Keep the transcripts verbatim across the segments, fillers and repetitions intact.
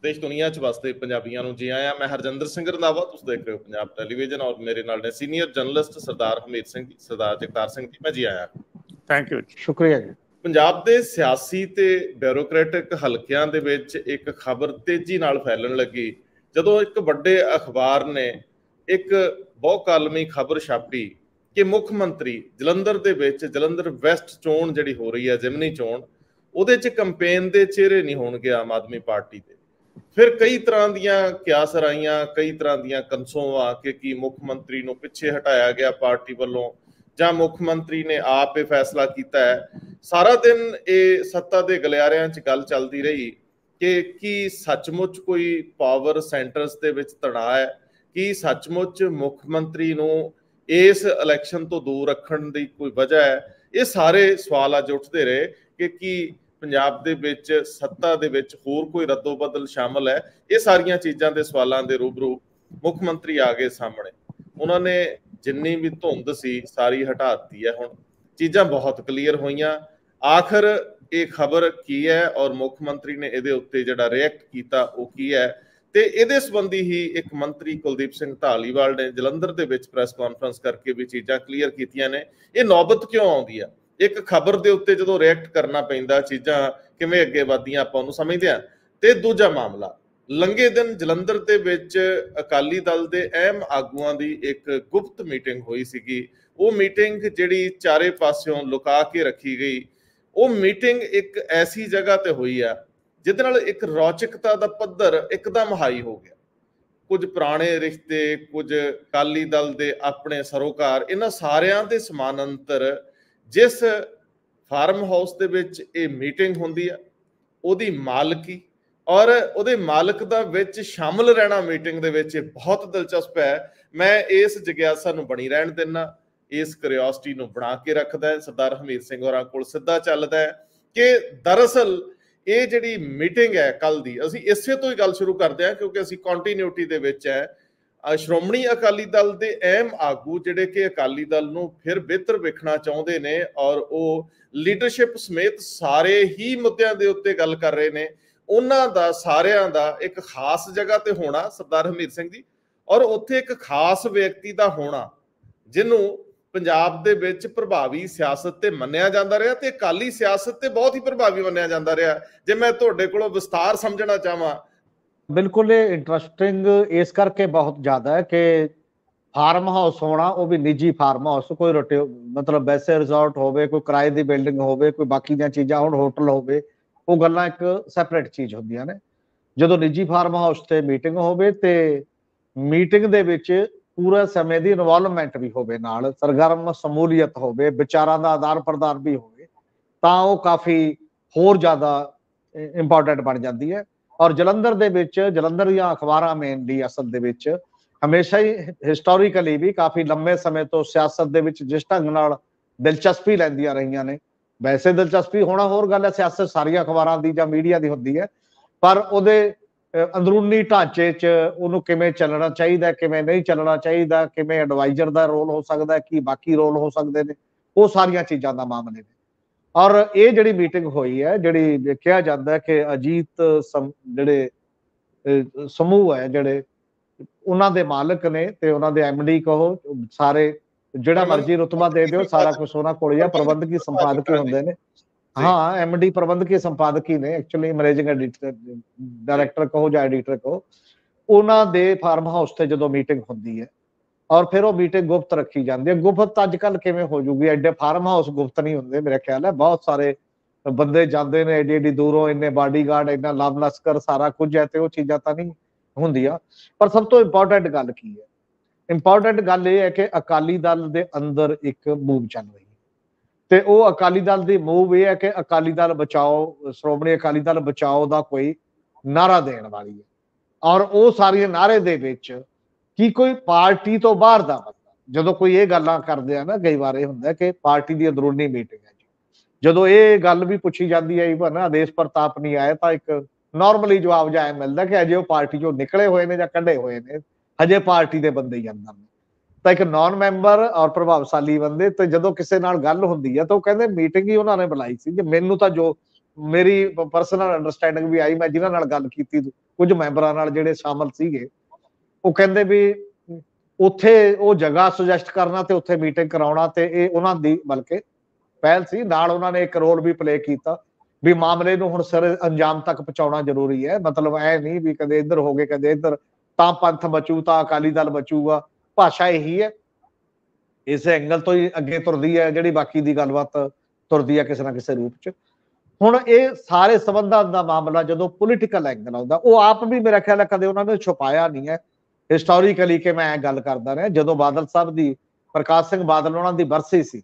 देश दुनिया च वसते पंजाबियों को जी आया। मैं हरजिंदर सिंह रंधावा, तुसीं देख रहे हो पंजाब टैलीविजन और मेरे नाल ने सीनियर जर्नलिस्ट सरदार हमीर सिंह जी, सरदार जगतार सिंह जी। मैं जी आया। थैंक यू, शुक्रिया जी। पंजाब के सियासी ते ब्यूरोक्रेटिक हलकियां दे विच एक खबर तेजी नाल फैलन लगी जदों एक वड्डे अखबार ने एक बहु कालमी खबर छापी कि मुख मंत्री जलंधर दे विच जलंधर वैसट चोण जिहड़ी हो रही है, जिमनी चोण, ਉਹਦੇ ਚ ਕੰਪੇਨ ਦੇ ਚਿਹਰੇ ਨਹੀਂ ਹੋਣਗੇ ਆਮ ਆਦਮੀ ਪਾਰਟੀ ਦੇ। ਫਿਰ ਕਈ ਤਰ੍ਹਾਂ ਦੀਆਂ ਕਿਆਸ ਰਾਈਆਂ, ਕਈ ਤਰ੍ਹਾਂ ਦੀਆਂ ਕੰਸੋਆਂ ਕਿ ਕੀ ਮੁੱਖ ਮੰਤਰੀ ਨੂੰ ਪਿੱਛੇ ਹਟਾਇਆ ਗਿਆ ਪਾਰਟੀ ਵੱਲੋਂ ਜਾਂ ਮੁੱਖ ਮੰਤਰੀ ਨੇ ਆਪ ਇਹ ਫੈਸਲਾ ਕੀਤਾ ਹੈ। ਸਾਰਾ ਦਿਨ ਇਹ ਸੱਤਾ ਦੇ ਗਲਿਆਰਿਆਂ 'ਚ ਗੱਲ ਚੱਲਦੀ ਰਹੀ ਕਿ ਕੀ ਸੱਚਮੁੱਚ ਕੋਈ ਪਾਵਰ ਸੈਂਟਰਸ ਦੇ ਵਿੱਚ ਤਣਾਅ ਹੈ, ਕੀ ਸੱਚਮੁੱਚ ਮੁੱਖ ਮੰਤਰੀ ਨੂੰ ਇਸ ਇਲੈਕਸ਼ਨ ਤੋਂ ਦੂਰ ਰੱਖਣ ਦੀ ਕੋਈ ਵਜ੍ਹਾ ਹੈ। ਇਹ ਸਾਰੇ ਸਵਾਲ ਅੱਜ ਉੱਠਦੇ ਰਹੇ ਕਿ ਕੀ ਪੰਜਾਬ ਦੇ ਵਿੱਚ ਸੱਤਾ ਦੇ ਵਿੱਚ ਹੋਰ ਕੋਈ ਰੱਦੋ ਬਦਲ ਸ਼ਾਮਲ ਹੈ। ਇਹ ਸਾਰੀਆਂ ਚੀਜ਼ਾਂ ਦੇ ਸਵਾਲਾਂ ਦੇ ਰੂਬਰੂ ਮੁੱਖ ਮੰਤਰੀ ਆ ਗਏ ਸਾਹਮਣੇ। ਉਹਨਾਂ ਨੇ ਜਿੰਨੀ ਵੀ ਧੁੰਦ ਸੀ ਸਾਰੀ ਹਟਾ ਦਿੱਤੀ ਹੈ। ਹੁਣ ਚੀਜ਼ਾਂ ਬਹੁਤ ਕਲੀਅਰ ਹੋਈਆਂ। ਆਖਰ ਇਹ ਖਬਰ ਕੀ ਹੈ ਔਰ ਮੁੱਖ ਮੰਤਰੀ ਨੇ ਇਹਦੇ ਉੱਤੇ ਜਿਹੜਾ ਰਿਐਕਟ ਕੀਤਾ ਉਹ ਕੀ ਹੈ, ਤੇ ਇਹਦੇ ਸੰਬੰਧੀ ਹੀ ਇੱਕ ਮੰਤਰੀ ਕੁਲਦੀਪ ਸਿੰਘ ਧਾਲੀਵਾਲ ਨੇ ਜਲੰਧਰ ਦੇ ਵਿੱਚ ਪ੍ਰੈਸ ਕਾਨਫਰੰਸ ਕਰਕੇ ਵੀ ਚੀਜ਼ਾਂ ਕਲੀਅਰ ਕੀਤੀਆਂ ਨੇ। ਇਹ ਨੌਬਤ ਕਿਉਂ ਆਉਂਦੀ ਆ? ਇੱਕ ਖਬਰ ਦੇ ਉੱਤੇ ਜਦੋਂ ਰਿਐਕਟ ਕਰਨਾ ਪੈਂਦਾ, ਚੀਜ਼ਾਂ ਕਿਵੇਂ ਅੱਗੇ ਵਧਦੀਆਂ ਆਪਾਂ ਉਹਨੂੰ ਸਮਝਦੇ ਹਾਂ। ਤੇ ਦੂਜਾ ਮਾਮਲਾ, ਲੰਘੇ ਦਿਨ ਜਲੰਧਰ ਦੇ ਵਿੱਚ ਅਕਾਲੀ ਦਲ ਦੇ ਅਹਿਮ ਆਗੂਆਂ ਦੀ ਇੱਕ ਗੁਪਤ ਮੀਟਿੰਗ ਹੋਈ ਸੀਗੀ। ਉਹ ਮੀਟਿੰਗ ਜਿਹੜੀ ਚਾਰੇ ਪਾਸਿਓਂ ਲੁਕਾ ਕੇ ਰੱਖੀ ਗਈ, ਉਹ ਮੀਟਿੰਗ ਇੱਕ ਐਸੀ ਜਗ੍ਹਾ ਤੇ ਹੋਈ ਆ ਜਿਹਦੇ ਨਾਲ ਇੱਕ ਰੌਚਕਤਾ ਦਾ ਪੱਧਰ ਇੱਕਦਮ ਹਾਈ ਹੋ ਗਿਆ। ਕੁਝ ਪੁਰਾਣੇ ਰਿਸ਼ਤੇ, ਕੁਝ ਅਕਾਲੀ ਦਲ ਦੇ ਆਪਣੇ ਸਰੋਕਾਰ, ਇਹਨਾਂ ਸਾਰਿਆਂ ਦੇ ਸਮਾਨਾਂਤਰ ਜਿਸ ਫਾਰਮ ਹਾਊਸ ਦੇ ਵਿੱਚ ਇਹ ਮੀਟਿੰਗ ਹੁੰਦੀ ਆ, ਉਹਦੀ ਮਾਲਕੀ ਔਰ ਉਹਦੇ ਮਾਲਕ ਦਾ ਵਿੱਚ ਸ਼ਾਮਲ ਰਹਿਣਾ ਮੀਟਿੰਗ ਦੇ ਵਿੱਚ ਬਹੁਤ ਦਿਲਚਸਪ ਹੈ। ਮੈਂ ਇਸ ਜਿਗਿਆਸਾ ਨੂੰ ਬਣੀ ਰਹਿਣ ਦਿੰਦਾ, ਇਸ ਕਿਉਰਿਓਸਿਟੀ ਨੂੰ ਬਣਾ ਕੇ ਰੱਖਦਾ ਹੈ। ਸਰਦਾਰ ਹਮੀਰ ਸਿੰਘ ਹੋਰਾਂ ਕੋਲ ਸਿੱਧਾ ਚੱਲਦਾ ਹੈ ਕਿ ਦਰਅਸਲ ਇਹ ਜਿਹੜੀ ਮੀਟਿੰਗ ਹੈ ਕੱਲ ਦੀ, ਅਸੀਂ ਇਸੇ ਤੋਂ ਹੀ ਗੱਲ ਸ਼ੁਰੂ ਕਰਦੇ ਹਾਂ ਕਿਉਂਕਿ ਅਸੀਂ ਕੰਟੀਨਿਊਟੀ ਦੇ ਵਿੱਚ ਹੈ। ਸ਼੍ਰੋਮਣੀ ਅਕਾਲੀ ਦਲ ਦੇ ਅਹਿਮ ਆਗੂ ਜਿਹੜੇ ਕਿ ਅਕਾਲੀ ਦਲ ਨੂੰ ਫਿਰ ਬਿਹਤਰ ਵੇਖਣਾ ਚਾਹੁੰਦੇ ਨੇ ਔਰ ਉਹ ਲੀਡਰਸ਼ਿਪ ਸਮੇਤ ਸਾਰੇ ਹੀ ਮੁੱਦਿਆਂ ਦੇ ਉੱਤੇ ਗੱਲ ਕਰ ਰਹੇ ਨੇ, ਉਹਨਾਂ ਦਾ ਸਾਰਿਆਂ ਦਾ ਇੱਕ ਖਾਸ ਜਗ੍ਹਾ ਤੇ ਹੋਣਾ ਸਰਦਾਰ ਹਮੀਰ ਸਿੰਘ ਜੀ, ਔਰ ਉੱਥੇ ਇੱਕ ਖਾਸ ਵਿਅਕਤੀ ਦਾ ਹੋਣਾ ਜਿਹਨੂੰ ਪੰਜਾਬ ਦੇ ਵਿੱਚ ਪ੍ਰਭਾਵੀ ਸਿਆਸਤ ਤੇ ਮੰਨਿਆ ਜਾਂਦਾ ਰਿਹਾ ਤੇ ਅਕਾਲੀ ਸਿਆਸਤ ਤੇ ਬਹੁਤ ਹੀ ਪ੍ਰਭਾਵੀ ਮੰਨਿਆ ਜਾਂਦਾ ਰਿਹਾ। ਜੇ ਮੈਂ ਤੁਹਾਡੇ ਕੋਲੋਂ ਵਿਸਤਾਰ ਸਮਝਣਾ ਚਾਹਾਂ। बिल्कुल इंटरस्टिंग इस करके बहुत ज़्यादा है कि फार्म हाउस होना, वो भी निजी फार्म हाउस, कोई रोटे मतलब वैसे रिजॉर्ट होवे, कोई किराए की बिल्डिंग होवे, कोई बाकी दी चीज़ां हुण होटल होवे, वो गल्लां एक सैपरेट चीज़ होंदियां ने। जदों निजी फार्म हाउस ते मीटिंग होवे ते मीटिंग दे विच पूरा समय दी इनवॉल्वमेंट भी होवे, नाल सरगर्म समूलीयत होवे, विचारां दा आदान प्रदान भी होवे, तां वो काफ़ी होर ज़्यादा इंपॉर्टेंट बन जाती है। और जलंधर दे विच जलंधर ਦੀਆਂ ਅਖਬਾਰਾਂ ਮੇਨਲੀ ਅਸਲ ਦੇ ਵਿੱਚ ਹਮੇਸ਼ਾ ਹੀ ਹਿਸਟੋਰੀਕਲੀ ਵੀ ਕਾਫੀ ਲੰਮੇ ਸਮੇਂ ਤੋਂ ਸਿਆਸਤ ਦੇ ਵਿੱਚ ਜਿਸ ਢੰਗ ਨਾਲ ਦਿਲਚਸਪੀ ਲੈਂਦੀਆਂ ਰਹੀਆਂ ਨੇ, ਵੈਸੇ ਦਿਲਚਸਪੀ ਹੋਣਾ ਹੋਰ ਗੱਲ ਹੈ, ਸਿਆਸਤ ਸਾਰੀਆਂ ਅਖਬਾਰਾਂ ਦੀ ਜਾਂ ਮੀਡੀਆ ਦੀ ਹੁੰਦੀ ਹੈ, ਪਰ ਉਹਦੇ ਅੰਦਰੂਨੀ ਢਾਂਚੇ 'ਚ ਉਹਨੂੰ ਕਿਵੇਂ ਚੱਲਣਾ ਚਾਹੀਦਾ, ਕਿਵੇਂ ਨਹੀਂ ਚੱਲਣਾ ਚਾਹੀਦਾ, ਕਿਵੇਂ ਐਡਵਾਈਜ਼ਰ ਦਾ ਰੋਲ ਹੋ ਸਕਦਾ, ਕੀ ਬਾਕੀ ਰੋਲ ਹੋ ਸਕਦੇ ਨੇ, ਉਹ ਸਾਰੀਆਂ ਚੀਜ਼ਾਂ ਦਾ ਮਾਮਲੇ ਨੇ। ਔਰ ਇਹ ਜਿਹੜੀ ਮੀਟਿੰਗ ਹੋਈ ਹੈ, ਜਿਹੜੀ ਕਿਹਾ ਜਾਂਦਾ ਕਿ ਅਜੀਤ ਜਿਹੜੇ ਸਮੂਹ ਹੈ, ਜਿਹੜੇ ਉਹਨਾਂ ਦੇ ਮਾਲਕ ਨੇ ਤੇ ਉਹਨਾਂ ਦੇ ਐਮ ਡੀ ਕਹੋ, ਸਾਰੇ ਜਿਹੜਾ ਮਰਜ਼ੀ ਰੁਤਬਾ ਦੇ ਦਿਓ, ਸਾਰਾ ਕੁਛ ਉਹਨਾਂ ਕੋਲ ਹੀ ਆ। ਪ੍ਰਬੰਧਕੀ ਸੰਪਾਦਕੀ ਹੁੰਦੇ ਨੇ, ਹਾਂ ਐਮ ਡੀ ਪ੍ਰਬੰਧਕੀ ਸੰਪਾਦਕੀ ਨੇ, ਐਕਚੁਅਲੀ ਮੈਨੇਜਿੰਗ ਐਡੀਟਰ ਡਾਇਰੈਕਟਰ ਕਹੋ ਜਾਂ ਐਡੀਟਰ ਕਹੋ। ਉਹਨਾਂ ਦੇ ਫਾਰਮ ਹਾਊਸ ਤੇ ਜਦੋਂ ਮੀਟਿੰਗ ਹੁੰਦੀ ਹੈ ਔਰ ਫਿਰ ਉਹ ਮੀਟਿੰਗ ਗੁਪਤ ਰੱਖੀ ਜਾਂਦੀ ਹੈ। ਗੁਪਤ ਅੱਜ ਕੱਲ ਕਿਵੇਂ ਹੋ ਜੂਗੀ? ਐਡੇ ਫਾਰਮ ਹਾਊਸ ਗੁਪਤ ਨਹੀਂ ਹੁੰਦੇ ਮੇਰੇ ਖਿਆਲ ਹੈ। ਬਹੁਤ ਸਾਰੇ ਬੰਦੇ ਜਾਂਦੇ ਨੇ ਐਡੀ ਐਡੀ ਦੂਰੋਂ, ਇੰਨੇ ਬਾਡੀਗਾਰਡ, ਇੰਨਾ ਲਵ ਲਸ਼ਕਰ, ਸਾਰਾ ਕੁਝ ਹੈ, ਤੇ ਉਹ ਚੀਜ਼ਾਂ ਤਾਂ ਨਹੀਂ ਹੁੰਦੀਆਂ। ਪਰ ਸਭ ਤੋਂ ਇੰਪੋਰਟੈਂਟ ਗੱਲ ਕੀ ਹੈ? ਇੰਪੋਰਟੈਂਟ ਗੱਲ ਇਹ ਹੈ ਕਿ ਅਕਾਲੀ ਦਲ ਦੇ ਅੰਦਰ ਇੱਕ ਮੂਵ ਚੱਲ ਰਹੀ ਹੈ, ਤੇ ਉਹ ਅਕਾਲੀ ਦਲ ਦੀ ਮੂਵ ਇਹ ਹੈ ਕਿ ਅਕਾਲੀ ਦਲ ਬਚਾਓ, ਸ਼੍ਰੋਮਣੀ ਅਕਾਲੀ ਦਲ ਬਚਾਓ ਦਾ ਕੋਈ ਨਾਰਾ ਦੇਣ ਵਾਲੀ ਹੈ। ਔਰ ਉਹ ਸਾਰੀਆਂ ਨਾਰੇ ਦੇ ਵਿੱਚ ਕੀ ਕੋਈ ਪਾਰਟੀ ਤੋਂ ਬਾਹਰ ਦਾ ਬੰਦਾ, ਜਦੋਂ ਕੋਈ ਇਹ ਗੱਲਾਂ ਕਰਦੇ ਆ ਨਾ, ਕਈ ਵਾਰ ਇਹ ਹੁੰਦਾ ਕਿ ਪਾਰਟੀ ਦੀ ਅੰਦਰੂਨੀ ਮੀਟਿੰਗ ਹੈ ਜੀ, ਜਦੋਂ ਇਹ ਗੱਲ ਵੀ ਪੁੱਛੀ ਜਾਂਦੀ ਹੈ ਈਵਨ ਆਦੇਸ਼ ਪ੍ਰਤਾਪ ਨਹੀਂ ਆਏ ਤਾਂ ਇੱਕ ਨਾਰਮਲੀ ਜਵਾਬ ਜਿਹਾ ਮਿਲਦਾ ਕਿ ਅਜੇ ਉਹ ਪਾਰਟੀ ਚੋਂ ਨਿਕਲੇ ਹੋਏ ਨੇ ਜਾਂ ਕੱਢੇ ਹੋਏ ਨੇ, ਹਜੇ ਪਾਰਟੀ ਦੇ ਬੰਦੇ ਹੀ ਅੰਦਰ ਨੇ। ਤਾਂ ਇੱਕ ਨੌਨ ਮੈਂਬਰ ਔਰ ਪ੍ਰਭਾਵਸ਼ਾਲੀ ਬੰਦੇ, ਤੇ ਜਦੋਂ ਕਿਸੇ ਨਾਲ ਗੱਲ ਹੁੰਦੀ ਹੈ ਤਾਂ ਉਹ ਕਹਿੰਦੇ ਮੀਟਿੰਗ ਹੀ ਉਹਨਾਂ ਨੇ ਬੁਲਾਈ ਸੀ, ਜੇ ਮੈਨੂੰ ਤਾਂ ਜੋ ਮੇਰੀ ਪਰਸਨਲ ਅੰਡਰਸਟੈਂਡਿੰਗ ਵੀ ਆਈ, ਮੈਂ ਜਿਨ੍ਹਾਂ ਨਾਲ ਗੱਲ ਕੀਤੀ ਕੁਝ ਮੈਂਬਰਾਂ ਨਾਲ ਜਿਹੜੇ ਸ਼ਾਮਲ ਸੀਗੇ, ਉਹ ਕਹਿੰਦੇ ਵੀ ਉੱਥੇ ਉਹ ਜਗ੍ਹਾ ਸੁਜੈਸਟ ਕਰਨਾ ਤੇ ਉੱਥੇ ਮੀਟਿੰਗ ਕਰਾਉਣਾ ਤੇ ਇਹ ਉਹਨਾਂ ਦੀ ਬਲਕਿ ਪਹਿਲ ਸੀ। ਨਾਲ ਉਹਨਾਂ ਨੇ ਇੱਕ ਰੋਲ ਵੀ ਪਲੇ ਕੀਤਾ ਵੀ ਮਾਮਲੇ ਨੂੰ ਹੁਣ ਸਿਰ ਅੰਜਾਮ ਤੱਕ ਪਹੁੰਚਾਉਣਾ ਜ਼ਰੂਰੀ ਹੈ। ਮਤਲਬ ਐ ਨਹੀਂ ਵੀ ਕਦੇ ਇੱਧਰ ਹੋ ਗਏ ਕਦੇ ਇੱਧਰ, ਤਾਂ ਪੰਥ ਬਚੂ ਤਾਂ ਅਕਾਲੀ ਦਲ ਬਚੂਗਾ। ਭਾਸ਼ਾ ਇਹੀ ਹੈ, ਇਸ ਐਂਗਲ ਤੋਂ ਹੀ ਅੱਗੇ ਤੁਰਦੀ ਹੈ ਜਿਹੜੀ ਬਾਕੀ ਦੀ ਗੱਲਬਾਤ ਤੁਰਦੀ ਹੈ ਕਿਸੇ ਨਾ ਕਿਸੇ ਰੂਪ ਚ। ਹੁਣ ਇਹ ਸਾਰੇ ਸੰਬੰਧਾਂ ਦਾ ਮਾਮਲਾ ਜਦੋਂ ਪੋਲੀਟੀਕਲ ਐਂਗਲ ਆਉਂਦਾ, ਉਹ ਆਪ ਵੀ ਮੇਰਾ ਖਿਆਲ ਹੈ ਕਦੇ ਉਹਨਾਂ ਨੇ ਛੁਪਾਇਆ ਨਹੀਂ ਹੈ ਹਿਸਟੋਰੀਕਲੀ ਕਿ ਮੈਂ ਗੱਲ ਕਰਦਾ ਰਿਹਾ। ਜਦੋਂ ਬਾਦਲ ਸਾਹਿਬ ਦੀ, ਪ੍ਰਕਾਸ਼ ਸਿੰਘ ਬਾਦਲ ਉਹਨਾਂ ਦੀ ਬਰਸੀ ਸੀ,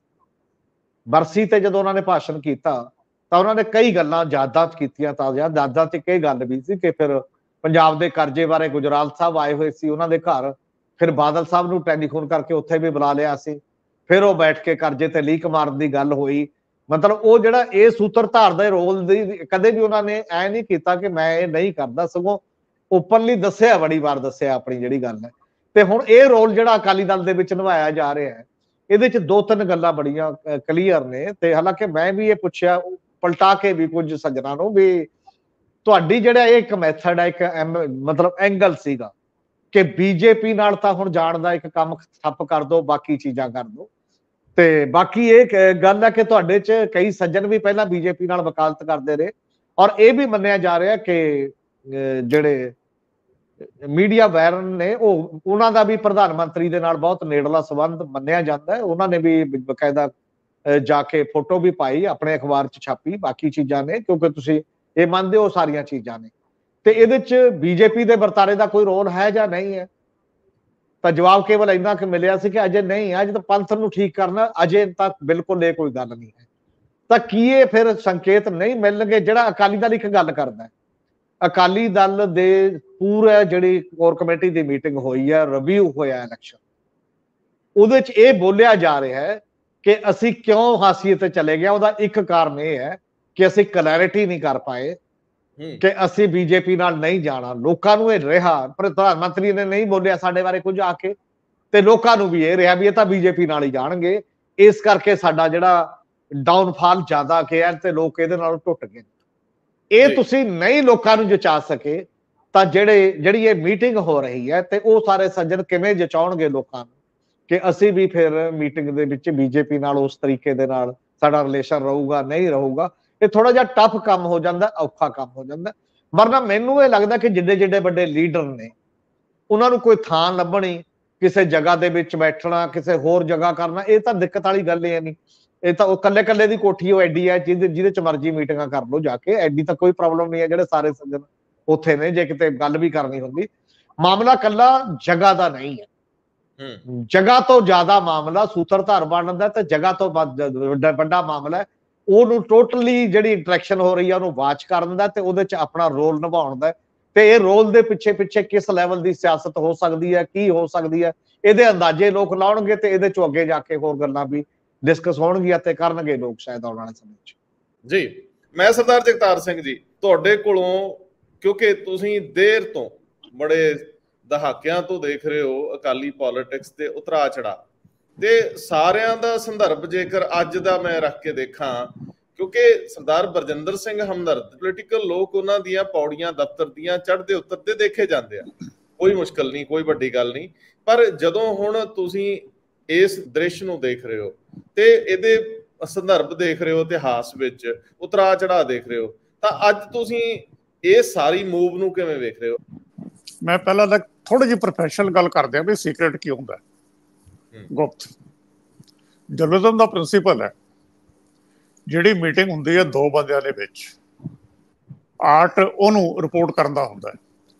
ਬਰਸੀ ਤੇ ਜਦੋਂ ਉਹਨਾਂ ਨੇ ਭਾਸ਼ਣ ਕੀਤਾ ਤਾਂ ਉਹਨਾਂ ਨੇ ਕਈ ਗੱਲਾਂ ਯਾਦਾਂ ਕੀਤੀਆਂ ਤਾਜ਼ਾ। ਯਾਦਾਂ ਚ ਕਈ ਗੱਲ ਵੀ ਸੀ ਕਿ ਫਿਰ ਪੰਜਾਬ ਦੇ ਕਰਜ਼ੇ ਬਾਰੇ ਗੁਜਰਾਲ ਸਾਹਿਬ ਆਏ ਹੋਏ ਸੀ ਉਹਨਾਂ ਦੇ ਘਰ, ਫਿਰ ਬਾਦਲ ਸਾਹਿਬ ਨੂੰ ਟੈਲੀਫੋਨ ਕਰਕੇ ਉੱਥੇ ਵੀ ਬੁਲਾ ਲਿਆ ਸੀ, ਫਿਰ ਉਹ ਬੈਠ ਕੇ ਕਰਜ਼ੇ ਤੇ ਲੀਕ ਮਾਰਨ ਦੀ ਗੱਲ ਹੋਈ। ਮਤਲਬ ਉਹ ਜਿਹੜਾ ਇਹ ਸੂਤਰਧਾਰ ਦੇ ਰੋਲ ਦੀ ਕਦੇ ਵੀ ਉਹਨਾਂ ਨੇ ਐ ਨਹੀਂ ਕੀਤਾ ਕਿ ਮੈਂ ਇਹ ਨਹੀਂ ਕਰਦਾ, ਸਗੋਂ ਓਪਨਲੀ ਦੱਸਿਆ, ਬੜੀ ਵਾਰ ਦੱਸਿਆ ਆਪਣੀ ਜਿਹੜੀ ਗੱਲ ਹੈ। ਤੇ ਹੁਣ ਇਹ ਰੋਲ ਜਿਹੜਾ ਅਕਾਲੀ ਦਲ ਦੇ ਵਿੱਚ ਨਿਭਾਇਆ ਜਾ ਰਿਹਾ ਹੈ, ਇਹਦੇ ਚ ਦੋ ਤਿੰਨ ਗੱਲਾਂ ਬੜੀਆਂ ਕਲੀਅਰ ਨੇ। ਤੇ ਹਾਲਾਂਕਿ ਮੈਂ ਵੀ ਇਹ ਪੁੱਛਿਆ ਪਲਟਾ ਕੇ ਵੀ ਕੁਝ ਸੱਜਣਾ ਨੂੰ ਵੀ ਤੁਹਾਡੀ ਜਿਹੜਾ ਇਹ ਇੱਕ ਮੈਥਡ ਹੈ, ਇੱਕ ਮਤਲਬ ਐਂਗਲ ਸੀਗਾ ਕਿ ਬੀਜੇਪੀ ਨਾਲ ਤਾਂ ਹੁਣ ਜਾਣ ਦਾ ਇੱਕ ਕੰਮ ਠੱਪ ਕਰ ਦੋ, ਬਾਕੀ ਚੀਜ਼ਾਂ ਕਰ ਦੋ। ਤੇ ਬਾਕੀ ਇਹ ਗੱਲ ਹੈ ਕਿ ਤੁਹਾਡੇ ਚ ਕਈ ਸੱਜਣ ਵੀ ਪਹਿਲਾਂ ਬੀਜੇਪੀ ਨਾਲ ਵਕਾਲਤ ਕਰਦੇ ਰਹੇ, ਔਰ ਇਹ ਵੀ ਮੰਨਿਆ ਜਾ ਰਿਹਾ ਕਿ ਜਿਹੜੇ ਮੀਡੀਆ ਵਾਇਰਨ ਨੇ ਉਹ ਉਹਨਾਂ ਦਾ ਵੀ ਪ੍ਰਧਾਨ ਮੰਤਰੀ ਦੇ ਨਾਲ ਬਹੁਤ ਨੇੜਲਾ ਸੰਬੰਧ ਮੰਨਿਆ ਜਾਂਦਾ ਹੈ। ਉਹਨਾਂ ਨੇ ਵੀ ਬਕਾਇਦਾ ਜਾ ਕੇ ਫੋਟੋ ਵੀ ਪਾਈ, ਆਪਣੇ ਅਖਬਾਰ ਚ ਛਾਪੀ, ਬਾਕੀ ਚੀਜ਼ਾਂ ਨੇ, ਕਿਉਂਕਿ ਤੁਸੀਂ ਇਹ ਮੰਨਦੇ ਹੋ ਸਾਰੀਆਂ ਚੀਜ਼ਾਂ ਨੇ। ਤੇ ਇਹਦੇ ਚ ਬੀਜੇਪੀ ਦੇ ਵਰਤਾਰੇ ਦਾ ਕੋਈ ਰੋਲ ਹੈ ਜਾਂ ਨਹੀਂ ਹੈ? ਤਾਂ ਜਵਾਬ ਕੇਵਲ ਇੰਨਾ ਕਿ ਮਿਲਿਆ ਸੀ ਕਿ ਅਜੇ ਨਹੀਂ ਹੈ, ਅਜੇ ਤਾਂ ਪੰਥ ਨੂੰ ਠੀਕ ਕਰਨਾ, ਅਜੇ ਤੱਕ ਬਿਲਕੁਲ ਇਹ ਕੋਈ ਗੱਲ ਨਹੀਂ ਹੈ। ਤਾਂ ਕੀ ਇਹ ਫਿਰ ਸੰਕੇਤ ਨਹੀਂ ਮਿਲਣਗੇ? ਜਿਹੜਾ ਅਕਾਲੀ ਦਲ ਇੱਕ ਗੱਲ ਕਰਦਾ, ਅਕਾਲੀ ਦਲ ਦੇ ਪੂਰਾ ਜਿਹੜੀ ਕੋਰ ਕਮੇਟੀ ਦੀ ਮੀਟਿੰਗ ਹੋਈ ਹੈ, ਰਿਵਿਊ ਹੋਇਆ ਇਲੈਕਸ਼ਨ, ਉਹਦੇ ਚ ਇਹ ਬੋਲਿਆ ਜਾ ਰਿਹਾ ਹੈ ਕਿ ਅਸੀਂ ਕਿਉਂ ਹਾਸੀਏ ਤੇ ਚਲੇ ਗਏ। ਉਹਦਾ ਇੱਕ ਕਾਰਨ ਇਹ ਹੈ ਕਿ ਅਸੀਂ ਕਲੈਰਿਟੀ ਨਹੀਂ ਕਰ ਪਾਏ ਕਿ ਅਸੀਂ ਬੀਜੇਪੀ ਨਾਲ ਨਹੀਂ ਜਾਣਾ। ਲੋਕਾਂ ਨੂੰ ਇਹ ਰਿਹਾ, ਪ੍ਰਧਾਨ ਮੰਤਰੀ ਨੇ ਨਹੀਂ ਬੋਲਿਆ ਸਾਡੇ ਬਾਰੇ ਕੁਝ ਆ ਕੇ, ਤੇ ਲੋਕਾਂ ਨੂੰ ਵੀ ਇਹ ਰਿਹਾ ਵੀ ਇਹ ਤਾਂ ਬੀਜੇਪੀ ਨਾਲ ਹੀ ਜਾਣਗੇ, ਇਸ ਕਰਕੇ ਸਾਡਾ ਜਿਹੜਾ ਡਾਊਨਫਾਲ ਜ਼ਿਆਦਾ ਗਿਆ ਤੇ ਲੋਕ ਇਹਦੇ ਨਾਲ ਟੁੱਟ ਗਏ। ਇਹ ਤੁਸੀਂ ਨਹੀਂ ਲੋਕਾਂ ਨੂੰ ਜਚਾ ਸਕੇ ਤਾਂ ਜਿਹੜੇ ਜਿਹੜੀ ਇਹ ਮੀਟਿੰਗ ਹੋ ਰਹੀ ਹੈ ਤੇ ਉਹ ਸਾਰੇ ਸੱਜਣ ਕਿਵੇਂ ਜਚਾਉਣਗੇ ਲੋਕਾਂ ਨੂੰ ਕਿ ਅਸੀਂ ਵੀ ਫਿਰ ਮੀਟਿੰਗ ਦੇ ਵਿੱਚ ਬੀਜੇਪੀ ਨਾਲ ਉਸ ਤਰੀਕੇ ਦੇ ਨਾਲ ਸਾਡਾ ਰਿਲੇਸ਼ਨ ਰਹੂਗਾ, ਨਹੀਂ ਰਹੂਗਾ। ਇਹ ਥੋੜਾ ਜਿਹਾ ਟਫ ਕੰਮ ਹੋ ਜਾਂਦਾ, ਔਖਾ ਕੰਮ ਹੋ ਜਾਂਦਾ। ਵਰਨਾ ਮੈਨੂੰ ਇਹ ਲੱਗਦਾ ਕਿ ਜਿੱਡੇ ਜਿੱਡੇ ਵੱਡੇ ਲੀਡਰ ਨੇ ਉਹਨਾਂ ਨੂੰ ਕੋਈ ਥਾਂ ਲੱਭਣੀ, ਕਿਸੇ ਜਗ੍ਹਾ ਦੇ ਵਿੱਚ ਬੈਠਣਾ, ਕਿਸੇ ਹੋਰ ਜਗ੍ਹਾ ਕਰਨਾ, ਇਹ ਤਾਂ ਦਿੱਕਤ ਵਾਲੀ ਗੱਲ ਇਹ ਨਹੀਂ। ਇਹ ਤਾਂ ਉਹ ਕੱਲੇ ਕੱਲੇ ਦੀ ਕੋਠੀ ਉਹ ਐਡੀ ਹੈ ਜਿਹਦੇ ਜਿਹਦੇ ਚ ਮਰਜ਼ੀ ਮੀਟਿੰਗਾਂ ਕਰ ਲਓ ਜਾ ਕੇ, ਐਡੀ ਤਾਂ ਕੋਈ ਪ੍ਰੋਬਲਮ ਨਹੀਂ ਹੈ। ਜਿਹੜੇ ਸਾਰੇ ਸੱਜਣ ਉੱਥੇ ਨੇ, ਜੇ ਕਿਤੇ ਗੱਲ ਵੀ ਕਰਨੀ ਹੁੰਦੀ, ਮਾਮਲਾ ਕੱਲਾ ਜਗ੍ਹਾ ਦਾ ਨਹੀਂ ਹੈ। ਜਗ੍ਹਾ ਤੋਂ ਜ਼ਿਆਦਾ ਮਾਮਲਾ ਸੂਤਰਧਾਰ ਬਣਦਾ ਤੇ ਜਗ੍ਹਾ ਤੋਂ ਵੱਡਾ ਮਾਮਲਾ ਉਹਨੂੰ ਟੋਟਲੀ ਜਿਹੜੀ ਇੰਟਰੈਕਸ਼ਨ ਹੋ ਰਹੀ ਹੈ ਉਹਨੂੰ ਵਾਚ ਕਰਨ ਦਾ ਤੇ ਉਹਦੇ ਚ ਆਪਣਾ ਰੋਲ ਨਿਭਾਉਣ ਦਾ। ਤੇ ਇਹ ਰੋਲ ਦੇ ਪਿੱਛੇ ਪਿੱਛੇ ਕਿਸ ਲੈਵਲ ਦੀ ਸਿਆਸਤ ਹੋ ਸਕਦੀ ਹੈ, ਕੀ ਹੋ ਸਕਦੀ ਹੈ, ਇਹਦੇ ਅੰਦਾਜ਼ੇ ਲੋਕ ਲਾਉਣਗੇ ਤੇ ਇਹਦੇ ਚੋਂ ਅੱਗੇ ਜਾ ਕੇ ਹੋਰ ਗੱਲਾਂ ਵੀ ਡਿਸਕਸ ਹੋਣਗੀਆਂ ਤੇ ਕਰਨਗੇ ਲੋਕ ਸ਼ਾਇਦ ਆਉਣ ਵਾਲੇ ਸਮੇਂ ਚ। ਜੀ, ਮੈਂ ਸਰਦਾਰ ਜਗਤਾਰ ਸਿੰਘ ਜੀ ਤੁਹਾਡੇ ਕੋਲੋਂ, ਕਿਉਂਕਿ ਤੁਸੀਂ ਦੇਰ ਤੋਂ ਬੜੇ ਦਹਾਕਿਆਂ ਤੋਂ ਦੇਖ ਰਹੇ ਹੋ ਅਕਾਲੀ ਪੋਲਿਟਿਕਸ ਤੇ ਉਤਰਾ ਚੜਾ, ਤੇ ਸਾਰਿਆਂ ਦਾ ਸੰਦਰਭ ਜੇਕਰ ਅੱਜ ਦਾ ਮੈਂ ਰੱਖ ਕੇ ਦੇਖਾਂ, ਕਿਉਂਕਿ ਸਰਦਾਰ ਬਰਜਿੰਦਰ ਸਿੰਘ ਹਮਦਰਦ ਪੋਲੀਟੀਕਲ ਲੋਕ ਉਹਨਾਂ ਦੀਆਂ ਪੌੜੀਆਂ ਦਫ਼ਤਰ ਦੀਆਂ ਚੜ੍ਹਦੇ ਉਤਰਦੇ ਦੇਖੇ ਜਾਂਦੇ ਆ, ਕੋਈ ਮੁਸ਼ਕਲ ਨਹੀਂ, ਕੋਈ ਵੱਡੀ ਗੱਲ ਨਹੀਂ। ਪਰ ਜਦੋਂ ਹੁਣ ਤੁਸੀਂ ਇਸ ਦ੍ਰਿਸ਼ ਨੂੰ ਦੇਖ ਰਹੇ ਹੋ ਤੇ ਇਹਦੇ ਸੰਦਰਭ ਦੇਖ ਰਹੇ ਹੋ, ਇਤਿਹਾਸ ਵਿੱਚ ਉਤਰਾ ਚੜਾ ਦੇਖ ਰਹੇ ਹੋ, ਤਾਂ ਅੱਜ ਤੁਸੀਂ ਇਹ ਸਾਰੀ ਮੂਵ ਨੂੰ ਕਿਵੇਂ ਵੇਖ ਰਹੇ ਹੋ? ਮੈਂ ਪਹਿਲਾਂ ਤਾਂ ਥੋੜੀ ਜਿਹੀ ਪ੍ਰੋਫੈਸ਼ਨਲ ਗੱਲ ਕਰਦੇ ਆ ਵੀ ਸੀਕ੍ਰੇਟ ਕੀ ਹੁੰਦਾ। ਗੁਪਤ ਜਰਨਲਿਜ਼ਮ ਦਾ ਪ੍ਰਿੰਸੀਪਲ ਹੈ, ਜਿਹੜੀ ਮੀਟਿੰਗ ਹੁੰਦੀ ਹੈ ਦੋ ਬੰਦਿਆਂ ਦੇ ਵਿੱਚ, ਆਰਟ ਉਹਨੂੰ ਰਿਪੋਰਟ ਕਰਨ ਦਾ ਹੁੰਦਾ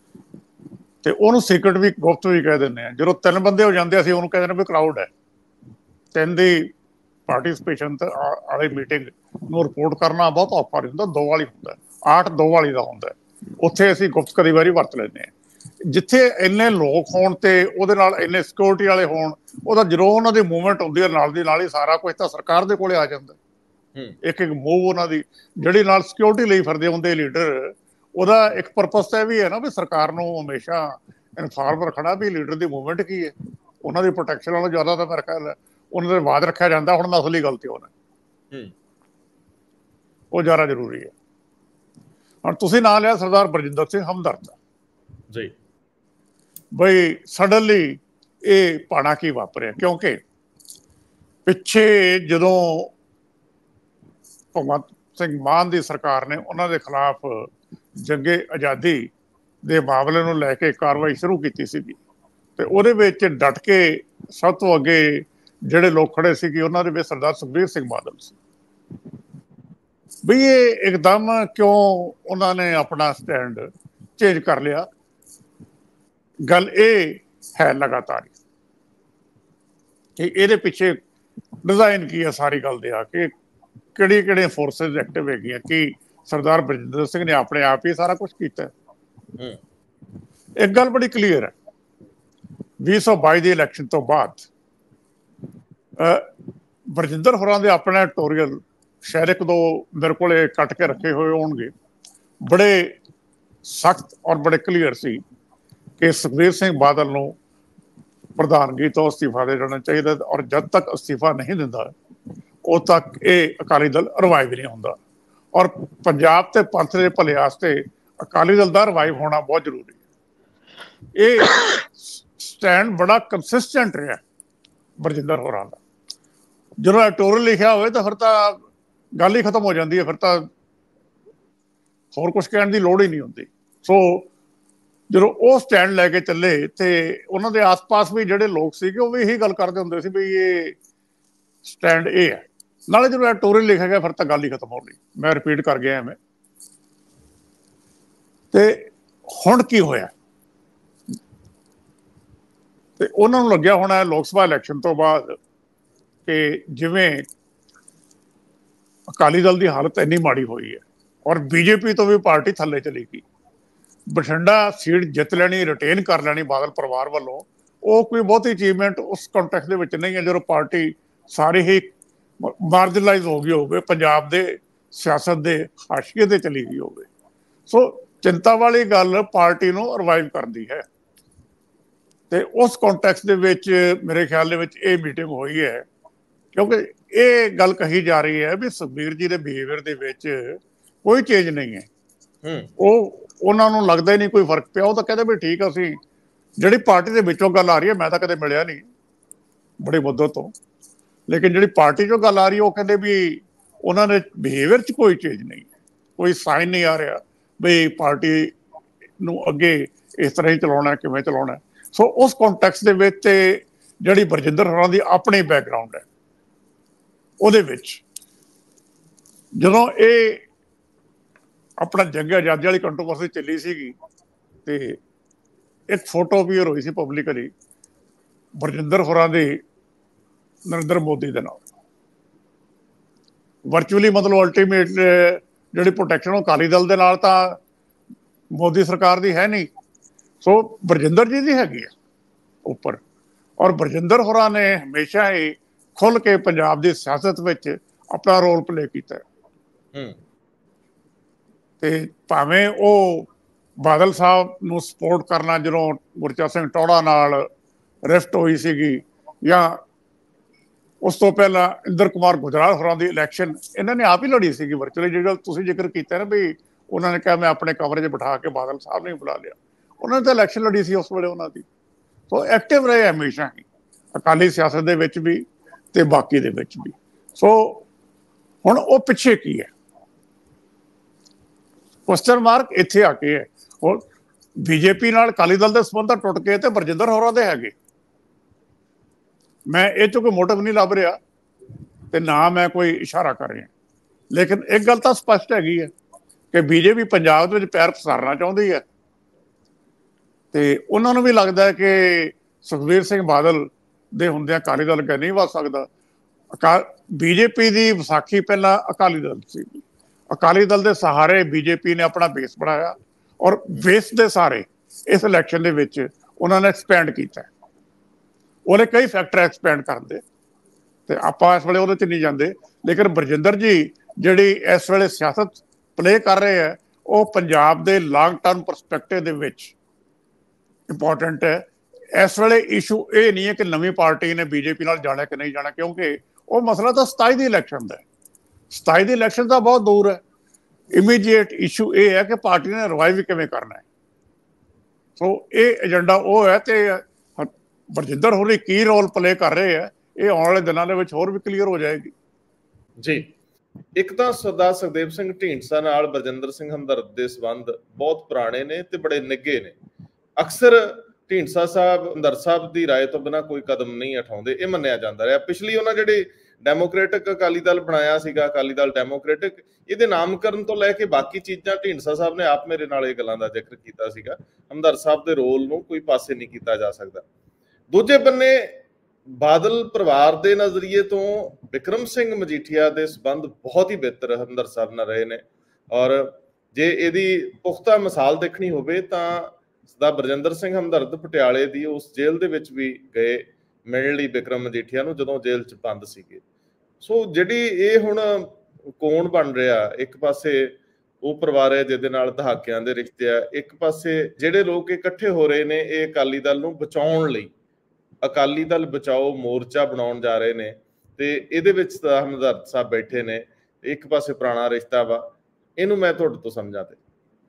ਤੇ ਉਹਨੂੰ ਸੀਕ੍ਰੇਟ ਵੀ ਗੁਪਤ ਵੀ ਕਹਿ ਦਿੰਦੇ ਆ। ਜਦੋਂ ਤਿੰਨ ਬੰਦੇ ਹੋ ਜਾਂਦੇ ਅਸੀਂ ਉਹਨੂੰ ਕਹਿੰਦੇ ਨੇ ਵੀ ਕਰਾਊਡ ਹੈ। ਤਿੰਨ ਦੀ ਪਾਰਟੀਸਪੇਸ਼ਨ ਵਾਲੀ ਮੀਟਿੰਗ ਨੂੰ ਰਿਪੋਰਟ ਕਰਨਾ ਬਹੁਤ ਔਖਾ ਨਹੀਂ ਹੁੰਦਾ, ਦੋ ਵਾਲੀ ਹੁੰਦਾ, ਆਰਟ ਦੋ ਵਾਲੀ ਦਾ ਹੁੰਦਾ। ਉੱਥੇ ਅਸੀਂ ਗੁਪਤ ਕਈ ਵਾਰੀ ਵਰਤ ਲੈਂਦੇ ਹਾਂ। ਜਿੱਥੇ ਇੰਨੇ ਲੋਕ ਹੋਣ ਤੇ ਉਹਦੇ ਨਾਲ ਇੰਨੇ ਸਿਕਿਉਰਿਟੀ ਵਾਲੇ ਹੋਣ, ਉਹਦਾ ਜਦੋਂ ਉਹਨਾਂ ਦੀ ਮੂਵਮੈਂਟ ਹੁੰਦੀ ਹੈ ਨਾਲ ਦੀ ਨਾਲ ਹੀ ਸਾਰਾ ਕੁਝ ਤਾਂ ਸਰਕਾਰ ਦੇ ਕੋਲੇ ਆ ਜਾਂਦਾ। ਇੱਕ ਇੱਕ ਮੂਵ ਉਹਨਾਂ ਦੀ ਜਿਹੜੀ ਨਾਲ ਸਿਕਿਉਰਿਟੀ ਲਈ ਫਿਰਦੇ ਹੁੰਦੇ ਲੀਡਰ, ਉਹਦਾ ਇੱਕ ਪਰਪਸ ਤਾਂ ਇਹ ਵੀ ਹੈ ਨਾ ਵੀ ਸਰਕਾਰ ਨੂੰ ਹਮੇਸ਼ਾ ਇਨਫਾਰਮ ਰੱਖਣਾ ਵੀ ਲੀਡਰ ਦੀ ਮੂਵਮੈਂਟ ਕੀ ਹੈ। ਉਹਨਾਂ ਦੀ ਪ੍ਰੋਟੈਕਸ਼ਨ ਨਾਲੋਂ ਜ਼ਿਆਦਾ ਤਾਂ ਮੇਰਾ ਖਿਆਲ ਹੈ ਉਹਨਾਂ ਦੇ ਬਾਅਦ ਰੱਖਿਆ ਜਾਂਦਾ। ਹੁਣ ਨਸਲੀ ਗਲਤੀ ਹੋਣਾ ਉਹ ਜ਼ਿਆਦਾ ਜ਼ਰੂਰੀ ਹੈ। ਹੁਣ ਤੁਸੀਂ ਨਾਂ ਲਿਆ ਸਰਦਾਰ ਬਰਜਿੰਦਰ ਸਿੰਘ ਹਮਦਰਦ ਦਾ ਜੀ, ਬਈ ਸਡਨਲੀ ਇਹ ਪਾਣਾ ਕੀ ਵਾਪਰਿਆ, ਕਿਉਂਕਿ ਪਿੱਛੇ ਜਦੋਂ ਭਗਵੰਤ ਸਿੰਘ ਮਾਨ ਦੀ ਸਰਕਾਰ ਨੇ ਉਹਨਾਂ ਦੇ ਖਿਲਾਫ ਜੰਗੇ ਆਜ਼ਾਦੀ ਦੇ ਮਾਮਲੇ ਨੂੰ ਲੈ ਕੇ ਕਾਰਵਾਈ ਸ਼ੁਰੂ ਕੀਤੀ ਸੀਗੀ, ਤੇ ਉਹਦੇ ਵਿੱਚ ਡਟ ਕੇ ਸਭ ਤੋਂ ਅੱਗੇ ਜਿਹੜੇ ਲੋਕ ਖੜੇ ਸੀਗੇ ਉਹਨਾਂ ਦੇ ਵਿੱਚ ਸਰਦਾਰ ਸੁਖਬੀਰ ਸਿੰਘ ਬਾਦਲ ਸੀ। ਵੀ ਇਹ ਇੱਕਦਮ ਕਿਉਂ ਉਹਨਾਂ ਨੇ ਆਪਣਾ ਸਟੈਂਡ ਚੇਂਜ ਕਰ ਲਿਆ? ਗੱਲ ਇਹ ਹੈ ਲਗਾਤਾਰ ਕਿ ਇਹਦੇ ਪਿੱਛੇ ਡਿਜ਼ਾਈਨ ਕੀ ਹੈ ਸਾਰੀ ਗੱਲ ਦੇ, ਆ ਕਿ ਕਿਹੜੀਆਂ ਕਿਹੜੀਆਂ ਫੋਰਸਿਸ ਐਕਟਿਵ ਹੈਗੀਆਂ, ਕਿ ਸਰਦਾਰ ਬਰਜਿੰਦਰ ਸਿੰਘ ਨੇ ਆਪਣੇ ਆਪ ਹੀ ਸਾਰਾ ਕੁਛ ਕੀਤਾ। ਇੱਕ ਗੱਲ ਬੜੀ ਕਲੀਅਰ ਹੈ, ਵੀਹ ਸੌ ਬਾਈ ਦੀ ਇਲੈਕਸ਼ਨ ਤੋਂ ਬਾਅਦ ਬਰਜਿੰਦਰ ਹੋਰਾਂ ਦੇ ਆਪਣੇ ਐਡੀਟੋਰੀਅਲ ਸ਼ਾਇਦ ਇੱਕ ਦੋ ਮੇਰੇ ਕੋਲ ਕੱਟ ਕੇ ਰੱਖੇ ਹੋਏ ਹੋਣਗੇ, ਬੜੇ ਸਖਤ ਔਰ ਬੜੇ ਕਲੀਅਰ ਸੀ ਕਿ ਸੁਖਬੀਰ ਸਿੰਘ ਬਾਦਲ ਨੂੰ ਪ੍ਰਧਾਨਗੀ ਤੋਂ ਅਸਤੀਫਾ ਦੇ ਦੇਣਾ ਚਾਹੀਦਾ, ਔਰ ਜਦ ਤੱਕ ਅਸਤੀਫਾ ਨਹੀਂ ਦਿੰਦਾ ਉਦੋਂ ਤੱਕ ਇਹ ਅਕਾਲੀ ਦਲ ਰਿਵਾਈਵ ਨਹੀਂ ਹੁੰਦਾ, ਔਰ ਪੰਜਾਬ ਤੇ ਪੰਥ ਦੇ ਭਲੇ ਵਾਸਤੇ ਅਕਾਲੀ ਦਲ ਦਾ ਰਿਵਾਈਵ ਹੋਣਾ ਬਹੁਤ ਜ਼ਰੂਰੀ ਹੈ। ਇਹ ਸਟੈਂਡ ਬੜਾ ਕੰਸਿਸਟੈਂਟ ਰਿਹਾ ਬਰਜਿੰਦਰ ਹੋਰਾਂ ਦਾ। ਜਦੋਂ ਐਡੀਟੋਰੀਅਲ ਲਿਖਿਆ ਹੋਵੇ ਤਾਂ ਫਿਰ ਤਾਂ ਗੱਲ ਹੀ ਖਤਮ ਹੋ ਜਾਂਦੀ ਹੈ, ਫਿਰ ਤਾਂ ਹੋਰ ਕੁਛ ਕਹਿਣ ਦੀ ਲੋੜ ਹੀ ਨਹੀਂ ਹੁੰਦੀ। ਸੋ ਜਦੋਂ ਉਹ ਸਟੈਂਡ ਲੈ ਕੇ ਚੱਲੇ ਤੇ ਉਹਨਾਂ ਦੇ ਆਸ-ਪਾਸ ਵੀ ਜਿਹੜੇ ਲੋਕ ਸੀਗੇ ਉਹ ਵੀ ਇਹੀ ਗੱਲ ਕਰਦੇ ਹੁੰਦੇ ਸੀ ਵੀ ਇਹ ਸਟੈਂਡ ਇਹ ਹੈ। ਨਾਲੇ ਜਦੋਂ ਐਡੀਟੋਰੀਅਲ ਲਿਖਿਆ ਗਿਆ ਫਿਰ ਤਾਂ ਗੱਲ ਹੀ ਖਤਮ ਹੋ ਗਈ। ਮੈਂ ਰਿਪੀਟ ਕਰ ਗਿਆ ਐਵੇਂ। ਤੇ ਹੁਣ ਕੀ ਹੋਇਆ? ਤੇ ਉਹਨਾਂ ਨੂੰ ਲੱਗਿਆ ਹੋਣਾ ਲੋਕ ਸਭਾ ਇਲੈਕਸ਼ਨ ਤੋਂ ਬਾਅਦ ਕਿ ਜਿਵੇਂ ਅਕਾਲੀ ਦਲ ਦੀ ਹਾਲਤ ਇੰਨੀ ਮਾੜੀ ਹੋਈ ਹੈ ਔਰ ਬੀਜੇਪੀ ਤੋਂ ਵੀ ਪਾਰਟੀ ਥੱਲੇ ਚਲੀ ਗਈ, ਬਠਿੰਡਾ ਸੀਟ ਜਿੱਤ ਲੈਣੀ, ਰਿਟੇਨ ਕਰ ਲੈਣੀ ਬਾਦਲ ਪਰਿਵਾਰ ਵੱਲੋਂ, ਉਹ ਕੋਈ ਬਹੁਤੀ ਅਚੀਵਮੈਂਟ ਉਸ ਕੰਟੈਕਸਟ ਦੇ ਵਿੱਚ ਨਹੀਂ ਹੈ ਜਦੋਂ ਪਾਰਟੀ ਸਾਰੀ ਹੀ ਮਾਰਜਨਲਾਈਜ਼ ਹੋ ਗਈ ਹੋਵੇ, ਪੰਜਾਬ ਦੇ ਸਿਆਸਤ ਦੇ ਹਾਸ਼ੀਏ ਤੇ ਚਲੀ ਗਈ ਹੋਵੇ। ਸੋ ਚਿੰਤਾ ਵਾਲੀ ਗੱਲ ਪਾਰਟੀ ਨੂੰ ਰਿਵਾਈਵ ਕਰਦੀ ਹੈ। ਤੇ ਉਸ ਕੰਟੈਕਸਟ ਦੇ ਵਿੱਚ ਮੇਰੇ ਖਿਆਲ ਦੇ ਵਿੱਚ ਇਹ ਮੀਟਿੰਗ ਹੋਈ ਹੈ, ਕਿਉਂਕਿ ਇਹ ਗੱਲ ਕਹੀ ਜਾ ਰਹੀ ਹੈ ਵੀ ਸੁਖਬੀਰ ਜੀ ਦੇ ਬਿਹੇਵੀਅਰ ਦੇ ਵਿੱਚ ਕੋਈ ਚੇਂਜ ਨਹੀਂ ਹੈ। ਉਹ ਉਹਨਾਂ ਨੂੰ ਲੱਗਦਾ ਹੀ ਨਹੀਂ ਕੋਈ ਫਰਕ ਪਿਆ। ਉਹ ਤਾਂ ਕਹਿੰਦੇ ਵੀ ਠੀਕ ਅਸੀਂ ਜਿਹੜੀ ਪਾਰਟੀ ਦੇ ਵਿੱਚੋਂ ਗੱਲ ਆ ਰਹੀ ਹੈ, ਮੈਂ ਤਾਂ ਕਦੇ ਮਿਲਿਆ ਨਹੀਂ ਬੜੀ ਮੁੱਦਤ ਤੋਂ, ਲੇਕਿਨ ਜਿਹੜੀ ਪਾਰਟੀ ਚੋਂ ਗੱਲ ਆ ਰਹੀ ਹੈ ਉਹ ਕਹਿੰਦੇ ਵੀ ਉਹਨਾਂ ਦੇ ਬਿਹੇਵੀਅਰ 'ਚ ਕੋਈ ਚੇਂਜ ਨਹੀਂ, ਕੋਈ ਸਾਈਨ ਨਹੀਂ ਆ ਰਿਹਾ ਵੀ ਪਾਰਟੀ ਨੂੰ ਅੱਗੇ ਇਸ ਤਰ੍ਹਾਂ ਹੀ ਚਲਾਉਣਾ, ਕਿਵੇਂ ਚਲਾਉਣਾ। ਸੋ ਉਸ ਕੰਟੈਕਸਟ ਦੇ ਵਿੱਚ ਤੇ ਜਿਹੜੀ ਬਰਜਿੰਦਰ ਹੋਰਾਂ ਦੀ ਆਪਣੀ ਬੈਕਗਰਾਊਂਡ ਹੈ ਉਹਦੇ ਵਿੱਚ ਜਦੋਂ ਇਹ ਆਪਣਾ ਜੰਗ ਆਜ਼ਾਦੀ ਵਾਲੀ ਕੰਟਰੋਵਰਸੀ ਚੱਲੀ ਸੀਗੀ ਤੇ ਇੱਕ ਫੋਟੋ ਅਪੀਅਰ ਹੋਈ ਸੀ ਪਬਲਿਕਲੀ ਬਰਜਿੰਦਰ ਹੋਰਾਂ ਦੀ ਨਰਿੰਦਰ ਮੋਦੀ ਦੇ ਨਾਲ, ਵਰਚੁਅਲੀ ਮਤਲਬ ਅਲਟੀਮੇਟ ਜਿਹੜੀ ਪ੍ਰੋਟੈਕਸ਼ਨ ਉਹ ਅਕਾਲੀ ਦਲ ਦੇ ਨਾਲ ਤਾਂ ਮੋਦੀ ਸਰਕਾਰ ਦੀ ਹੈ ਨਹੀਂ, ਸੋ ਬਰਜਿੰਦਰ ਜੀ ਦੀ ਹੈਗੀ ਹੈ ਉੱਪਰ। ਔਰ ਬਰਜਿੰਦਰ ਹੋਰਾਂ ਨੇ ਹਮੇਸ਼ਾ ਹੀ ਖੁੱਲ੍ਹ ਕੇ ਪੰਜਾਬ ਦੀ ਸਿਆਸਤ ਵਿੱਚ ਆਪਣਾ ਰੋਲ ਪਲੇ ਕੀਤਾ ਹੈ। ਤੇ ਭਾਵੇਂ ਉਹ ਬਾਦਲ ਸਾਹਿਬ ਨੂੰ ਸਪੋਰਟ ਕਰਨਾ ਜਦੋਂ ਗੁਰਚਰਨ ਸਿੰਘ ਟੌੜਾ ਨਾਲ ਰਿਫਟ ਹੋਈ ਸੀਗੀ, ਜਾਂ ਉਸ ਤੋਂ ਪਹਿਲਾਂ ਇੰਦਰ ਕੁਮਾਰ ਗੁਜਰਾਲ ਹੋਰਾਂ ਦੀ ਇਲੈਕਸ਼ਨ ਇਹਨਾਂ ਨੇ ਆਪ ਹੀ ਲੜੀ ਸੀਗੀ ਵਰਚੁਅਲੀ, ਜਿਹੜਾ ਤੁਸੀਂ ਜ਼ਿਕਰ ਕੀਤਾ ਨਾ ਵੀ ਉਹਨਾਂ ਨੇ ਕਿਹਾ ਮੈਂ ਆਪਣੇ ਕਵਰੇਜ ਬਿਠਾ ਕੇ ਬਾਦਲ ਸਾਹਿਬ ਨੇ ਬੁਲਾ ਲਿਆ, ਉਹਨਾਂ ਨੇ ਤਾਂ ਇਲੈਕਸ਼ਨ ਲੜੀ ਸੀ ਉਸ ਵੇਲੇ ਉਹਨਾਂ ਦੀ। ਸੋ ਐਕਟਿਵ ਰਹੇ ਹਮੇਸ਼ਾ ਹੀ ਅਕਾਲੀ ਸਿਆਸਤ ਦੇ ਵਿੱਚ ਵੀ ਤੇ ਬਾਕੀ ਦੇ ਵਿੱਚ ਵੀ। ਸੋ ਹੁਣ ਉਹ ਪਿੱਛੇ ਕੀ ਹੈ? ਕੁਐਸਚਨ ਮਾਰਕ ਇੱਥੇ ਆ ਕੇ ਹੈ। ਹੁਣ ਬੀਜੇਪੀ ਨਾਲ ਅਕਾਲੀ ਦਲ ਦੇ ਸੰਬੰਧ ਟੁੱਟ ਕੇ ਤੇ ਬਰਜਿੰਦਰ ਹੋਰਾਂ ਦੇ ਹੈਗੇ। ਮੈਂ ਇਹ ਚੋਂ ਕੋਈ ਮੋਟਿਵ ਨਹੀਂ ਲੱਭ ਰਿਹਾ ਤੇ ਨਾ ਮੈਂ ਕੋਈ ਇਸ਼ਾਰਾ ਕਰ ਰਿਹਾ, ਲੇਕਿਨ ਇੱਕ ਗੱਲ ਤਾਂ ਸਪਸ਼ਟ ਹੈਗੀ ਹੈ ਕਿ ਬੀਜੇਪੀ ਪੰਜਾਬ ਦੇ ਵਿੱਚ ਪੈਰ ਪਸਾਰਨਾ ਚਾਹੁੰਦੀ ਹੈ ਤੇ ਉਹਨਾਂ ਨੂੰ ਵੀ ਲੱਗਦਾ ਹੈ ਕਿ ਸੁਖਬੀਰ ਸਿੰਘ ਬਾਦਲ ਦੇ ਹੁੰਦਿਆਂ ਅਕਾਲੀ ਦਲ ਅੱਗੇ ਨਹੀਂ ਵੱਧ ਸਕਦਾ। ਅਕਾ ਬੀਜੇਪੀ ਦੀ ਵਿਸਾਖੀ ਪਹਿਲਾਂ ਅਕਾਲੀ ਦਲ ਸੀ, ਅਕਾਲੀ ਦਲ ਦੇ ਸਹਾਰੇ ਬੀਜੇਪੀ ਨੇ ਆਪਣਾ ਬੇਸ ਬਣਾਇਆ ਔਰ ਬੇਸ ਦੇ ਸਾਰੇ ਇਸ ਇਲੈਕਸ਼ਨ ਦੇ ਵਿੱਚ ਉਹਨਾਂ ਨੇ ਐਕਸਪੈਂਡ ਕੀਤਾ। ਉਹਨੇ ਕਈ ਫੈਕਟਰ ਐਕਸਪੈਂਡ ਕਰਦੇ ਤੇ ਆਪਾਂ ਇਸ ਵੇਲੇ ਉਹਦੇ 'ਚ ਨਹੀਂ ਜਾਂਦੇ, ਲੇਕਿਨ ਬਰਜਿੰਦਰ ਜੀ ਜਿਹੜੀ ਇਸ ਵੇਲੇ ਸਿਆਸਤ ਪਲੇ ਕਰ ਰਹੇ ਹੈ ਉਹ ਪੰਜਾਬ ਦੇ ਲਾਂਗ ਟਰਮ ਪਰਸਪੈਕਟਿਵ ਦੇ ਵਿੱਚ ਇੰਪੋਰਟੈਂਟ ਹੈ। ਇਸ ਵੇਲੇ ਇਸ਼ੂ ਇਹ ਨਹੀਂ ਹੈ ਕਿ ਨਵੀਂ ਪਾਰਟੀ ਨੇ ਬੀਜੇਪੀ ਨਾਲ ਜਾਣਾ ਕਿ ਨਹੀਂ ਜਾਣਾ, ਕਿਉਂਕਿ ਉਹ ਮਸਲਾ ਤਾਂ ਸਤਾਈ ਦੀ ਇਲੈਕਸ਼ਨ ਦਾ ਹੈ। ਸਤਾਈ ਦੀ ਇਲੈਕਸ਼ਨ ਤਾਂ ਬਹੁਤ ਦੂਰ ਹੈ। ਇਮੀਡੀਏਟ ਇਸ਼ੂ ਇਹ ਹੈ ਕਿ ਪਾਰਟੀ ਨੇ ਰਿਵਾਈਵ ਕਿਵੇਂ ਕਰਨਾ ਹੈ। ਸੋ ਇਹ ਏਜੰਡਾ ਉਹ ਹੈ ਤੇ ਬਰਜਿੰਦਰ ਹੋਰੀ ਕੀ ਰੋਲ ਪਲੇ ਕਰ ਰਹੇ ਆ, ਇਹ ਆਉਣ ਵਾਲੇ ਦਿਨਾਂ ਦੇ ਵਿੱਚ ਹੋਰ ਵੀ ਕਲੀਅਰ ਹੋ ਜਾਏਗੀ ਜੀ। ਇੱਕ ਤਾਂ ਸਰਦਾਰ ਸੁਖਦੇਵ ਸਿੰਘ ਢੀਂਡਸਾ ਨਾਲ ਬਰਜਿੰਦਰ ਸਿੰਘ ਹਮਦਰਦ ਦੇ ਸੰਬੰਧ ਬਹੁਤ ਪੁਰਾਣੇ ਨੇ ਤੇ ਬੜੇ ਨਿੱਘੇ ਨੇ। ਅਕਸਰ ਢੀਂਡਸਾ ਸਾਹਿਬ ਹਮਦਰਦ ਸਾਹਿਬ ਦੀ ਰਾਏ ਤੋਂ ਬਿਨਾਂ ਕੋਈ ਕਦਮ ਨਹੀਂ ਉਠਾਉਂਦੇ, ਇਹ ਮੰਨਿਆ ਜਾਂਦਾ ਰਿਹਾ। ਪਿਛਲੀ ਉਹਨਾਂ ਜਿਹੜੇ ਡੈਮੋਕ੍ਰੈਟਿਕ ਅਕਾਲੀ ਦਲ ਬਣਾਇਆ ਸੀਗਾ, ਅਕਾਲੀ ਦਲ ਡੈਮੋਕ੍ਰੈਟਿਕ, ਇਹਦੇ ਨਾਮਕਰਨ ਤੋਂ ਲੈ ਕੇ ਬਾਕੀ ਚੀਜ਼ਾਂ ਢੀਂਡਸਾ ਸਾਹਿਬ ਨੇ ਆਪ ਮੇਰੇ ਨਾਲ ਇਹ ਗੱਲਾਂ ਦਾ ਜ਼ਿਕਰ ਕੀਤਾ ਸੀਗਾ। ਹਮਦਰਦ ਸਾਹਿਬ ਦੇ ਰੋਲ ਨੂੰ ਕੋਈ ਪਾਸੇ ਨਹੀਂ ਕੀਤਾ ਜਾ ਸਕਦਾ। ਦੂਜੇ ਬੰਨੇ ਬਾਦਲ ਪਰਿਵਾਰ ਦੇ ਨਜ਼ਰੀਏ ਤੋਂ ਬਿਕਰਮ ਸਿੰਘ ਮਜੀਠੀਆ ਦੇ ਸੰਬੰਧ ਬਹੁਤ ਹੀ ਬਿਹਤਰ ਹਮਦਰਦ ਸਾਹਿਬ ਨਾਲ ਰਹੇ ਨੇ, ਔਰ ਜੇ ਇਹਦੀ ਪੁਖਤਾ ਮਿਸਾਲ ਦੇਖਣੀ ਹੋਵੇ ਤਾਂ ਸਰਦਾਰ ਬਰਜਿੰਦਰ ਸਿੰਘ ਹਮਦਰਦ ਪਟਿਆਲੇ ਦੀ ਉਸ ਜੇਲ੍ਹ ਦੇ ਵਿੱਚ ਵੀ ਗਏ ਮਿਲਣ ਲਈ ਬਿਕਰਮ ਮਜੀਠੀਆ ਨੂੰ, ਜਦੋਂ ਜੇਲ੍ਹ 'ਚ ਬੰਦ ਸੀਗੇ। ਸੋ ਜਿਹੜੀ ਇਹ ਹੁਣ ਕੋਣ ਬਣ ਰਿਹਾ, ਇੱਕ ਪਾਸੇ ਉਹ ਪਰਿਵਾਰ ਹੈ ਜਿਹਦੇ ਨਾਲ ਦਹਾਕਿਆਂ ਦੇ ਰਿਸ਼ਤੇ ਆ, ਇੱਕ ਪਾਸੇ ਜਿਹੜੇ ਲੋਕ ਇਕੱਠੇ ਹੋ ਰਹੇ ਨੇ ਇਹ ਅਕਾਲੀ ਦਲ ਨੂੰ ਬਚਾਉਣ ਲਈ ਅਕਾਲੀ ਦਲ ਬਚਾਓ ਮੋਰਚਾ ਬਣਾਉਣ ਜਾ ਰਹੇ ਨੇ, ਤੇ ਇਹਦੇ ਵਿੱਚ ਤਾਂ ਹਮਦਰਦ ਸਾਹਿਬ ਬੈਠੇ ਨੇ। ਇੱਕ ਪਾਸੇ ਪੁਰਾਣਾ ਰਿਸ਼ਤਾ ਵਾ, ਇਹਨੂੰ ਮੈਂ ਤੁਹਾਡੇ ਤੋਂ ਸਮਝਾ ਦੇ।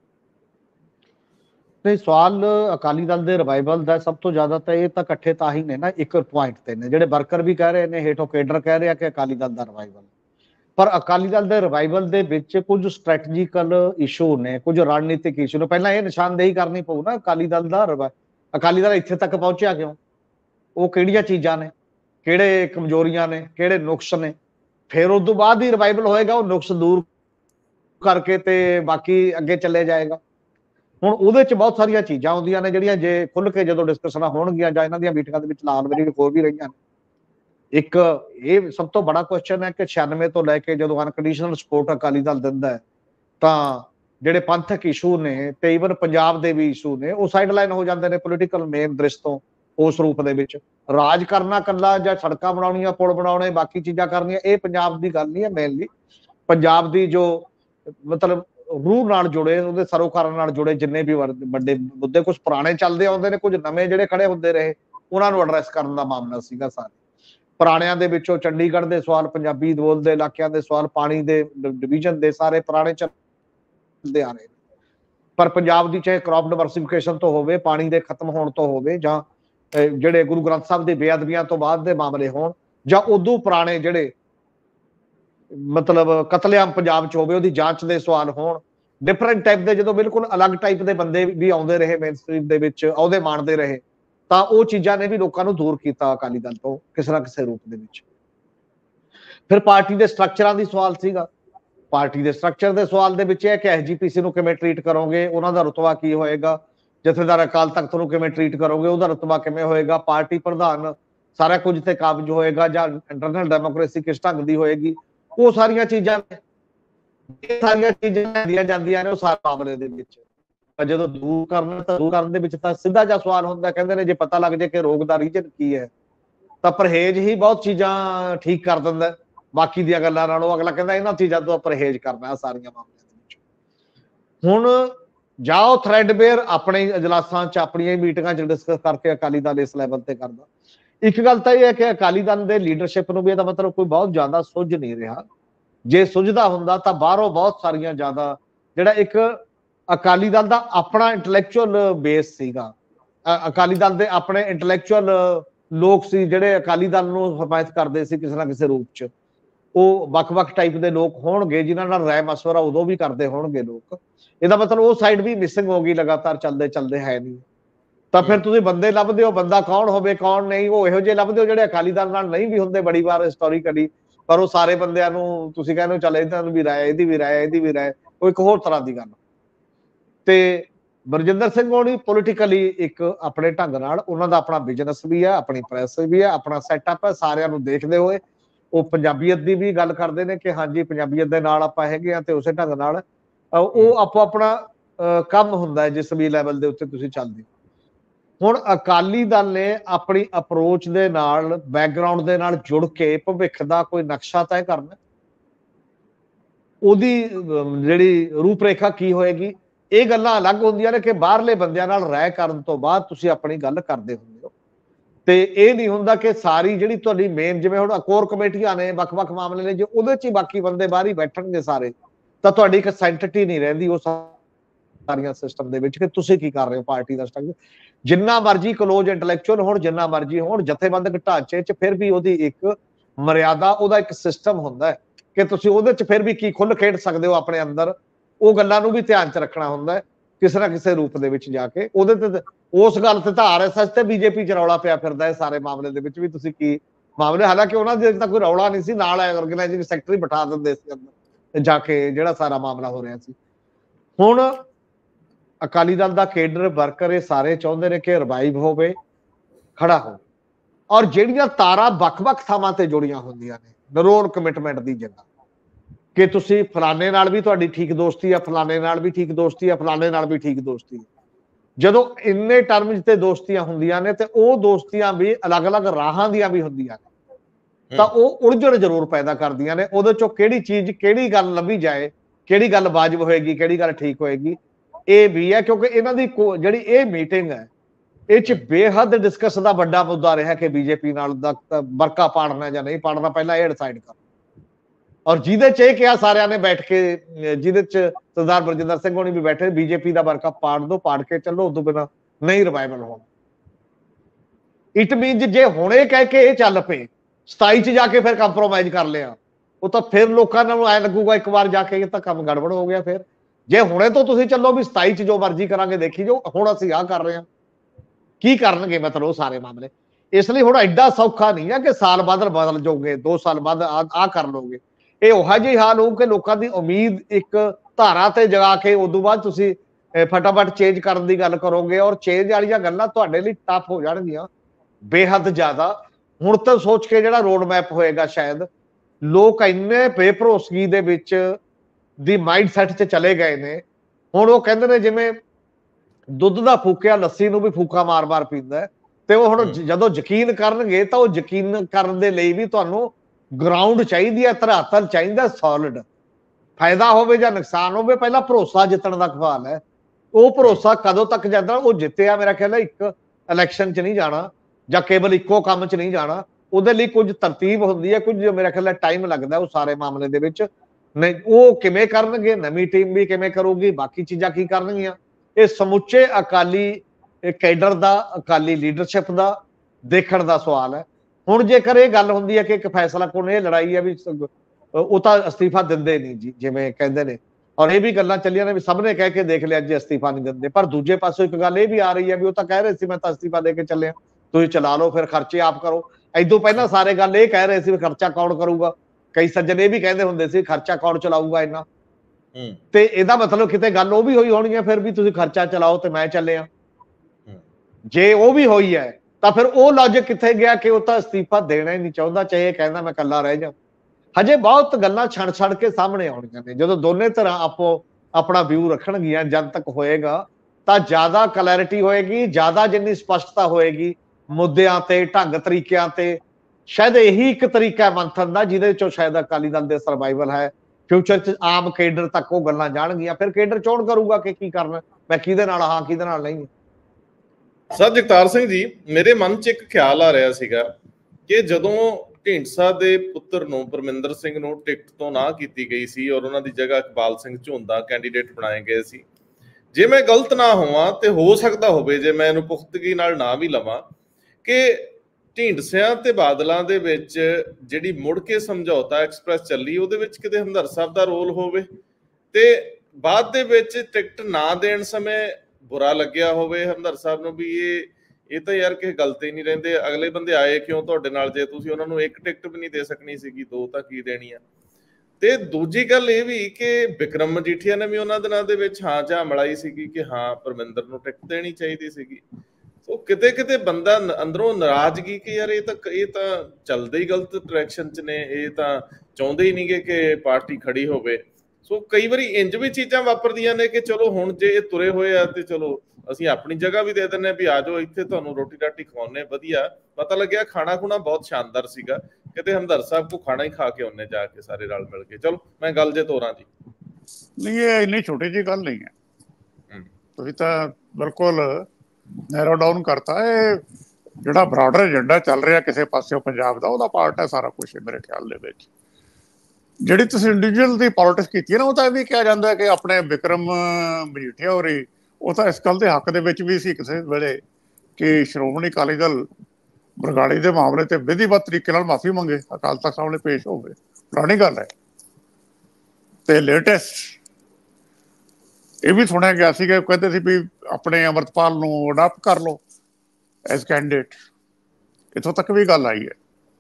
ਨਹੀਂ, ਸਵਾਲ ਅਕਾਲੀ ਦਲ ਦੇ ਰਿਵਾਈਵਲ ਦਾ ਸਭ ਤੋਂ ਜ਼ਿਆਦਾ ਤਾਂ ਇਹ ਤਾਂ ਇਕੱਠੇ ਤਾਂ ਹੀ ਨੇ ਨਾ, ਇੱਕ ਪੁਆਇੰਟ ਤੇ ਨੇ। ਜਿਹੜੇ ਵਰਕਰ ਵੀ ਕਹਿ ਰਹੇ ਨੇ, ਹੇਠੋਂ ਕੇਡਰ ਕਹਿ ਰਿਹਾ ਕਿ ਅਕਾਲੀ ਦਲ ਦਾ ਰਿਵਾਈਵਲ, ਪਰ ਅਕਾਲੀ ਦਲ ਦੇ ਰਿਵਾਈਵਲ ਦੇ ਵਿੱਚ ਕੁਝ ਸਟ੍ਰੈਟਜੀਕਲ ਇਸ਼ੂ ਨੇ, ਕੁਝ ਰਣਨੀਤਿਕ ਇਸ਼ੂ ਨੇ। ਪਹਿਲਾਂ ਇਹ ਨਿਸ਼ਾਨਦੇਹੀ ਕਰਨੀ ਪਊ ਨਾ ਅਕਾਲੀ ਦਲ ਦਾ ਅਕਾਲੀ ਦਲ ਇੱਥੇ ਤੱਕ ਪਹੁੰਚਿਆ ਕਿਉਂ, ਉਹ ਕਿਹੜੀਆਂ ਚੀਜ਼ਾਂ ਨੇ, ਕਿਹੜੇ ਕਮਜ਼ੋਰੀਆਂ ਨੇ, ਕਿਹੜੇ ਨੁਕਸ ਨੇ। ਫਿਰ ਉਸ ਤੋਂ ਬਾਅਦ ਹੀ ਰਿਵਾਈਵਲ ਹੋਏਗਾ, ਉਹ ਨੁਕਸ ਦੂਰ ਕਰਕੇ ਤੇ ਬਾਕੀ ਅੱਗੇ ਚੱਲੇ ਜਾਏਗਾ। ਹੁਣ ਉਹਦੇ ਚ ਬਹੁਤ ਸਾਰੀਆਂ ਚੀਜ਼ਾਂ ਆਉਂਦੀਆਂ ਨੇ ਜਿਹੜੀਆਂ ਜੇ ਖੁੱਲ ਕੇ ਜਦੋਂ ਡਿਸਕਸ਼ਨਾਂ ਹੋਣਗੀਆਂ ਜਾਂ ਇਹਨਾਂ ਦੀਆਂ ਮੀਟਿੰਗਾਂ ਦੇ ਵਿੱਚ ਲਾਲ ਮੇਰੀ ਹੋਰ ਵੀ ਰਹੀਆਂ ਨੇ। ਇੱਕ ਇਹ ਸਭ ਤੋਂ ਬੜਾ ਕੁਐਸਚਨ ਹੈ ਕਿ ਛਿਆਨਵੇਂ ਤੋਂ ਲੈ ਕੇ ਜਦੋਂ ਅਨਕੰਡੀਸ਼ਨਲ ਸਪੋਰਟ ਅਕਾਲੀ ਦਲ ਦਿੰਦਾ ਹੈ ਤਾਂ ਜਿਹੜੇ ਪੰਥਕ ਇਸ਼ੂ ਨੇ ਤੇ ਈਵਨ ਪੰਜਾਬ ਦੇ ਵੀ ਇਸ਼ੂ ਨੇ ਉਹ ਸਾਈਡਲਾਈਨ ਹੋ ਜਾਂਦੇ ਨੇ ਪੋਲੀਟੀਕਲ ਮੇਨ ਦ੍ਰਿਸ਼ ਤੋਂ। ਉਸ ਰੂਪ ਦੇ ਵਿੱਚ ਰਾਜ ਕਰਨਾ ਕੱਲਾ ਜਾਂ ਸੜਕਾਂ ਬਣਾਉਣੀਆਂ, ਪੁਲ ਬਣਾਉਣੇ, ਬਾਕੀ ਚੀਜ਼ਾਂ ਕਰਨੀਆਂ, ਇਹ ਪੰਜਾਬ ਦੀ ਗੱਲ ਨਹੀਂ ਹੈ। ਮੇਨਲੀ ਪੰਜਾਬ ਦੀ ਜੋ ਮਤਲਬ ਰੂਹ ਨਾਲ ਜੁੜੇ, ਉਹਦੇ ਸਰੋਕਾਰਾਂ ਨਾਲ ਜੁੜੇ ਜਿੰਨੇ ਵੀ ਵੱਡੇ ਮੁੱਦੇ, ਕੁਝ ਪੁਰਾਣੇ ਚੱਲਦੇ ਆਉਂਦੇ ਨੇ, ਕੁਝ ਨਵੇਂ ਜਿਹੜੇ ਖੜੇ ਹੁੰਦੇ ਰਹੇ, ਉਹਨਾਂ ਨੂੰ ਐਡਰੈਸ ਕਰਨ ਦਾ ਮਾਮਲਾ ਸੀਗਾ। ਸਾਰੇ ਪੁਰਾਣਿਆਂ ਦੇ ਵਿੱਚੋਂ ਚੰਡੀਗੜ੍ਹ ਦੇ ਸਵਾਲ, ਪੰਜਾਬੀ ਬੋਲਦੇ ਇਲਾਕਿਆਂ ਦੇ ਸਵਾਲ, ਪਾਣੀ ਦੇ ਡਿਵੀਜ਼ਨ ਦੇ, ਸਾਰੇ ਪੁਰਾਣੇ ਚੱਲਦੇ ਆ ਰਹੇ। ਪਰ ਪੰਜਾਬ ਦੀ ਚਾਹੇ ਕ੍ਰੌਪ ਡਾਇਵਰਸਿਫਿਕੇਸ਼ਨ ਤੋਂ ਹੋਵੇ, ਪਾਣੀ ਦੇ ਖਤਮ ਹੋਣ ਤੋਂ ਹੋਵੇ, ਜਾਂ ਜਿਹੜੇ ਗੁਰੂ ਗ੍ਰੰਥ ਸਾਹਿਬ ਦੀ ਬੇਅਦਬੀਆਂ ਤੋਂ ਬਾਅਦ ਦੇ ਮਾਮਲੇ ਹੋਣ, ਜਾਂ ਉਦੋਂ ਪੁਰਾਣੇ ਜਿਹੜੇ ਮਤਲਬ ਕਤਲੇਆਮ ਪੰਜਾਬ ਚ ਹੋਵੇ ਉਹਦੀ ਜਾਂਚ ਦੇ ਸਵਾਲ ਹੋਣ, ਡਿਫਰੈਂਟ ਟਾਈਪ ਦੇ ਜਦੋਂ ਬਿਲਕੁਲ ਅਲੱਗ ਟਾਈਪ ਦੇ ਬੰਦੇ ਵੀ ਆਉਂਦੇ ਰਹੇ ਮੇਨ ਸਟ੍ਰੀਮ ਦੇ ਵਿੱਚ, ਅਹੁਦੇ ਮਾਣਦੇ ਰਹੇ, ਤਾਂ ਉਹ ਚੀਜ਼ਾਂ ਨੇ ਵੀ ਲੋਕਾਂ ਨੂੰ ਦੂਰ ਕੀਤਾ ਅਕਾਲੀ ਦਲ ਤੋਂ ਕਿਸੇ ਨਾ ਕਿਸੇ ਰੂਪ ਦੇ ਵਿੱਚ। ਫਿਰ ਪਾਰਟੀ ਦੇ ਸਟਰਕਚਰਾਂ ਦੀ ਸਵਾਲ ਸੀਗਾ। ਪਾਰਟੀ ਦੇ ਸਟਰਕਚਰ ਦੇ ਸਵਾਲ ਦੇ ਵਿੱਚ ਇਹ ਕਿ ਐਸਜੀਪੀਸੀ ਨੂੰ ਕਿਵੇਂ ਟ੍ਰੀਟ ਕਰੋਗੇ, ਉਹਨਾਂ ਦਾ ਰੁਤਬਾ ਕੀ ਹੋਏਗਾ, ਜਥੇਦਾਰ ਅਕਾਲ ਤਖਤ ਨੂੰ ਕਿਵੇਂ ਟ੍ਰੀਟ ਕਰੋਗੇ, ਉਹਦਾ ਰੁਤਬਾ ਕਿਵੇਂ ਹੋਏਗਾ, ਪਾਰਟੀ ਪ੍ਰਧਾਨ ਸਾਰਾ ਕੁਝ ਤੇ ਕਾਬਜ ਹੋਏਗਾ ਜਾਂ ਇੰਟਰਨਲ ਡੈਮੋਕ੍ਰੇਸੀ ਕਿਸ ਢੰਗ ਦੀ ਹੋਏਗੀ, ਉਹ ਸਾਰੀਆਂ ਚੀਜ਼ਾਂ ਇਹ ਸਾਰੀਆਂ ਚੀਜ਼ਾਂ ਦੀਆਂ ਜਾਂਦੀਆਂ ਨੇ ਉਹ ਸਾਰੇ ਮਾਮਲੇ ਦੇ ਵਿੱਚ। ਜਦੋਂ ਦੂਰ ਕਰਨਾ ਤਾਂ ਦੂਰ ਕਰਨ ਦੇ ਵਿੱਚ ਤਾਂ ਸਿੱਧਾ ਜਿਹਾ ਸਵਾਲ ਹੁੰਦਾ, ਕਹਿੰਦੇ ਨੇ ਜੇ ਪਤਾ ਲੱਗ ਜਾਏ ਕਿ ਰੋਗ ਦਾ ਰੀਜਨ ਕੀ ਹੈ ਤਾਂ ਪਰਹੇਜ਼ ਹੀ ਬਹੁਤ ਚੀਜ਼ਾਂ ਠੀਕ ਕਰ ਦਿੰਦਾ ਬਾਕੀ ਦੀਆਂ ਗੱਲਾਂ ਨਾਲੋਂ। ਅਗਲਾ ਕਹਿੰਦਾ ਇਹਨਾਂ ਚੀਜ਼ਾਂ ਤੋਂ ਪਰਹੇਜ਼ ਕਰਨਾ ਸਾਰੀਆਂ ਮਾਮਲਿਆਂ ਦੇ ਵਿੱਚ। ਹੁਣ ਜਾਓ ਥ੍ਰੈਡਬੇਅਰ ਆਪਣੇ ਇਜਲਾਸਾਂ ਚ, ਆਪਣੀਆਂ ਮੀਟਿੰਗਾਂ ਚ ਡਿਸਕਸ ਕਰਕੇ ਅਕਾਲੀ ਦਲ ਇਸ ਲੈਵਲ ਤੇ ਕਰਦਾ। ਇੱਕ ਗੱਲ ਤਾਂ ਇਹ ਹੈ ਕਿ ਅਕਾਲੀ ਦਲ ਦੇ ਲੀਡਰਸ਼ਿਪ ਨੂੰ ਵੀ ਇਹਦਾ ਮਤਲਬ ਕੋਈ ਬਹੁਤ ਜ਼ਿਆਦਾ ਸੁੱਝ ਨਹੀਂ ਰਿਹਾ। ਜੇ ਸੁਝਦਾ ਹੁੰਦਾ ਤਾਂ ਬਾਹਰੋਂ ਬਹੁਤ ਸਾਰੀਆਂ ਜ਼ਿਆਦਾ, ਜਿਹੜਾ ਇੱਕ ਅਕਾਲੀ ਦਲ ਦਾ ਆਪਣਾ ਇੰਟੈਲੈਕਚੁਅਲ ਬੇਸ ਸੀਗਾ, ਅਕਾਲੀ ਦਲ ਦੇ ਆਪਣੇ ਇੰਟੈਲੈਕਚੁਅਲ ਲੋਕ ਸੀ ਜਿਹੜੇ ਅਕਾਲੀ ਦਲ ਨੂੰ ਹਮਾਇਤ ਕਰਦੇ ਸੀ ਕਿਸੇ ਨਾ ਕਿਸੇ ਰੂਪ ਚ, ਉਹ ਵੱਖ-ਵੱਖ ਟਾਈਪ ਦੇ ਲੋਕ ਹੋਣਗੇ ਜਿਨ੍ਹਾਂ ਨਾਲ ਰਾਏ ਮਸ਼ਵਰਾ ਉਦੋਂ ਵੀ ਕਰਦੇ ਹੋਣਗੇ ਲੋਕ। ਇਹਦਾ ਮਤਲਬ ਉਹ ਸਾਈਡ ਵੀ ਮਿਸਿੰਗ ਹੋ ਗਈ, ਲਗਾਤਾਰ ਚੱਲਦੇ ਚੱਲਦੇ ਹੈ ਨਹੀਂ। ਤਾਂ ਫਿਰ ਤੁਸੀਂ ਬੰਦੇ ਲੱਭਦੇ ਹੋ, ਬੰਦਾ ਕੌਣ ਹੋਵੇ ਕੌਣ ਨਹੀਂ, ਉਹ ਇਹੋ ਜਿਹੇ ਲੱਭਦੇ ਹੋ ਜਿਹੜੇ ਅਕਾਲੀ ਦਲ ਨਾਲ ਨਹੀਂ ਵੀ ਹੁੰਦੇ ਬੜੀ ਵਾਰ ਹਿਸਟੋਰੀਕਲੀ, ਪਰ ਉਹ ਸਾਰੇ ਬੰਦਿਆਂ ਨੂੰ ਤੁਸੀਂ ਕਹਿੰਦੇ ਹੋ ਚੱਲ ਇਹਨਾਂ ਨੂੰ ਵੀ ਰਾਏ, ਇਹਦੀ ਵੀ ਰਾਏ, ਇਹਦੀ ਵੀ ਰਾਏ, ਉਹ ਇੱਕ ਹੋਰ ਤਰ੍ਹਾਂ ਦੀ ਗੱਲ। ਤੇ ਬਰਜਿੰਦਰ ਸਿੰਘ ਹੋਣੀ ਪੋਲੀਟੀਕਲੀ ਇੱਕ ਆਪਣੇ ਢੰਗ ਨਾਲ, ਉਹਨਾਂ ਦਾ ਆਪਣਾ ਬਿਜ਼ਨਸ ਵੀ ਹੈ, ਆਪਣੀ ਪ੍ਰੈਸ ਵੀ ਹੈ, ਆਪਣਾ ਸੈਟਅਪ ਹੈ, ਸਾਰਿਆਂ ਨੂੰ ਦੇਖਦੇ ਹੋਏ ਉਹ ਪੰਜਾਬੀਅਤ ਦੀ ਵੀ ਗੱਲ ਕਰਦੇ ਨੇ ਕਿ ਹਾਂਜੀ ਪੰਜਾਬੀਅਤ ਦੇ ਨਾਲ ਆਪਾਂ ਹੈਗੇ ਆ, ਤੇ ਉਸੇ ਢੰਗ ਨਾਲ ਉਹ ਆਪੋ ਆਪਣਾ ਕੰਮ ਹੁੰਦਾ ਹੈ ਜਿਸ ਵੀ ਲੈਵਲ ਦੇ ਉੱਤੇ ਤੁਸੀਂ ਚੱਲਦੇ ਹੋ। ਹੁਣ ਅਕਾਲੀ ਦਲ ਨੇ ਆਪਣੀ ਅਪਰੋਚ ਦੇ ਨਾਲ, ਬੈਕਗਰਾਊਂਡ ਦੇ ਨਾਲ ਜੁੜ ਕੇ ਭਵਿੱਖ ਦਾ ਕੋਈ ਨਕਸ਼ਾ ਤੈਅ ਕਰਨਾ, ਉਹਦੀ ਜਿਹੜੀ ਰੂਪਰੇਖਾ ਕੀ ਹੋਏਗੀ। ਇਹ ਗੱਲਾਂ ਅਲੱਗ ਹੁੰਦੀਆਂ ਨੇ ਕਿ ਬਾਹਰਲੇ ਬੰਦਿਆਂ ਨਾਲ ਰਾਏ ਕਰਨ ਤੋਂ ਬਾਅਦ ਤੁਸੀਂ ਆਪਣੀ ਗੱਲ ਕਰਦੇ ਹੁੰਦੇ ਹੋ, ਤੇ ਇਹ ਨਹੀਂ ਹੁੰਦਾ ਕਿ ਸਾਰੀ ਜਿਹੜੀ ਤੁਹਾਡੀ ਮੇਨ, ਜਿਵੇਂ ਹੁਣ ਕੋਰ ਕਮੇਟੀਆਂ ਨੇ, ਵੱਖ-ਵੱਖ ਮਾਮਲੇ ਨੇ, ਜੇ ਉਹਦੇ ਚ ਹੀ ਬਾਕੀ ਬੰਦੇ ਬਾਹਰ ਹੀ ਬੈਠਣਗੇ ਸਾਰੇ, ਤਾਂ ਤੁਹਾਡੀ ਇੱਕ ਸੈਂਟਿਟੀ ਨਹੀਂ ਰਹਿੰਦੀ ਉਹ ਸਾਰੀਆਂ ਸਿਸਟਮ ਦੇ ਵਿੱਚ ਕਿ ਤੁਸੀਂ ਕੀ ਕਰ ਰਹੇ ਹੋ ਪਾਰਟੀ ਦਾ ਸਟਰਕਚਰ। ਜਿੰਨਾ ਮਰਜ਼ੀ ਕਲੋਜ਼ ਇੰਟੈਲੈਕਚੁਅਲ ਹੋਣ, ਜਿੰਨਾ ਮਰਜ਼ੀ ਹੋਣ ਜਥੇਬੰਦਕ ਢਾਂਚੇ 'ਚ, ਫਿਰ ਵੀ ਉਹਦੀ ਇੱਕ ਮਰਿਆਦਾ, ਉਹਦਾ ਇੱਕ ਸਿਸਟਮ ਹੁੰਦਾ ਹੈ ਕਿ ਤੁਸੀਂ ਉਹਦੇ 'ਚ ਫਿਰ ਵੀ ਕੀ ਖੁੱਲ੍ਹ ਖੇਡ ਸਕਦੇ ਹੋ ਆਪਣੇ ਅੰਦਰ। ਉਹ ਗੱਲਾਂ ਨੂੰ ਵੀ ਧਿਆਨ 'ਚ ਰੱਖਣਾ ਹੁੰਦਾ ਹੈ ਕਿਸੇ ਨਾ ਕਿਸੇ ਰੂਪ ਦੇ ਵਿੱਚ ਜਾ ਕੇ। ਉਹਦੇ ਤੇ ਉਸ ਗੱਲ ਤੇ ਤਾਂ ਆਰ ਐਸ ਐਸ ਤੇ ਬੀਜੇਪੀ 'ਚ ਰੌਲਾ ਪਿਆ ਫਿਰਦਾ ਹੈ ਸਾਰੇ ਮਾਮਲੇ ਦੇ ਵਿੱਚ ਵੀ ਤੁਸੀਂ ਕੀ ਮਾਮਲੇ। ਹਾਲਾਂਕਿ ਉਹਨਾਂ ਦੇ ਤਾਂ ਕੋਈ ਰੌਲਾ ਨਹੀਂ ਸੀ, ਨਾਲ ਆਰਗੇਨਾਈਜ਼ਿੰਗ ਸੈਕਟਰੀ ਬਿਠਾ ਦਿੰਦੇ ਸੀ ਅੰਦਰ ਜਾ ਕੇ ਜਿਹੜਾ ਸਾਰਾ ਮਾਮਲਾ ਹੋ ਰਿਹਾ ਸੀ। ਹੁਣ ਅਕਾਲੀ ਦਲ ਦਾ ਕੇਡਰ ਵਰਕਰ ਇਹ ਸਾਰੇ ਚਾਹੁੰਦੇ ਨੇ ਕਿ ਰਿਵਾਈਵ ਹੋਵੇ, ਖੜਾ ਹੋ, ਔਰ ਜਿਹੜੀਆਂ ਤਾਰਾਂ ਵੱਖ-ਵੱਖ ਥਾਵਾਂ ਤੇ ਜੁੜੀਆਂ ਹੁੰਦੀਆਂ ਨੇ ਨਰੋਲ ਕਮਿਟਮੈਂਟ ਦੀ ਜਗ੍ਹਾ ਕਿ ਤੁਸੀਂ ਫਲਾਣੇ ਨਾਲ ਵੀ ਤੁਹਾਡੀ ਠੀਕ ਦੋਸਤੀ ਆ, ਫਲਾਣੇ ਨਾਲ ਵੀ ਠੀਕ ਦੋਸਤੀ ਆ, ਫਲਾਣੇ ਨਾਲ ਵੀ ਠੀਕ ਦੋਸਤੀ ਆ। ਜਦੋਂ ਇੰਨੇ ਟਰਮਜ਼ ਤੇ ਦੋਸਤੀਆਂ ਹੁੰਦੀਆਂ ਨੇ ਤੇ ਉਹ ਦੋਸਤੀਆਂ ਵੀ ਅਲੱਗ-ਅਲੱਗ ਰਾਹਾਂ ਦੀਆਂ ਵੀ ਹੁੰਦੀਆਂ ਨੇ, ਤਾਂ ਉਹ ਉਲਝਣ ਜ਼ਰੂਰ ਪੈਦਾ ਕਰਦੀਆਂ ਨੇ। ਉਹਦੇ ਚੋਂ ਕਿਹੜੀ ਚੀਜ਼, ਕਿਹੜੀ ਗੱਲ ਲੱਭੀ ਜਾਏ, ਕਿਹੜੀ ਗੱਲ ਵਾਜਬ ਹੋਏਗੀ, ਕਿਹੜੀ ਗੱਲ ਠੀਕ ਹੋਏਗੀ, ਇਹ ਵੀ ਹੈ। ਕਿਉਂਕਿ ਇਹਨਾਂ ਦੀ ਜਿਹੜੀ ਇਹ ਮੀਟਿੰਗ ਹੈ ਇਹ 'ਚ ਬੇਹੱਦ ਡਿਸਕਸ ਦਾ ਵੱਡਾ ਮੁੱਦਾ ਰਿਹਾ ਕਿ ਬੀਜੇਪੀ ਨਾਲ ਦਾ ਵਰਕਾ ਪਾੜਨਾ ਜਾਂ ਨਹੀਂ ਪਾੜਨਾ, ਪਹਿਲਾਂ ਇਹ ਡਿਸਾਈਡ ਕਰ। ਔਰ ਜਿਹਦੇ 'ਚ ਇਹ ਕਿਹਾ ਸਾਰਿਆਂ ਨੇ ਬੈਠ ਕੇ, ਜਿਹਦੇ 'ਚ ਸਰਦਾਰ ਬਰਜਿੰਦਰ ਸਿੰਘ ਹੋਣੀ ਵੀ ਬੈਠੇ, ਬੀਜੇਪੀ ਦਾ ਵਰਕਾ ਪਾੜ ਦੋ, ਪਾੜ ਕੇ ਚੱਲੋ, ਉਦੋਂ ਬਿਨਾਂ ਨਹੀਂ ਰਿਵਾਈਵਲ ਹੋਣਾ। ਇਟ ਮੀਨਸ ਜੇ ਹੁਣੇ ਕਹਿ ਕੇ ਇਹ ਚੱਲ ਪਏ, ਸਤਾਈ 'ਚ ਜਾ ਕੇ ਫਿਰ ਕੰਪਰੋਮਾਈਜ਼ ਕਰ ਲਿਆ, ਉਹ ਤਾਂ ਫਿਰ ਲੋਕਾਂ ਨੂੰ ਐ ਲੱਗੂਗਾ ਇੱਕ ਵਾਰ ਜਾ ਕੇ ਇਹ ਤਾਂ ਕੰਮ ਗੜਬੜ ਹੋ ਗਿਆ। ਫਿਰ ਜੇ ਹੁਣੇ ਤੋਂ ਤੁਸੀਂ ਚੱਲੋ ਵੀ ਸਤਾਈ 'ਚ ਜੋ ਮਰਜ਼ੀ ਕਰਾਂਗੇ ਦੇਖੀ ਜੋ, ਹੁਣ ਅਸੀਂ ਆਹ ਕਰ ਰਹੇ ਹਾਂ, ਕੀ ਕਰਨਗੇ ਮਤਲਬ ਉਹ ਸਾਰੇ ਮਾਮਲੇ। ਇਸ ਲਈ ਹੁਣ ਐਡਾ ਸੌਖਾ ਨਹੀਂ ਹੈ ਕਿ ਸਾਲ ਬਾਅਦ ਬਦਲ ਜਾਓਗੇ, ਦੋ ਸਾਲ ਬਾਅਦ ਆਹ ਕਰ ਲਓਗੇ। ਇਹ ਉਹੋ ਜਿਹੀ ਹਾਲ ਹੋਊ ਕਿ ਲੋਕਾਂ ਦੀ ਉਮੀਦ ਇੱਕ ਧਾਰਾ ਤੇ ਜਗਾ ਕੇ ਉਦੋਂ ਬਾਅਦ ਤੁਸੀਂ ਫਟਾਫਟ ਚੇਂਜ ਕਰਨ ਦੀ ਗੱਲ ਕਰੋਗੇ, ਔਰ ਚੇਂਜ ਵਾਲੀਆਂ ਗੱਲਾਂ ਤੁਹਾਡੇ ਲਈ ਟਫ ਹੋ ਜਾਣਗੀਆਂ ਬੇਹੱਦ ਜ਼ਿਆਦਾ। ਹੁਣ ਤਾਂ ਸੋਚ ਕੇ ਜਿਹੜਾ ਰੋਡ ਮੈਪ ਹੋਏਗਾ, ਸ਼ਾਇਦ ਲੋਕ ਇੰਨੇ ਬੇਭਰੋਸਗੀ ਦੇ ਵਿੱਚ ਦੀ ਮਾਈਂਡ ਸੈਟ 'ਚ ਚਲੇ ਗਏ ਨੇ। ਹੁਣ ਉਹ ਕਹਿੰਦੇ ਨੇ ਜਿਵੇਂ ਦੁੱਧ ਦਾ ਫੂਕਿਆ ਲੱਸੀ ਨੂੰ ਵੀ ਫੂਕਾ ਮਾਰ-ਮਾਰ ਪੀਂਦਾ, ਤੇ ਉਹ ਹੁਣ ਜਦੋਂ ਯਕੀਨ ਕਰਨਗੇ ਤਾਂ ਉਹ ਯਕੀਨ ਕਰਨ ਦੇ ਲਈ ਵੀ ਤੁਹਾਨੂੰ ਗਰਾਊਂਡ ਚਾਹੀਦੀ ਹੈ, ਧਰਾਤਲ ਚਾਹੀਦਾ ਸੋਲਿਡ। ਫਾਇਦਾ ਹੋਵੇ ਜਾਂ ਨੁਕਸਾਨ ਹੋਵੇ, ਪਹਿਲਾਂ ਭਰੋਸਾ ਜਿੱਤਣ ਦਾ ਸਵਾਲ ਹੈ। ਉਹ ਭਰੋਸਾ ਕਦੋਂ ਤੱਕ ਜਾਂਦਾ? ਉਹ ਜਿੱਤਿਆ ਮੇਰਾ ਖਿਆਲ ਹੈ ਇੱਕ ਇਲੈਕਸ਼ਨ 'ਚ ਨਹੀਂ ਜਾਣਾ ਜਾਂ ਕੇਵਲ ਇੱਕੋ ਕੰਮ 'ਚ ਨਹੀਂ ਜਾਣਾ। ਉਹਦੇ ਲਈ ਕੁਝ ਤਰਤੀਬ ਹੁੰਦੀ ਹੈ, ਕੁਝ ਮੇਰਾ ਖਿਆਲ ਹੈ ਟਾਈਮ ਲੱਗਦਾ ਉਹ ਸਾਰੇ ਮਾਮਲੇ ਦੇ ਵਿੱਚ। ਨਹੀਂ ਉਹ ਕਿਵੇਂ ਕਰਨਗੇ, ਨਵੀਂ ਟੀਮ ਵੀ ਕਿਵੇਂ ਕਰੂਗੀ, ਬਾਕੀ ਚੀਜ਼ਾਂ ਕੀ ਕਰਨਗੀਆਂ, ਇਹ ਸਮੁੱਚੇ ਅਕਾਲੀ ਕੈਡਰ ਦਾ, ਅਕਾਲੀ ਲੀਡਰਸ਼ਿਪ ਦਾ ਦੇਖਣ ਦਾ ਸਵਾਲ ਹੈ। ਹੁਣ ਜੇਕਰ ਇਹ ਗੱਲ ਹੁੰਦੀ ਹੈ ਕਿ ਇੱਕ ਫੈਸਲਾ ਕੋਣ, ਇਹ ਲੜਾਈ ਹੈ ਵੀ ਉਹ ਤਾਂ ਅਸਤੀਫਾ ਦਿੰਦੇ ਨਹੀਂ ਜੀ ਜਿਵੇਂ ਕਹਿੰਦੇ ਨੇ, ਔਰ ਇਹ ਵੀ ਗੱਲਾਂ ਚੱਲੀਆਂ ਨੇ ਵੀ ਸਭ ਨੇ ਕਹਿ ਕੇ ਦੇਖ ਲਿਆ ਜੀ ਅਸਤੀਫਾ ਨਹੀਂ ਦਿੰਦੇ। ਪਰ ਦੂਜੇ ਪਾਸੋਂ ਇੱਕ ਗੱਲ ਇਹ ਵੀ ਆ ਰਹੀ ਹੈ ਵੀ ਉਹ ਤਾਂ ਕਹਿ ਰਹੇ ਸੀ ਮੈਂ ਤਾਂ ਅਸਤੀਫਾ ਦੇ ਕੇ ਚੱਲਿਆ, ਤੁਸੀਂ ਚਲਾ ਲਓ, ਫਿਰ ਖਰਚੇ ਆਪ ਕਰੋ। ਇਦੋਂ ਪਹਿਲਾਂ ਸਾਰੇ ਗੱਲ ਇਹ ਕਹਿ ਰਹੇ ਸੀ ਵੀ ਖਰਚਾ ਕੌਣ ਕਰੂਗਾ। ਕਈ ਸੱਜਣ ਇਹ ਵੀ ਕਹਿੰਦੇ ਹੁੰਦੇ ਸੀ ਖਰਚਾ ਕੌਣ ਚਲਾਊਗਾ ਇੰਨਾ, ਤੇ ਇਹਦਾ ਮਤਲਬ ਕਿਤੇ ਗੱਲ ਉਹ ਵੀ ਹੋਈ ਹੋਣੀ ਹੈ ਫਿਰ ਵੀ ਤੁਸੀਂ ਖਰਚਾ ਚਲਾਓ ਤੇ ਮੈਂ ਚੱਲਿਆ। ਜੇ ਉਹ ਵੀ ਹੋਈ ਹੈ ਤਾਂ ਫਿਰ ਉਹ ਲੌਜਿਕ ਕਿੱਥੇ ਗਿਆ ਕਿ ਉਹ ਤਾਂ ਅਸਤੀਫਾ ਦੇਣਾ ਹੀ ਨਹੀਂ ਚਾਹੁੰਦਾ, ਚਾਹੇ ਇਹ ਕਹਿੰਦਾ ਮੈਂ ਇਕੱਲਾ ਰਹਿ ਜਾ। ਹਜੇ ਬਹੁਤ ਗੱਲਾਂ ਛੜ ਛੜ ਕੇ ਸਾਹਮਣੇ ਆਉਣੀਆਂ ਨੇ। ਜਦੋਂ ਦੋਨੇ ਤਰ੍ਹਾਂ ਆਪੋ ਆਪਣਾ ਵਿਊ ਰੱਖਣਗੀਆਂ, ਜਦ ਤੱਕ ਹੋਏਗਾ ਤਾਂ ਜ਼ਿਆਦਾ ਕਲੈਰਿਟੀ ਹੋਏਗੀ, ਜ਼ਿਆਦਾ ਜਿੰਨੀ ਸਪਸ਼ਟਤਾ ਹੋਏਗੀ ਮੁੱਦਿਆਂ ਤੇ, ਢੰਗ ਤਰੀਕਿਆਂ ਤੇ। ਸ਼ਾਇਦ ਇਹੀ ਇੱਕ ਤਰੀਕਾ ਹੈ ਮੰਥਨ ਦਾ ਜਿਹਦੇ ਚੋਂ ਸ਼ਾਇਦ ਅਕਾਲੀ ਦਲ ਦੇ ਸਰਵਾਈਵਲ ਹੈ। ਫਿਊਚਰ 'ਚ ਆਮ ਕੇਡਰ ਤੱਕ ਉਹ ਗੱਲਾਂ ਜਾਣਗੀਆਂ, ਫਿਰ ਕੇਡਰ ਚੋਣ ਕਰੂਗਾ ਕਿ ਕੀ ਕਰਨਾ, ਮੈਂ ਕਿਹਦੇ ਨਾਲ ਹਾਂ ਕਿਹਦੇ ਨਾਲ ਨਹੀਂ। ਸਰ ਜਗਤਾਰ ਸਿੰਘ ਜੀ, ਮੇਰੇ ਮਨ 'ਚ ਇੱਕ ਖਿਆਲ ਆ ਰਿਹਾ ਸੀਗਾ ਕਿ ਜਦੋਂ ਢੀਂਡਸਾ ਦੇ ਪੁੱਤਰ ਨੂੰ, ਪਰਮਿੰਦਰ ਸਿੰਘ ਨੂੰ ਟਿਕਟ ਤੋਂ ਨਾ ਕੀਤੀ ਗਈ ਸੀ ਔਰ ਉਹਨਾਂ ਦੀ ਜਗ੍ਹਾ ਇਕਬਾਲ ਸਿੰਘ ਝੁੰਦਾ ਕੈਂਡੀਡੇਟ ਬਣਾਏ ਗਏ ਸੀ, ਜੇ ਮੈਂ ਗਲਤ ਨਾ ਹੋਵਾਂ ਤੇ ਹੋ ਸਕਦਾ ਹੋਵੇ, ਜੇ ਮੈਂ ਇਹਨੂੰ ਪੁਖਤਗੀ ਨਾਲ ਨਾ ਵੀ ਲਵਾਂ, ਕਿ ਢੀਂਡਸਿਆਂ ਤੇ ਬਾਦਲਾਂ ਦੇ ਵਿੱਚ ਜਿਹੜੀ ਮੁੜ ਕੇ ਸਮਝੌਤਾ ਐਕਸਪ੍ਰੈਸ ਚੱਲੀ, ਉਹਦੇ ਵਿੱਚ ਕਿਤੇ ਹਮਦਰ ਸਾਹਿਬ ਦਾ ਰੋਲ ਹੋਵੇ ਤੇ ਬਾਅਦ ਦੇ ਵਿੱਚ ਟਿਕਟ ਨਾ ਦੇਣ ਸਮੇਂ ਬੁਰਾ ਲੱਗਿਆ ਹੋਵੇ ਹਮਦਰ ਸਾਹਿਬ ਨੂੰ ਵੀ ਇਹ ਇਹ ਤਾਂ ਯਾਰ ਕਿਸੇ ਗੱਲ ਤੇ ਹੀ ਨਹੀਂ ਰਹਿੰਦੇ, ਅਗਲੇ ਬੰਦੇ ਆਏ ਕਿਉਂ ਤੁਹਾਡੇ ਨਾਲ ਜੇ ਤੁਸੀਂ ਉਹਨਾਂ ਨੂੰ ਇੱਕ ਟਿਕਟ ਵੀ ਨਹੀਂ ਦੇ ਸਕਣੀ ਸੀਗੀ, ਦੋ ਤਾਂ ਕੀ ਦੇਣੀ ਆ। ਤੇ ਦੂਜੀ ਗੱਲ ਇਹ ਵੀ ਕਿ ਬਿਕਰਮ ਮਜੀਠੀਆ ਨੇ ਵੀ ਉਹਨਾਂ ਦਿਨਾਂ ਦੇ ਵਿੱਚ ਹਾਂ ਜਾਂ ਮਲਾਈ ਸੀਗੀ ਕਿ ਹਾਂ ਪਰਮਿੰਦਰ ਨੂੰ ਟਿਕਟ ਦੇਣੀ ਚਾਹੀਦੀ ਸੀਗੀ। ਸੋ ਕਿਤੇ ਕਿਤੇ ਬੰਦਾ ਅੰਦਰੋਂ ਨਾਰਾਜ਼ਗੀ ਕਿ ਯਾਰ ਇਹ ਤਾਂ ਇਹ ਤਾਂ ਚੱਲਦੇ ਹੀ ਗਲਤ ਡਾਇਰੈਕਸ਼ਨ 'ਚ ਨੇ, ਇਹ ਤਾਂ ਚਾਹੁੰਦੇ ਹੀ ਨਹੀਂਗੇ ਕਿ ਪਾਰਟੀ ਖੜੀ ਹੋਵੇ। ਸੋ ਕਈ ਵਾਰੀ ਇੰਜ ਵੀ ਚੀਜ਼ਾਂ ਵਾਪਰਦੀਆਂ ਨੇ ਕਿ ਚਲੋ ਹੁਣ ਜੇ ਇਹ ਤੁਰੇ ਹੋਏ ਆ ਤੇ ਚਲੋ ਅਸੀਂ ਆਪਣੀ ਜਗ੍ਹਾ ਵੀ ਦੇ ਦਿੰਦੇ ਹਾਂ ਵੀ ਆ ਜਾਓ ਇੱਥੇ ਤੁਹਾਨੂੰ ਰੋਟੀ ਰਾਟੀ ਖਵਾਉਂਦੇ ਵਧੀਆ। ਪਤਾ ਲੱਗਿਆ ਖਾਣਾ ਖੁਣਾ ਬਹੁਤ ਸ਼ਾਨਦਾਰ ਸੀਗਾ, ਕਿਤੇ ਹਮਦਰ ਸਾਹਿਬ ਕੋ ਖਾਣਾ ਹੀ ਖਾ ਕੇ ਆਉਂਦੇ ਜਾ ਕੇ ਸਾਰੇ ਰਲ ਮਿਲ ਕੇ। ਚਲੋ ਮੈਂ ਗੱਲ ਜੇ ਤੋਰਾਂ ਜੀ। ਨਹੀਂ ਇਹ ਇੰਨੀ ਛੋਟੀ ਜਿਹੀ ਗੱਲ ਨਹੀਂ ਹੈ, ਤੁਸੀਂ ਤਾਂ ਬਿਲਕੁਲ ਨੈਰੋ ਡਾਊਨ ਕਰਤਾ। ਇਹ ਜਿਹੜਾ ਬਰਾਡਰ ਏਜੰਡਾ ਚੱਲ ਰਿਹਾ ਕਿਸੇ ਪਾਸਿਓਂ ਪੰਜਾਬ ਦਾ, ਉਹਦਾ ਪਾਰਟ ਹੈ ਸਾਰਾ ਕੁਛ ਮੇਰੇ ਖਿਆਲ ਦੇ ਵਿੱਚ। ਜਿਹੜੀ ਤੁਸੀਂ ਇੰਡੀਵਿਜੂਅਲ ਦੀ ਪੋਲਿਟਿਕਸ ਕੀਤੀ ਹੈ ਨਾ, ਉਹ ਤਾਂ ਇਹ ਵੀ ਕਿਹਾ ਜਾਂਦਾ ਕਿ ਆਪਣੇ ਵਿਕਰਮ ਮਜੀਠੀਆ ਹੋਰੀ ਉਹ ਤਾਂ ਇਸ ਗੱਲ ਦੇ ਹੱਕ ਦੇ ਵਿੱਚ ਵੀ ਸੀ ਕਿਸੇ ਵੇਲੇ ਕਿ ਸ਼੍ਰੋਮਣੀ ਅਕਾਲੀ ਦਲ ਬਰਗਾੜੀ ਦੇ ਮਾਮਲੇ ਤੇ ਵਿਧੀਵਤ ਤਰੀਕੇ ਨਾਲ ਮਾਫੀ ਮੰਗੇ, ਅਕਾਲ ਤਖਤ ਸਾਹਮਣੇ ਪੇਸ਼ ਹੋਵੇ, ਪੁਰਾਣੀ ਗੱਲ ਹੈ। ਤੇ ਲੇਟੈਸਟ ਇਹ ਵੀ ਸੁਣਿਆ ਗਿਆ ਸੀ ਕਿ ਕਹਿੰਦੇ ਸੀ ਵੀ ਆਪਣੇ ਅੰਮ੍ਰਿਤਪਾਲ ਨੂੰ ਅਡਾਪਟ ਕਰ ਲਓ ਐਜ਼ ਕੈਂਡੀਡੇਟ, ਇੱਥੋਂ ਤੱਕ ਵੀ ਗੱਲ ਆਈ ਹੈ।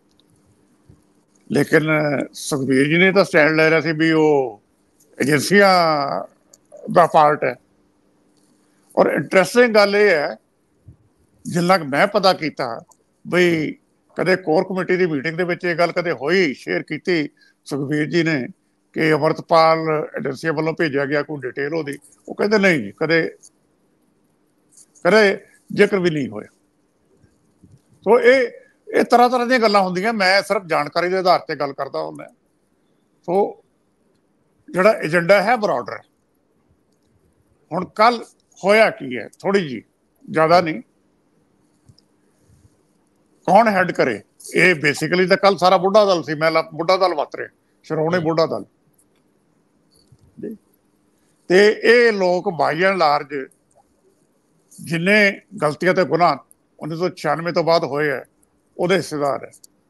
ਲੇਕਿਨ ਸੁਖਬੀਰ ਜੀ ਨੇ ਤਾਂ ਸਟੈਂਡ ਲੈ ਰਿਹਾ ਸੀ ਵੀ ਉਹ ਏਜੰਸੀਆਂ ਦਾ ਪਾਰਟ ਹੈ। ਔਰ ਇੰਟਰਸਟਿੰਗ ਗੱਲ ਇਹ ਹੈ, ਜਿੰਨਾ ਕੁ ਮੈਂ ਪਤਾ ਕੀਤਾ ਬਈ ਕਦੇ ਕੋਰ ਕਮੇਟੀ ਦੀ ਮੀਟਿੰਗ ਦੇ ਵਿੱਚ ਇਹ ਗੱਲ ਕਦੇ ਹੋਈ, ਸ਼ੇਅਰ ਕੀਤੀ ਸੁਖਬੀਰ ਜੀ ਨੇ ਕਿ ਅੰਮ੍ਰਿਤਪਾਲ ਏਜੰਸੀਆਂ ਵੱਲੋਂ ਭੇਜਿਆ ਗਿਆ ਕੋਈ ਡਿਟੇਲ ਉਹਦੀ, ਉਹ ਕਹਿੰਦੇ ਨਹੀਂ ਜੀ, ਕਦੇ ਕਦੇ ਜ਼ਿਕਰ ਵੀ ਨਹੀਂ ਹੋਇਆ। ਸੋ ਇਹ ਇਹ ਤਰ੍ਹਾਂ ਤਰ੍ਹਾਂ ਦੀਆਂ ਗੱਲਾਂ ਹੁੰਦੀਆਂ, ਮੈਂ ਸਿਰਫ ਜਾਣਕਾਰੀ ਦੇ ਆਧਾਰ ਤੇ ਗੱਲ ਕਰਦਾ ਹੁੰਦਾ। ਸੋ ਜਿਹੜਾ ਏਜੰਡਾ ਹੈ ਬਰੋਡਰ ਹੈ। ਹੁਣ ਕੱਲ ਹੋਇਆ ਕੀ ਹੈ, ਥੋੜੀ ਜੀ, ਜ਼ਿਆਦਾ ਨਹੀਂ, ਕੌਣ ਹੈਡ ਕਰੇ ਇਹ ਬੇਸਿਕਲੀ ਤਾਂ ਕੱਲ ਸਾਰਾ ਬੁੱਢਾ ਦਲ ਸੀ, ਮੈਂ ਬੁੱਢਾ ਦਲ ਵਰਤ ਰਿਹਾ, ਸ਼੍ਰੋਮਣੀ ਬੁੱਢਾ ਦਲ। ਤੇ ਇਹ ਲੋਕ ਬਾਈ ਐਂਡ ਲਾਰਜ ਜਿੰਨੇ ਗਲਤੀਆਂ ਤੇ ਗੁਨਾਹ ਉੱਨੀ ਸੌ ਛਿਆਨਵੇਂ ਤੋਂ ਬਾਅਦ ਹੋਏ ਹੈ ਉਹਦੇ ਹਿੱਸੇਦਾਰ ਹੈ।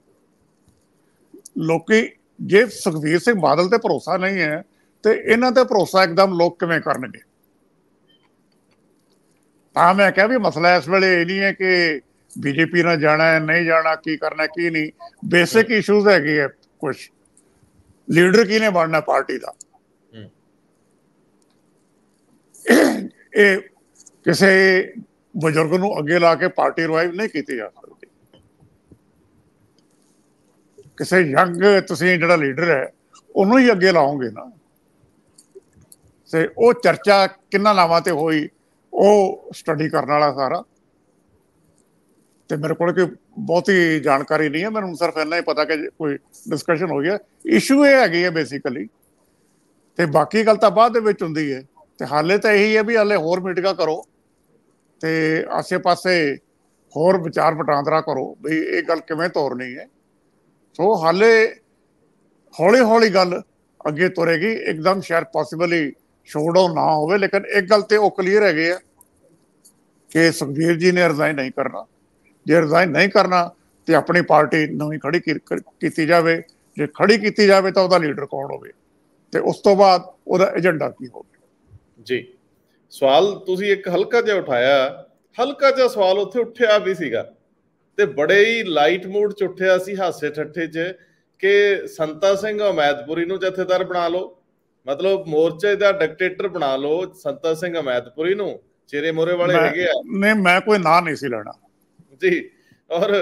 ਲੋਕੀ ਜੇ ਸੁਖਬੀਰ ਸਿੰਘ ਬਾਦਲ ਤੇ ਭਰੋਸਾ ਨਹੀਂ ਹੈ ਤੇ ਇਹਨਾਂ ਤੇ ਭਰੋਸਾ ਇੱਕਦਮ ਲੋਕ ਕਿਵੇਂ ਕਰਨਗੇ? ਤਾਂ ਮੈਂ ਕਿਹਾ ਵੀ ਮਸਲਾ ਇਸ ਵੇਲੇ ਇਹ ਨਹੀਂ ਹੈ ਕਿ ਬੀਜੇਪੀ ਨਾਲ ਜਾਣਾ ਹੈ, ਨਹੀਂ ਜਾਣਾ, ਕੀ ਕਰਨਾ ਕੀ ਨਹੀਂ। ਬੇਸਿਕ ਇਸ਼ੂਜ਼ ਹੈਗੇ ਆ, ਕੁਛ ਲੀਡਰ ਕਿਹਨੇ ਬਣਨਾ ਪਾਰਟੀ ਦਾ, ਇਹ ਕਿਸੇ ਬਜ਼ੁਰਗ ਨੂੰ ਅੱਗੇ ਲਾ ਕੇ ਪਾਰਟੀ ਰਿਵਾਈਵ ਨਹੀਂ ਕੀਤੀ ਜਾ ਸਕਦੀ। ਕਿਸੇ ਯੰਗ ਤੁਸੀਂ ਜਿਹੜਾ ਲੀਡਰ ਹੈ ਉਹਨੂੰ ਹੀ ਅੱਗੇ ਲਾਓਗੇ ਨਾ। ਤੇ ਉਹ ਚਰਚਾ ਕਿੰਨਾ ਨਾਵਾਂ ਤੇ ਹੋਈ ਉਹ ਸਟੱਡੀ ਕਰਨ ਵਾਲਾ ਸਾਰਾ, ਤੇ ਮੇਰੇ ਕੋਲ ਕੋਈ ਬਹੁਤੀ ਜਾਣਕਾਰੀ ਨਹੀਂ ਹੈ, ਮੈਨੂੰ ਸਿਰਫ ਇੰਨਾ ਹੀ ਪਤਾ ਕਿ ਕੋਈ ਡਿਸਕਸ਼ਨ ਹੋ ਗਿਆ। ਇਸ਼ੂ ਇਹ ਹੈਗੀ ਹੈ ਬੇਸਿਕਲੀ, ਤੇ ਬਾਕੀ ਗੱਲ ਤਾਂ ਬਾਅਦ ਦੇ ਵਿੱਚ ਹੁੰਦੀ ਹੈ। ਤੇ ਹਾਲੇ ਤਾਂ ਇਹੀ ਹੈ ਵੀ ਹਾਲੇ ਹੋਰ ਮੀਟਿੰਗਾਂ ਕਰੋ ਤੇ ਆਸੇ ਪਾਸੇ ਹੋਰ ਵਿਚਾਰ ਵਟਾਂਦਰਾ ਕਰੋ ਵੀ ਇਹ ਗੱਲ ਕਿਵੇਂ ਤੋਰਨੀ ਹੈ। ਸੋ ਹਾਲੇ ਹੌਲੀ ਹੌਲੀ ਗੱਲ ਅੱਗੇ ਤੁਰੇਗੀ, ਇੱਕਦਮ ਸ਼ਾਇਦ ਪੋਸੀਬਲੀ ਸ਼ੋਅਡਾਊਨ ਨਾ ਹੋਵੇ। ਲੇਕਿਨ ਇੱਕ ਗੱਲ ਤੇ ਉਹ ਕਲੀਅਰ ਹੈਗੇ ਆ ਕਿ ਸੁਖਬੀਰ ਜੀ ਨੇ ਰਿਜ਼ਾਈਨ ਨਹੀਂ ਕਰਨਾ। ਜੇ ਰਿਜ਼ਾਈਨ ਨਹੀਂ ਕਰਨਾ ਤੇ ਆਪਣੀ ਪਾਰਟੀ ਨਵੀਂ ਖੜੀ ਕੀਤੀ ਜਾਵੇ, ਜੇ ਖੜੀ ਕੀਤੀ ਜਾਵੇ ਤਾਂ ਉਹਦਾ ਲੀਡਰ ਕੌਣ ਹੋਵੇ ਤੇ ਉਸ ਤੋਂ ਬਾਅਦ ਉਹਦਾ ਏਜੰਡਾ ਕੀ ਹੋਵੇ। ਜੀ ਸਵਾਲ ਤੁਸੀਂ ਇੱਕ ਹਲਕਾ ਜਿਹਾ ਉਠਾਇਆ, ਹਲਕਾ ਜਿਹਾ ਸਵਾਲ ਉੱਥੇ ਉੱਠਿਆ ਵੀ ਸੀਗਾ ਤੇ ਬੜੇ ਹੀ ਲਾਈਟ ਮੂਡ ਚ ਉੱਠਿਆ ਸੀ, ਹਾਸੇ ਠੱਠੇ ਚ, ਕਿ ਸੰਤਾ ਸਿੰਘ ਅਮੈਦਪੁਰੀ ਨੂੰ ਜਥੇਦਾਰ ਬਣਾ ਲਓ, ਮਤਲਬ ਮੋਰਚੇ ਦਾ ਡਿਕਟੇਟਰ ਬਣਾ ਲਓ ਸੰਤਾ ਸਿੰਘ ਅਮੈਦਪੁਰੀ ਨੂੰ, ਚਿਹਰੇ ਮੋਰੇ ਵਾਲੇ ਹੈਗੇ ਆ। ਨਹੀਂ, ਮੈਂ ਕੋਈ ਨਾਂ ਨਹੀਂ ਸੀ ਲੈਣਾ ਜੀ। ਔਰ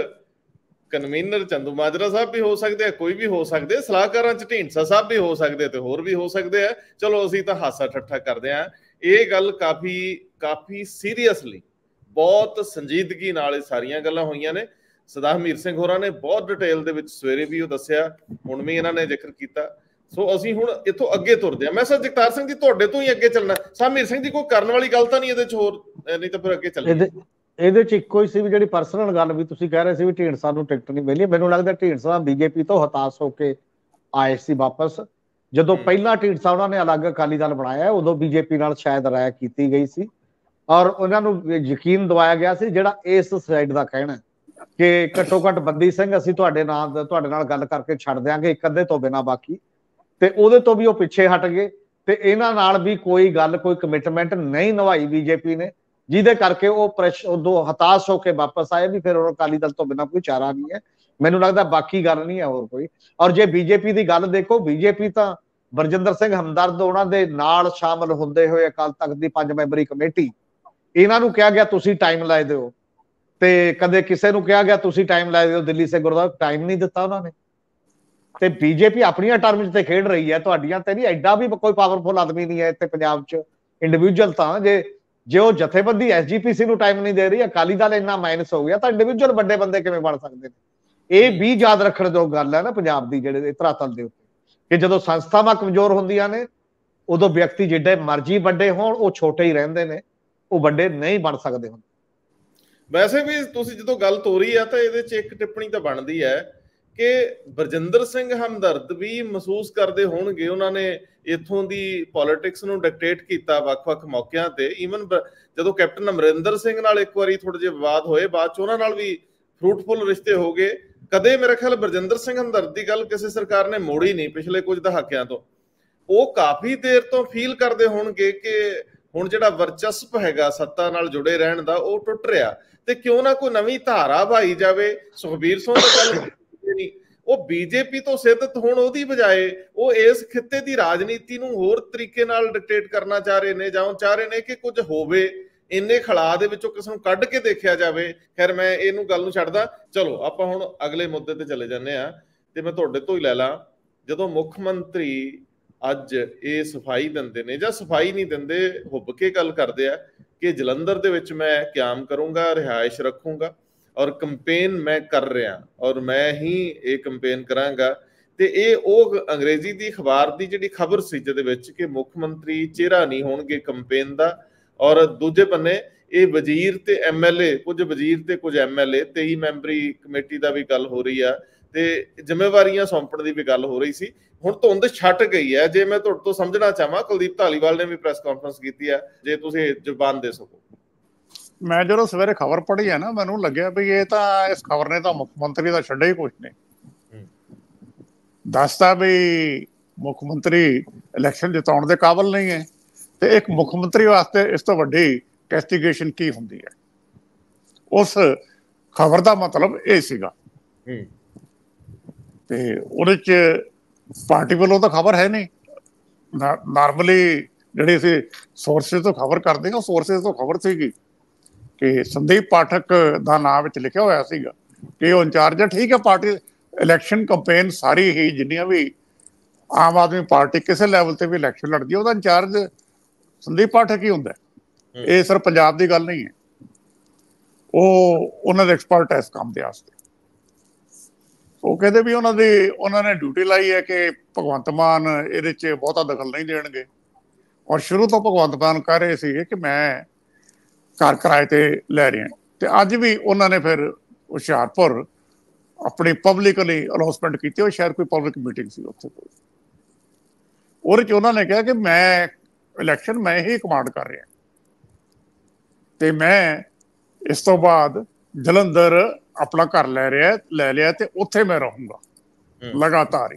ਕਨਵੀਨਰ ਚੰਦੂ ਮਾਜਰਾ ਸਾਹਿਬ ਵੀ ਹੋ ਸਕਦੇ ਆ, ਕੋਈ ਵੀ ਹੋ ਸਕਦੇ, ਸਲਾਹਕਾਰਾਂ ਚ ਢੀਂਡਸਾ ਸਾਹਿਬ ਵੀ ਹੋ ਸਕਦੇ ਤੇ ਹੋਰ ਵੀ ਹੋ ਸਕਦੇ ਆ। ਚਲੋ ਅਸੀਂ ਤਾਂ ਹਾਸਾ ਠੱਠਾ ਕਰਦੇ ਆ। ਇਹ ਗੱਲ ਕਾਫੀ ਕਾਫੀ ਸੀਰੀਅਸਲੀ, ਬਹੁਤ ਸੰਜੀਦਗੀ ਨਾਲ ਇਹ ਸਾਰੀਆਂ ਗੱਲਾਂ ਹੋਈਆਂ ਨੇ। ਸਰਦਾਰ ਹਮੀਰ ਸਿੰਘ ਹੋਰਾਂ ਨੇ ਬਹੁਤ ਡਿਟੇਲ ਦੇ ਵਿੱਚ ਸਵੇਰੇ ਵੀ ਉਹ ਦੱਸਿਆ, ਹੁਣ ਵੀ ਇਹਨਾਂ ਨੇ ਜ਼ਿਕਰ ਕੀਤਾ। ਸੋ ਅਸੀਂ ਹੁਣ ਇੱਥੋਂ ਅੱਗੇ ਤੁਰਦੇ ਹਾਂ। ਮੈਂ ਸਰ ਜਗਤਾਰ ਸਿੰਘ ਜੀ ਤੁਹਾਡੇ ਤੋਂ ਹੀ ਅੱਗੇ ਚੱਲਣਾ। ਸਾਹਿਬ ਹਮੀਰ ਸਿੰਘ ਜੀ ਕੋਈ ਕਰਨ ਵਾਲੀ ਗੱਲ ਤਾਂ ਨਹੀਂ ਇਹਦੇ ਚ ਹੋਰ, ਨਹੀਂ ਤਾਂ ਫਿਰ ਅੱਗੇ ਚੱਲੀਏ। ਇਹਦੇ ਚ ਇੱਕੋ ਹੀ ਸੀ ਵੀ ਜਿਹੜੀ ਪਰਸਨਲ ਗੱਲ ਵੀ ਤੁਸੀਂ ਕਹਿ ਰਹੇ ਸੀ ਵੀ ਢੀਂਡਸਾ ਨੂੰ ਟਿਕਟ ਨਹੀਂ ਮਿਲੀ। ਮੈਨੂੰ ਲੱਗਦਾ ਢੀਂਡਸਾ ਬੀਜੇਪੀ ਤੋਂ ਹਤਾਸ਼ ਹੋ ਕੇ ਆਏ ਸੀ ਵਾਪਸ। ਜਦੋਂ ਪਹਿਲਾਂ ਢੀਂਡਸਾ ਉਹਨਾਂ ਨੇ ਅਲੱਗ ਅਕਾਲੀ ਦਲ ਬਣਾਇਆ ਉਦੋਂ ਬੀਜੇਪੀ ਨਾਲ ਸ਼ਾਇਦ ਰਾਇ ਕੀਤੀ ਗਈ ਸੀ ਔਰ ਉਹਨਾਂ ਨੂੰ ਯਕੀਨ ਦਵਾਇਆ ਗਿਆ ਸੀ ਜਿਹੜਾ ਇਸ ਸਾਈਡ ਦਾ ਕਹਿਣਾ ਕਿ ਘੱਟੋ ਘੱਟ ਬੰਦੀ ਸਿੰਘ ਅਸੀਂ ਤੁਹਾਡੇ ਨਾਲ ਤੁਹਾਡੇ ਨਾਲ ਗੱਲ ਕਰਕੇ ਛੱਡ ਦਿਆਂਗੇ ਇੱਕ ਅੱਧੇ ਤੋਂ ਬਿਨਾਂ, ਬਾਕੀ ਤੇ ਉਹਦੇ ਤੋਂ ਵੀ ਉਹ ਪਿੱਛੇ ਹਟ ਗਏ ਤੇ ਇਹਨਾਂ ਨਾਲ ਵੀ ਕੋਈ ਗੱਲ ਕੋਈ ਕਮਿਟਮੈਂਟ ਨਹੀਂ ਨਿਭਾਈ ਬੀਜੇਪੀ ਨੇ, ਜਿਹਦੇ ਕਰਕੇ ਉਹ ਪ੍ਰੈਸ਼ ਉਦੋਂ ਹਤਾਸ਼ ਹੋ ਕੇ ਵਾਪਸ ਆਏ ਵੀ ਫਿਰ ਉਹ ਅਕਾਲੀ ਦਲ ਤੋਂ ਬਿਨਾਂ ਕੋਈ ਚਾਰਾ ਨਹੀਂ ਹੈ। ਮੈਨੂੰ ਲੱਗਦਾ ਬਾਕੀ ਗੱਲ ਨਹੀਂ ਹੈ ਹੋਰ ਕੋਈ। ਔਰ ਜੇ ਬੀਜੇਪੀ ਦੀ ਗੱਲ ਦੇਖੋ, ਬੀਜੇਪੀ ਤਾਂ ਬਰਜਿੰਦਰ ਸਿੰਘ ਹਮਦਰਦ ਉਹਨਾਂ ਦੇ ਨਾਲ ਸ਼ਾਮਲ ਹੁੰਦੇ ਹੋਏ ਅਕਾਲ ਤਖਤ ਦੀ ਪੰਜ ਮੈਂਬਰੀ ਕਮੇਟੀ, ਇਹਨਾਂ ਨੂੰ ਕਿਹਾ ਗਿਆ ਤੁਸੀਂ ਟਾਈਮ ਲੈ ਦਿਓ ਤੇ ਕਦੇ ਕਿਸੇ ਨੂੰ ਕਿਹਾ ਗਿਆ ਤੁਸੀਂ ਟਾਈਮ ਲੈ ਦਿਓ ਦਿੱਲੀ ਸੇ ਗੁਰਦੁਆਰਾ, ਟਾਈਮ ਨਹੀਂ ਦਿੱਤਾ ਉਹਨਾਂ ਨੇ। ਤੇ ਬੀਜੇਪੀ ਆਪਣੀਆਂ ਟਰਮ ਤੇ ਖੇਡ ਰਹੀ ਹੈ, ਤੁਹਾਡੀਆਂ ਤੇ ਨਹੀਂ। ਐਡਾ ਵੀ ਕੋਈ ਪਾਵਰਫੁਲ ਆਦਮੀ ਨਹੀਂ ਹੈ ਇੱਥੇ ਪੰਜਾਬ 'ਚ ਇੰਡੀਵਿਜੂਅਲ। ਤਾਂ ਜੇ ਜੇ ਉਹ ਜਥੇਬੰਦੀ ਐਸ ਜੀ ਪੀ ਸੀ ਨੂੰ ਟਾਈਮ ਨਹੀਂ ਦੇ ਰਹੀ, ਅਕਾਲੀ ਦਲ ਇੰਨਾ ਮਾਈਨਸ ਹੋ ਗਿਆ, ਤਾਂ ਇੰਡੀਵਿਜੂਅਲ ਵੱਡੇ ਬੰਦੇ ਕਿਵੇਂ ਬਣ ਸਕਦੇ ਨੇ? ਇਹ ਵੀ ਯਾਦ ਰੱਖਣ ਯੋਗ ਗੱਲ ਹੈ ਨਾ ਪੰਜਾਬ ਦੀ ਜਿਹੜੇ ਧਰਾਤਲ ਦੇ ਉੱਤੇ, ਕਿ ਜਦੋਂ ਸੰਸਥਾਵਾਂ ਕਮਜ਼ੋਰ ਹੁੰਦੀਆਂ ਨੇ ਉਦੋਂ ਵਿਅਕਤੀ ਜਿੱਡੇ ਮਰਜ਼ੀ ਵੱਡੇ ਹੋਣ ਉਹ ਛੋਟੇ ਹੀ ਰਹਿੰਦੇ ਨੇ, ਉਹ ਵੱਡੇ ਨਹੀਂ ਬਣ ਸਕਦੇ ਹੁਣ। ਵੈਸੇ ਵੀ ਤੁਸੀਂ ਜਦੋਂ ਗੱਲ ਤੋਰੀ ਆ ਤਾਂ ਇਹਦੇ ਚ ਇੱਕ ਟਿੱਪਣੀ ਤਾਂ ਬਣਦੀ ਹੈ ਕਿ ਬਰਜਿੰਦਰ ਸਿੰਘ ਹਮਦਰਦ ਵੀ ਮਹਿਸੂਸ ਕਰਦੇ ਹੋਣਗੇ, ਉਹਨਾਂ ਨੇ ਇੱਥੋਂ ਦੀ ਪੋਲਿਟਿਕਸ ਨੂੰ ਡਿਕਟੇਟ ਕੀਤਾ ਵੱਖ-ਵੱਖ ਮੌਕਿਆਂ ਤੇ। ਈਵਨ ਜਦੋਂ ਕੈਪਟਨ ਅਮਰਿੰਦਰ ਸਿੰਘ ਨਾਲ ਇੱਕ ਵਾਰੀ ਥੋੜੇ ਜਿਹੇ ਵਿਵਾਦ ਹੋਏ, ਬਾਅਦ ਚ ਉਹਨਾਂ ਨਾਲ ਵੀ ਫਰੂਟਫੁਲ ਰਿਸ਼ਤੇ ਹੋ ਗਏ। ਕਦੇ ਮੇਰੇ ਖਿਆਲ ਬਰਜਿੰਦਰ ਸਿੰਘ ਹਮਦਰਦ ਦੀ ਗੱਲ ਕਿਸੇ ਸਰਕਾਰ ਨੇ ਮੋੜੀ ਨਹੀਂ ਪਿਛਲੇ ਕੁਝ ਦਹਾਕਿਆਂ ਤੋਂ। ਉਹ ਕਾਫੀ ਦੇਰ ਤੋਂ ਫੀਲ ਕਰਦੇ ਹੋਣਗੇ ਕਿ ਹੁਣ ਜਿਹੜਾ ਵਰਚਸਪ ਹੈਗਾ ਸੱਤਾ ਨਾਲ ਜੁੜੇ ਰਹਿਣ ਦਾ, ਉਹ ਟੁੱਟ ਰਿਹਾ, ਤੇ ਕਿਉਂ ਨਾ ਕੋਈ ਨਵੀਂ ਧਾਰਾ ਭਾਈ ਜਾਵੇ। ਸੁਖਬੀਰ ਸਿੰਘ ਦਾ ਗੱਲ ਨਹੀਂ, ਉਹ ਬੀਜੇਪੀ ਤੋਂ ਸਿੱਧਤ ਹੋਣ ਉਹਦੀ ਬਜਾਏ ਉਹ ਇਸ ਖਿੱਤੇ ਦੀ ਰਾਜਨੀਤੀ ਨੂੰ ਹੋਰ ਤਰੀਕੇ ਨਾਲ ਡਿਕਟੇਟ ਕਰਨਾ ਚਾਹ ਰਹੇ ਨੇ, ਜਾਂ ਚਾਹ ਰਹੇ ਨੇ ਕਿ ਕੁਝ ਹੋਵੇ, ਇੰਨੇ ਖਲਾ ਦੇ ਵਿੱਚੋਂ ਕਿਸ ਨੂੰ ਕੱਢ ਕੇ ਦੇਖਿਆ ਜਾਵੇ। ਖੈਰ ਮੈਂ ਇਹਨੂੰ ਗੱਲ ਨੂੰ ਛੱਡਦਾ, ਚਲੋ ਆਪਾਂ ਹੁਣ ਅਗਲੇ ਮੁੱਦੇ ਤੇ ਚਲੇ ਜਾਂਦੇ ਆ, ਤੇ ਮੈਂ ਤੁਹਾਡੇ ਤੋਂ ਹੀ ਲੈ ਲਾਂ। ਜਦੋਂ ਮੁੱਖ ਮੰਤਰੀ ਅੱਜ ਇਹ ਸਫਾਈ ਦਿੰਦੇ ਨੇ, ਜਾਂ ਸਫਾਈ ਨਹੀਂ ਦਿੰਦੇ, ਹੁੱਬ ਕੇ ਗੱਲ ਕਰਦੇ ਆ ਕਿ ਜਲੰਧਰ ਦੇ ਵਿੱਚ ਮੈਂ ਕਿਆਮ ਕਰੂੰਗਾ, ਰਿਹਾਇਸ਼ ਰੱਖੂੰਗਾ, ਔਰ ਕੰਪੇਨ ਮੈਂ ਕਰ ਰਿਹਾ, ਔਰ ਮੈਂ ਹੀ ਇਹ ਕੰਪੇਨ ਕਰਾਂਗਾ। ਤੇ ਇਹ ਉਹ ਅੰਗਰੇਜ਼ੀ ਦੀ ਅਖਬਾਰ ਦੀ ਜਿਹੜੀ ਖਬਰ ਸੀ ਜਿਹਦੇ ਵਿੱਚ ਕਿ ਮੁੱਖ ਮੰਤਰੀ ਚਿਹਰਾ ਨਹੀਂ ਹੋਣਗੇ ਕੰਪੇਨ ਦਾ, ਔਰ ਦੂਜੇ ਬੰਨੇ ਇਹ ਵਜ਼ੀਰ ਤੇ ਐਮ ਐਲ ਏ, ਕੁਝ ਵਜ਼ੀਰ ਤੇ ਕੁਝ ਐਮ ਐਲ ਏ, ਤੇਈ ਮੈਂਬਰੀ ਕਮੇਟੀ ਦਾ ਵੀ ਗੱਲ ਹੋ ਰਹੀ ਆ, ਤੇ ਜ਼ਿੰਮੇਵਾਰੀਆਂ ਸੌਂਪਣ ਦੀ ਵੀ ਗੱਲ ਹੋ ਰਹੀ ਸੀ। ਹੁਣ ਧੁੰਦ ਛੱਟ ਗਈ ਹੈ। ਜੇ ਮੈਂ ਤੁਹਾਡੇ ਤੋਂ ਸਮਝਣਾ ਚਾਹਾਂ, ਕੁਲਦੀਪ ਧਾਲੀਵਾਲ ਨੇ ਵੀ ਪ੍ਰੈਸ ਕਾਨਫਰੰਸ ਕੀਤੀ ਹੈ, ਜੇ ਤੁਸੀਂ ਜ਼ੁਬਾਨ ਦੇ ਸਕੋ। ਮੈਂ ਜਦੋਂ ਸਵੇਰੇ ਖਬਰ ਪੜ੍ਹੀ ਹੈ ਨਾ, ਮੈਨੂੰ ਲੱਗਿਆ ਵੀ ਇਹ ਤਾਂ ਇਸ ਖਬਰ ਨੇ ਤਾਂ ਮੁੱਖ ਮੰਤਰੀ ਦਾ ਛੱਡਿਆ ਹੀ ਕੁਛ ਨਹੀਂ। ਦੱਸਦਾ ਵੀ ਮੁੱਖ ਮੰਤਰੀ ਇਲੈਕਸ਼ਨ ਜਿਤਾਉਣ ਦੇ ਕਾਬਿਲ ਨਹੀਂ ਹੈ, ਤੇ ਇੱਕ ਮੁੱਖ ਮੰਤਰੀ ਵਾਸਤੇ ਇਸ ਤੋਂ ਵੱਡੀ ਕੈਸਟੀਗੇਸ਼ਨ ਕੀ ਹੁੰਦੀ ਹੈ। ਉਸ ਖਬਰ ਦਾ ਮਤਲਬ ਇਹ ਸੀਗਾ, ਤੇ ਉਹਦੇ ਚ ਪਾਰਟੀ ਵੱਲੋਂ ਤਾਂ ਖਬਰ ਹੈ ਨਹੀਂ। ਨਾਰਮਲੀ ਜਿਹੜੀ ਅਸੀਂ ਸੋਰਸਿਸ ਤੋਂ ਖਬਰ ਕਰਦੇ ਹਾਂ, ਉਹ ਸੋਰਸਿਸ ਤੋਂ ਖਬਰ ਸੀਗੀ ਕਿ ਸੰਦੀਪ ਪਾਠਕ ਦਾ ਨਾਮ ਵਿੱਚ ਲਿਖਿਆ ਹੋਇਆ ਸੀਗਾ ਕਿ ਉਹ ਇੰਚਾਰਜ ਹੈ। ਠੀਕ ਹੈ, ਪਾਰਟੀ ਇਲੈਕਸ਼ਨ ਕੰਪੇਨ ਸਾਰੀ ਹੀ ਜਿੰਨੀਆਂ ਵੀ ਆਮ ਆਦਮੀ ਪਾਰਟੀ ਕਿਸੇ ਲੈਵਲ ਤੇ ਵੀ ਇਲੈਕਸ਼ਨ ਲੜਦੀ ਹੈ, ਉਹਦਾ ਇੰਚਾਰਜ ਸੰਦੀਪ ਪਾਠਕ ਹੀ ਹੁੰਦਾ। ਇਹ ਸਿਰਫ ਪੰਜਾਬ ਦੀ ਗੱਲ ਨਹੀਂ ਹੈ, ਉਹ ਉਹਨਾਂ ਦੇ ਐਕਸਪਰਟ ਹੈ ਇਸ ਕੰਮ ਦੇ ਵਾਸਤੇ। ਉਹ ਕਹਿੰਦੇ ਵੀ ਉਹਨਾਂ ਦੀ ਉਹਨਾਂ ਨੇ ਡਿਊਟੀ ਲਾਈ ਹੈ ਕਿ ਭਗਵੰਤ ਮਾਨ ਇਹਦੇ 'ਚ ਬਹੁਤਾ ਦਖਲ ਨਹੀਂ ਦੇਣਗੇ, ਔਰ ਸ਼ੁਰੂ ਤੋਂ ਭਗਵੰਤ ਮਾਨ ਕਹਿ ਰਹੇ ਸੀਗੇ ਕਿ ਮੈਂ ਘਰ ਕਿਰਾਏ ਤੇ ਲੈ ਰਿਹਾ। ਤੇ ਅੱਜ ਵੀ ਉਹਨਾਂ ਨੇ ਫਿਰ ਹੁਸ਼ਿਆਰਪੁਰ ਆਪਣੀ ਪਬਲਿਕਲੀ ਅਨਾਉਂਸਮੈਂਟ ਕੀਤੀ, ਉਹ ਸ਼ਾਇਦ ਕੋਈ ਪਬਲਿਕ ਮੀਟਿੰਗ ਸੀ ਉੱਥੇ ਕੋਈ, ਉਹਦੇ 'ਚ ਉਹਨਾਂ ਨੇ ਕਿਹਾ ਕਿ ਮੈਂ ਇਲੈਕਸ਼ਨ ਮੈਂ ਹੀ ਕਮਾਂਡ ਕਰ ਰਿਹਾ, ਤੇ ਮੈਂ ਇਸ ਤੋਂ ਬਾਅਦ ਜਲੰਧਰ ਆਪਣਾ ਘਰ ਲੈ ਰਿਹਾ ਲੈ ਲਿਆ ਤੇ ਉੱਥੇ ਮੈਂ ਰਹੂੰਗਾ ਲਗਾਤਾਰ ਹੀ।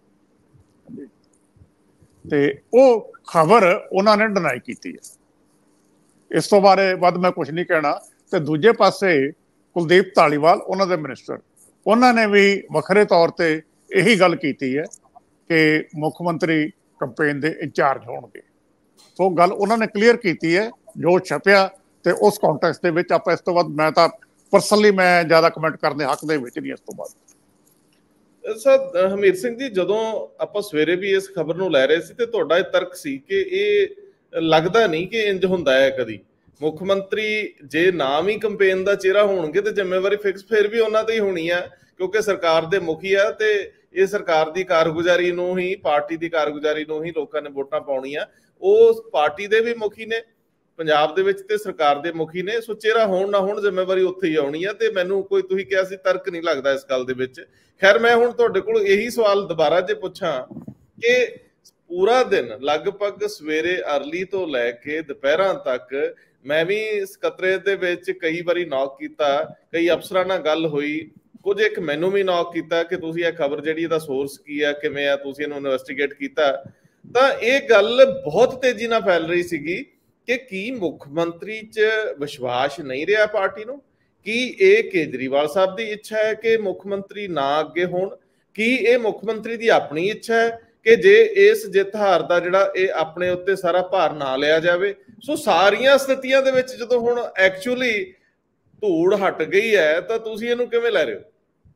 ਤੇ ਉਹ ਖਬਰ ਉਹਨਾਂ ਨੇ ਡਿਨਾਈ ਕੀਤੀ ਹੈ। ਇਸ ਤੋਂ ਬਾਰੇ ਵੱਧ ਮੈਂ ਕੁਝ ਨਹੀਂ ਕਹਿਣਾ। ਤੇ ਦੂਜੇ ਪਾਸੇ ਕੁਲਦੀਪ ਧਾਲੀਵਾਲ ਉਹਨਾਂ ਦੇ ਮਿਨਿਸਟਰ, ਉਹਨਾਂ ਨੇ ਵੀ ਵੱਖਰੇ ਤੌਰ ਤੇ ਇਹੀ ਗੱਲ ਕੀਤੀ ਹੈ ਕਿ ਮੁੱਖ ਮੰਤਰੀ ਕੰਪੇਨ ਦੇ ਇੰਚਾਰਜ ਹੋਣਗੇ। ਸੋ ਗੱਲ ਉਹਨਾਂ ਨੇ ਕਲੀਅਰ ਕੀਤੀ ਹੈ ਜੋ ਛਪਿਆ, ਤੇ ਉਸ ਕੰਟੈਕਸਟ ਦੇ ਵਿੱਚ ਆਪਾਂ ਇਸ ਤੋਂ ਬਾਅਦ ਮੈਂ ਤਾਂ ਪਰਸਨਲੀ ਮੈਂ ਜ਼ਿਆਦਾ ਕਮੈਂਟ ਕਰਨ ਦੇ ਹੱਕ ਦੇ ਵਿੱਚ ਨਹੀਂ। ਇਸ ਤੋਂ ਬਾਅਦ ਸਰ ਹਮੀਰ ਸਿੰਘ ਜੀ, ਜਦੋਂ ਆਪਾਂ ਸਵੇਰੇ ਵੀ ਇਸ ਖਬਰ ਨੂੰ ਲੈ ਰਹੇ ਸੀ ਤੇ ਤੁਹਾਡਾ ਇਹ ਤਰਕ ਸੀ ਕਿ ਇਹ ਲੱਗਦਾ ਨਹੀਂ ਕਿ ਇੰਜ ਹੁੰਦਾ ਹੈ ਕਦੀ। ਮੁੱਖ ਮੰਤਰੀ ਜੇ ਨਾਮ ਹੀ ਕੰਪੇਨ ਦਾ ਚਿਹਰਾ ਹੋਣਗੇ ਤੇ ਜ਼ਿੰਮੇਵਾਰੀ ਫਿਕਸ ਫਿਰ ਵੀ ਉਹਨਾਂ ਤੇ ਹੀ ਹੋਣੀ ਆ, ਕਿਉਂਕਿ ਸਰਕਾਰ ਦੇ ਮੁਖੀ ਆ, ਤੇ ਇਹ ਸਰਕਾਰ ਦੀ ਕਾਰਗੁਜ਼ਾਰੀ ਨੂੰ ਹੀ, ਪਾਰਟੀ ਦੀ ਕਾਰਗੁਜ਼ਾਰੀ ਨੂੰ ਹੀ ਲੋਕਾਂ ਨੇ ਵੋਟਾਂ ਪਾਉਣੀਆਂ। ਉਹ ਪਾਰਟੀ ਦੇ ਵੀ ਮੁਖੀ ਨੇ ਪੰਜਾਬ ਦੇ ਵਿੱਚ ਤੇ ਸਰਕਾਰ ਦੇ ਮੁਖੀ ਨੇ, ਸੋ ਚਿਹਰਾ ਹੋਣ ਨਾ ਹੋਣ ਜ਼ਿੰਮੇਵਾਰੀ ਉੱਥੇ ਹੀ ਆਉਣੀ ਆ। ਤੇ ਮੈਨੂੰ ਕੋਈ ਤੁਸੀਂ ਕਿਹਾ ਸੀ ਤਰਕ ਨਹੀਂ ਲੱਗਦਾ ਇਸ ਗੱਲ ਦੇ ਵਿੱਚ। ਖੈਰ ਮੈਂ ਹੁਣ ਤੁਹਾਡੇ ਕੋਲ ਇਹੀ ਸਵਾਲ ਦੁਬਾਰਾ ਜੇ ਪੁੱਛਾਂ ਕਿ ਪੂਰਾ ਦਿਨ ਲਗਭਗ ਸਵੇਰੇ ਅਰਲੀ ਤੋਂ ਲੈ ਕੇ ਦੁਪਹਿਰਾਂ ਤੱਕ ਮੈਂ ਵੀ ਸਕੱਤਰੇਤ ਦੇ ਵਿੱਚ ਕਈ ਵਾਰੀ ਨੌਕ ਕੀਤਾ, ਕਈ ਅਫਸਰਾਂ ਨਾਲ ਗੱਲ ਹੋਈ, ਕੁਝ ਇੱਕ ਮੈਨੂੰ ਵੀ ਨੌਕ ਕੀਤਾ ਕਿ ਤੁਸੀਂ ਇਹ ਖਬਰ ਜਿਹੜੀ ਇਹਦਾ ਸੋਰਸ ਕੀ ਆ, ਕਿਵੇਂ ਆ, ਤੁਸੀਂ ਇਹਨੂੰ ਇਨਵੈਸਟੀਗੇਟ ਕੀਤਾ। ਤਾਂ ਇਹ ਗੱਲ ਬਹੁਤ ਤੇਜ਼ੀ ਨਾਲ ਫੈਲ ਰਹੀ ਸੀਗੀ ਕਿ ਕੀ ਮੁੱਖ ਮੰਤਰੀ 'ਚ ਵਿਸ਼ਵਾਸ ਨਹੀਂ ਰਿਹਾ ਪਾਰਟੀ ਨੂੰ? ਕੀ ਇਹ ਕੇਜਰੀਵਾਲ ਸਾਹਿਬ ਦੀ ਇੱਛਾ ਹੈ ਕਿ ਮੁੱਖ ਮੰਤਰੀ ਨਾ ਅੱਗੇ ਹੋਣ? ਕੀ ਇਹ ਮੁੱਖ ਮੰਤਰੀ ਦੀ ਆਪਣੀ ਇੱਛਾ ਹੈ ਕਿ ਜੇ ਇਸ ਜਿੱਤ ਹਾਰ ਦਾ ਜਿਹੜਾ ਇਹ ਆਪਣੇ ਉੱਤੇ ਸਾਰਾ ਭਾਰ ਨਾ ਲਿਆ ਜਾਵੇ? ਸੋ ਸਾਰੀਆਂ ਸਥਿਤੀਆਂ ਦੇ ਵਿੱਚ ਜਦੋਂ ਹੁਣ ਐਕਚੁਅਲੀ ਧੂੜ ਹਟ ਗਈ ਹੈ ਤਾਂ ਤੁਸੀਂ ਇਹਨੂੰ ਕਿਵੇਂ ਲੈ ਰਹੇ ਹੋ?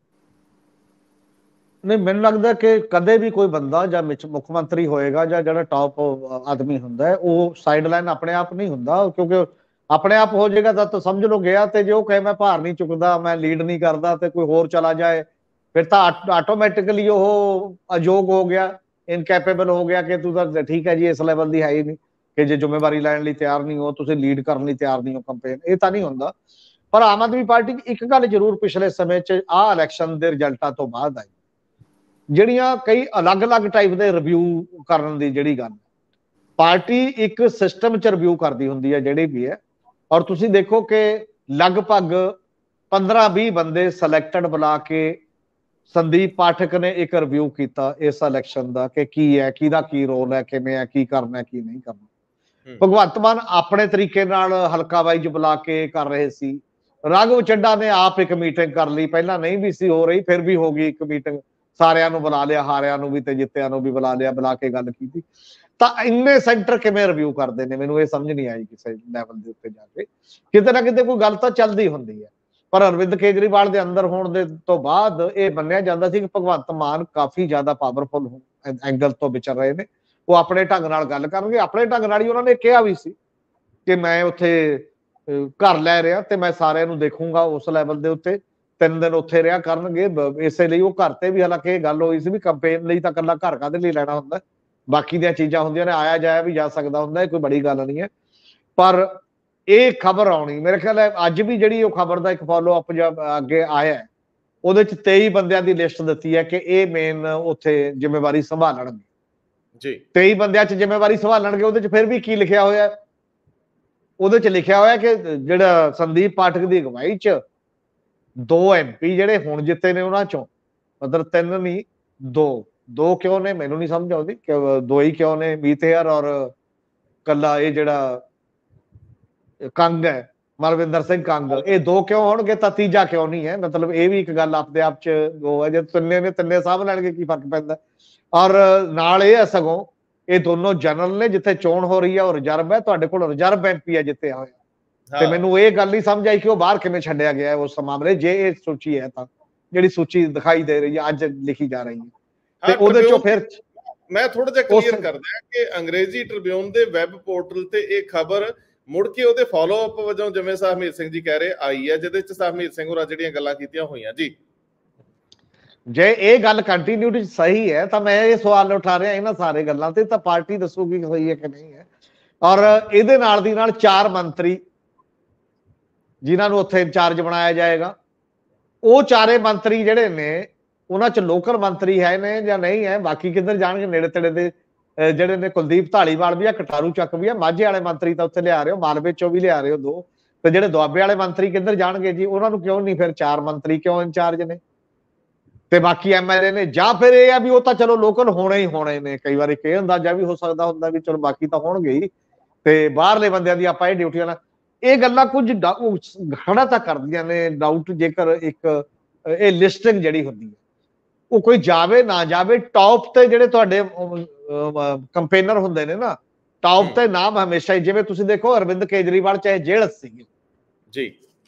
ਨਹੀਂ, ਮੈਨੂੰ ਲੱਗਦਾ ਕਿ ਕਦੇ ਵੀ ਕੋਈ ਬੰਦਾ ਜਾਂ ਮੁੱਖ ਮੰਤਰੀ ਹੋਏਗਾ ਜਾਂ ਜਿਹੜਾ ਟੌਪ ਆਦਮੀ ਹੁੰਦਾ ਹੈ, ਉਹ ਸਾਈਡ ਲਾਈਨ ਆਪਣੇ ਆਪ ਨਹੀਂ ਹੁੰਦਾ। ਕਿਉਂਕਿ ਆਪਣੇ ਆਪ ਹੋ ਜਾਏਗਾ ਤਾਂ ਸਮਝ ਲਓ ਗਿਆ। ਤੇ ਜੇ ਉਹ ਕਹੇ ਮੈਂ ਭਾਰ ਨਹੀਂ ਚੁੱਕਦਾ, ਮੈਂ ਲੀਡ ਨਹੀਂ ਕਰਦਾ, ਤੇ ਕੋਈ ਹੋਰ ਚਲਾ ਜਾਏ, ਫਿਰ ਤਾਂ ਆਟੋਮੈਟਿਕਲੀ ਉਹ ਅਯੋਗ ਹੋ ਗਿਆ, ਇਨਕੈਪੇਬਲ ਹੋ ਗਿਆ ਕਿ ਤੂੰ ਤਾਂ ਠੀਕ ਹੈ ਜੀ ਇਸ ਲੈਵਲ ਦੀ ਹੈ ਹੀ ਨਹੀਂ ਕਿ ਜੇ ਜ਼ਿੰਮੇਵਾਰੀ ਲੈਣ ਲਈ ਤਿਆਰ ਨਹੀਂ ਹੋ, ਤੁਸੀਂ ਲੀਡ ਕਰਨ ਲਈ ਤਿਆਰ ਨਹੀਂ ਹੋ ਕੰਪੇਨ। ਇਹ ਤਾਂ ਨਹੀਂ ਹੁੰਦਾ। ਪਰ ਆਮ ਆਦਮੀ ਪਾਰਟੀ ਇੱਕ ਗੱਲ ਜ਼ਰੂਰ ਪਿਛਲੇ ਸਮੇਂ 'ਚ ਆਹ ਇਲੈਕਸ਼ਨ ਦੇ ਰਿਜ਼ਲਟਾਂ ਤੋਂ ਬਾਅਦ ਆਈ ਜਿਹੜੀਆਂ ਕਈ ਅਲੱਗ-ਅਲੱਗ ਟਾਈਪ ਦੇ ਰਿਵਿਊ ਕਰਨ ਦੀ ਜਿਹੜੀ ਗੱਲ, ਪਾਰਟੀ ਇੱਕ ਸਿਸਟਮ ਚ ਰਿਵਿਊ ਕਰਦੀ ਹੁੰਦੀ ਹੈ ਜਿਹੜੀ ਵੀ ਹੈ। ਔਰ ਤੁਸੀਂ ਦੇਖੋ ਕਿ ਲਗਭਗ ਪੰਦਰਾਂ ਵੀਹ ਬੰਦੇ ਸਿਲੈਕਟਡ ਬੁਲਾ ਕੇ ਸੰਦੀਪ ਪਾਠਕ ਨੇ ਇੱਕ ਰਿਵਿਊ ਕੀਤਾ ਇਸ ਇਲੈਕਸ਼ਨ ਦਾ ਕਿ ਕੀ ਹੈ, ਕਿਹਦਾ ਕੀ ਰੋਲ ਹੈ, ਕਿਵੇਂ ਹੈ, ਕੀ ਕਰਨਾ ਕੀ ਨਹੀਂ ਕਰਨਾ। ਭਗਵੰਤ ਮਾਨ ਆਪਣੇ ਤਰੀਕੇ ਨਾਲ ਹਲਕਾ ਵਾਈਜ਼ ਬੁਲਾ ਕੇ ਕਰ ਰਹੇ ਸੀ। ਰਾਘਵ ਚੱਡਾ ਨੇ ਆਪ ਇੱਕ ਮੀਟਿੰਗ ਕਰ ਲਈ, ਪਹਿਲਾਂ ਨਹੀਂ ਵੀ ਸੀ ਹੋ ਰਹੀ, ਫਿਰ ਵੀ ਹੋ ਗਈ ਇੱਕ ਮੀਟਿੰਗ, ਸਾਰਿਆਂ ਨੂੰ ਬੁਲਾ ਲਿਆ, ਹਾਰਿਆਂ ਨੂੰ ਵੀ ਤੇ ਜਿੱਤਿਆਂ ਨੂੰ ਵੀ ਬੁਲਾ ਲਿਆ, ਬੁਲਾ ਕੇ ਗੱਲ ਕੀਤੀ। ਤਾਂ ਇੰਨੇ ਸੈਂਟਰ ਕਿਵੇਂ ਰਿਵਿਊ ਕਰਦੇ ਨੇ, ਮੈਨੂੰ ਇਹ ਸਮਝ ਨਹੀਂ ਆਈ ਕਿਸੇ ਲੈਵਲ ਦੇ ਉੱਤੇ ਜਾ ਕੇ। ਕਿਤੇ ਨਾ ਕਿਤੇ ਕੋਈ ਗੱਲ ਤਾਂ ਚੱਲਦੀ ਹੁੰਦੀ ਹੈ, ਪਰ ਅਰਵਿੰਦ ਕੇਜਰੀਵਾਲ ਦੇ ਅੰਦਰ ਹੋਣ ਦੇ ਤੋਂ ਬਾਅਦ ਇਹ ਮੰਨਿਆ ਜਾਂਦਾ ਸੀ ਕਿ ਭਗਵੰਤ ਮਾਨ ਕਾਫੀ ਜ਼ਿਆਦਾ ਪਾਵਰਫੁਲ ਐਂਗਲ ਤੋਂ ਵਿਚਰ ਰਹੇ ਨੇ। ਉਹ ਆਪਣੇ ਢੰਗ ਨਾਲ ਗੱਲ ਕਰਨਗੇ, ਆਪਣੇ ਢੰਗ ਨਾਲ ਹੀ ਉਹਨਾਂ ਨੇ ਕਿਹਾ ਵੀ ਸੀ ਕਿ ਮੈਂ ਉੱਥੇ ਘਰ ਲੈ ਰਿਹਾ ਤੇ ਮੈਂ ਸਾਰਿਆਂ ਨੂੰ ਦੇਖੂੰਗਾ ਉਸ ਲੈਵਲ ਦੇ ਉੱਤੇ, ਤਿੰਨ ਦਿਨ ਉੱਥੇ ਰਿਹਾ ਕਰਨਗੇ। ਇਸੇ ਲਈ ਉਹ ਘਰ ਤੇ ਵੀ, ਹਾਲਾਂਕਿ ਇਹ ਗੱਲ ਹੋਈ ਸੀ ਵੀ ਕੰਪੇਨ ਲਈ ਤਾਂ ਇਕੱਲਾ ਘਰ ਕਾਹਦੇ ਲਈ ਲੈਣਾ ਹੁੰਦਾ, ਬਾਕੀ ਦੀਆਂ ਚੀਜ਼ਾਂ ਹੁੰਦੀਆਂ ਨੇ, ਆਇਆ ਜਾਇਆ ਵੀ ਜਾ ਸਕਦਾ ਹੁੰਦਾ, ਕੋਈ ਬੜੀ ਗੱਲ ਨਹੀਂ ਹੈ। ਪਰ ਇਹ ਖਬਰ ਆਉਣੀ ਮੇਰੇ ਖਿਆਲ ਹੈ ਅੱਜ ਵੀ ਜਿਹੜੀ ਉਹ ਖਬਰ ਦਾ ਇੱਕ ਫੋਲੋ ਅਪ ਜਦ ਅੱਗੇ ਆਇਆ, ਉਹਦੇ ਚ ਤੇਈ ਬੰਦਿਆਂ ਦੀ ਲਿਸਟ ਦਿੱਤੀ ਹੈ ਕਿ ਇਹ ਮੇਨ ਉੱਥੇ ਜ਼ਿੰਮੇਵਾਰੀ ਸੰਭਾਲਣਗੇ ਜੀ। ਤੇਈ ਬੰਦਿਆਂ ਚ ਜ਼ਿੰਮੇਵਾਰੀ ਸੰਭਾਲਣਗੇ, ਉਹਦੇ ਚ ਫਿਰ ਵੀ ਕੀ ਲਿਖਿਆ ਹੋਇਆ, ਉਹਦੇ ਚ ਲਿਖਿਆ ਹੋਇਆ ਕਿ ਜਿਹੜਾ ਸੰਦੀਪ ਪਾਠਕ ਦੀ ਅਗਵਾਈ ਚ ਦੋ ਐਮ ਪੀ ਜਿਹੜੇ ਹੁਣ ਜਿੱਤੇ ਨੇ ਉਹਨਾਂ ਚੋਂ, ਮਤਲਬ ਤਿੰਨ ਨਹੀਂ ਦੋ, ਦੋ ਕਿਉਂ ਨੇ ਮੈਨੂੰ ਨਹੀਂ ਸਮਝ ਆਉਂਦੀ, ਦੋ ਹੀ ਕਿਉਂ ਨੇ, ਮੀਤ ਹੇਅਰ ਔਰ ਕੱਲਾ ਇਹ ਜਿਹੜਾ ਕੰਗ ਹੈ ਮਰਵਿੰਦਰ ਸਿੰਘ ਕੰਗ, ਇਹ ਦੋ ਕਿਉਂ ਹੋਣਗੇ ਤਾਂ ਤੀਜਾ ਕਿਉਂ ਨਹੀਂ ਹੈ। ਮਤਲਬ ਇਹ ਵੀ ਇੱਕ ਗੱਲ ਆਪਦੇ ਆਪ ਚ ਉਹ ਹੈ, ਜੇ ਤਿੰਨੇ ਨੇ ਤਿੰਨੇ ਸਾਂਭ ਲੈਣਗੇ ਕੀ ਫਰਕ ਪੈਂਦਾ। ਔਰ ਨਾਲ ਇਹ ਹੈ ਸਗੋਂ ਇਹ ਦੋਨੋਂ ਜਨਰਲ ਨੇ, ਜਿੱਥੇ ਚੋਣ ਹੋ ਰਹੀ ਹੈ ਉਹ ਰਿਜ਼ਰਵ ਹੈ, ਤੁਹਾਡੇ ਕੋਲ ਰਿਜ਼ਰਵ ਐਮਪੀ ਹੈ ਜਿੱਤਿਆ ਹੋਇਆ। ਤੇ ਮੈਨੂੰ ਇਹ ਗੱਲ ਨਹੀਂ ਸਮਝ ਆਈ ਕਿ ਉਹ ਬਾਹਰ ਕਿਵੇਂ ਛੱਡਿਆ ਗਿਆ ਉਸ ਮਾਮਲੇ, ਜੇ ਇਹ ਸੂਚੀ ਹੈ ਤਾਂ ਜਿਹੜੀ ਸੂਚੀ ਦਿਖਾਈ ਦੇ ਰਹੀ ਹੈ ਅੱਜ ਲਿਖੀ ਜਾ ਰਹੀ ਹੈ। ਤੇ ਉਹਦੇ ਚੋਂ ਫਿਰ ਮੈਂ ਥੋੜਾ ਜਿਹਾ ਕਲੀਅਰ ਕਰਦਾ ਕਿ ਅੰਗਰੇਜ਼ੀ ਟ੍ਰਿਬਿਊਨ ਦੇ ਵੈਬ ਪੋਰਟਲ ਤੇ ਇਹ ਖਬਰ ਮੁੜ ਕੇ ਉਹਦੇ ਫਾਲੋ ਅਪ ਵਜੋਂ ਜਿਵੇਂ ਸਾਹਿਬਮੀਤ ਸਿੰਘ ਜੀ ਕਹਿ ਰਹੇ ਆਈ ਹੈ, ਜਿਹਦੇ ਚ ਸਾਹਿਬਮੀਤ ਸਿੰਘ ਹੋਰਾਂ ਜਿਹੜੀਆਂ ਗੱਲਾਂ ਕੀਤੀਆਂ ਹੋਈਆਂ ਜੀ। ਜੇ ਇਹ ਗੱਲ ਕੰਟੀਨਿਊਟੀ ਸਹੀ ਹੈ ਤਾਂ ਮੈਂ ਇਹ ਸਵਾਲ ਉਠਾ ਰਿਹਾ ਇਹਨਾਂ ਸਾਰੇ ਗੱਲਾਂ ਤੇ, ਤਾਂ ਪਾਰਟੀ ਦੱਸੂਗੀ ਸਹੀ ਹੈ ਕਿ ਨਹੀਂ ਹੈ। ਔਰ ਇਹਦੇ ਨਾਲ ਦੀ ਨਾਲ ਚਾਰ ਮੰਤਰੀ ਜਿਨ੍ਹਾਂ ਨੂੰ ਉੱਥੇ ਇੰਚਾਰਜ ਬਣਾਇਆ ਜਾਏਗਾ, ਉਹ ਚਾਰੇ ਮੰਤਰੀ ਜਿਹੜੇ ਨੇ ਉਹਨਾਂ ਚ ਲੋਕਲ ਮੰਤਰੀ ਹੈ ਨੇ ਜਾਂ ਨਹੀਂ ਹੈ, ਬਾਕੀ ਕਿੱਧਰ ਜਾਣਗੇ, ਨੇੜੇ ਤੇੜੇ ਦੇ ਜਿਹੜੇ ਨੇ ਕੁਲਦੀਪ ਢਾਲੀਵਾਲ ਵੀ ਆ, ਕਟਾਰੂ ਚੱਕ ਵੀ ਆ, ਮਾਝੇ ਵਾਲੇ ਮੰਤਰੀ ਤਾਂ ਉੱਥੇ ਲਿਆ ਰਹੇ ਹੋ, ਮਾਲਵੇ ਚੋਂ ਵੀ ਲਿਆ ਰਹੇ ਹੋ ਦੋ, ਤੇ ਜਿਹੜੇ ਦੁਆਬੇ ਵਾਲੇ ਮੰਤਰੀ ਕਿੱਧਰ ਜਾਣਗੇ ਜੀ, ਉਹਨਾਂ ਨੂੰ ਕਿਉਂ ਨਹੀਂ ਫਿਰ ਚਾਰ ਮੰਤਰੀ ਕਿਉਂ ਇੰਚਾਰਜ ਨੇ, ਤੇ ਬਾਕੀ ਐਮਐਲਏ ਨੇ, ਜਾਂ ਫਿਰ ਇਹ ਆ ਵੀ ਉਹ ਤਾਂ ਚਲੋ ਲੋਕਲ ਹੋਣੇ ਹੀ ਹੋਣੇ ਨੇ। ਕਈ ਵਾਰੀ ਇਹ ਅੰਦਾਜ਼ਾ ਵੀ ਹੋ ਸਕਦਾ ਹੁੰਦਾ ਵੀ ਚਲੋ ਬਾਕੀ ਤਾਂ ਹੋਣਗੇ ਹੀ, ਤੇ ਬਾਹਰਲੇ ਬੰਦਿਆਂ ਦੀ ਆਪਾਂ ਇਹ ਡਿਊਟੀਆਂ ਨਾਲ ਇਹ ਗੱਲਾਂ ਕੁਝ ਖੜਾ ਤਾਂ ਕਰਦੀਆਂ ਨੇ ਡਾਊਟ। ਜੇਕਰ ਇੱਕ ਇਹ ਲਿਸਟਿੰਗ ਜਿਹੜੀ ਹੁੰਦੀ ਹੈ ਉਹ ਕੋਈ ਜਾਵੇ ਨਾ ਜਾਵੇ, ਟੌਪ ਤੇ ਜਿਹੜੇ ਤੁਹਾਡੇ ਕੰਪੇਨਰ ਹੁੰਦੇ ਨੇ ਨਾ, ਟੌਪ ਤੇ ਨਾਮ ਹਮੇਸ਼ਾ ਹੀ, ਜਿਵੇਂ ਤੁਸੀਂ ਦੇਖੋ ਅਰਵਿੰਦ ਕੇਜਰੀਵਾਲ ਚਾਹੇ ਜੇਲ੍ਹ ਸੀਗੇ ਜੀ,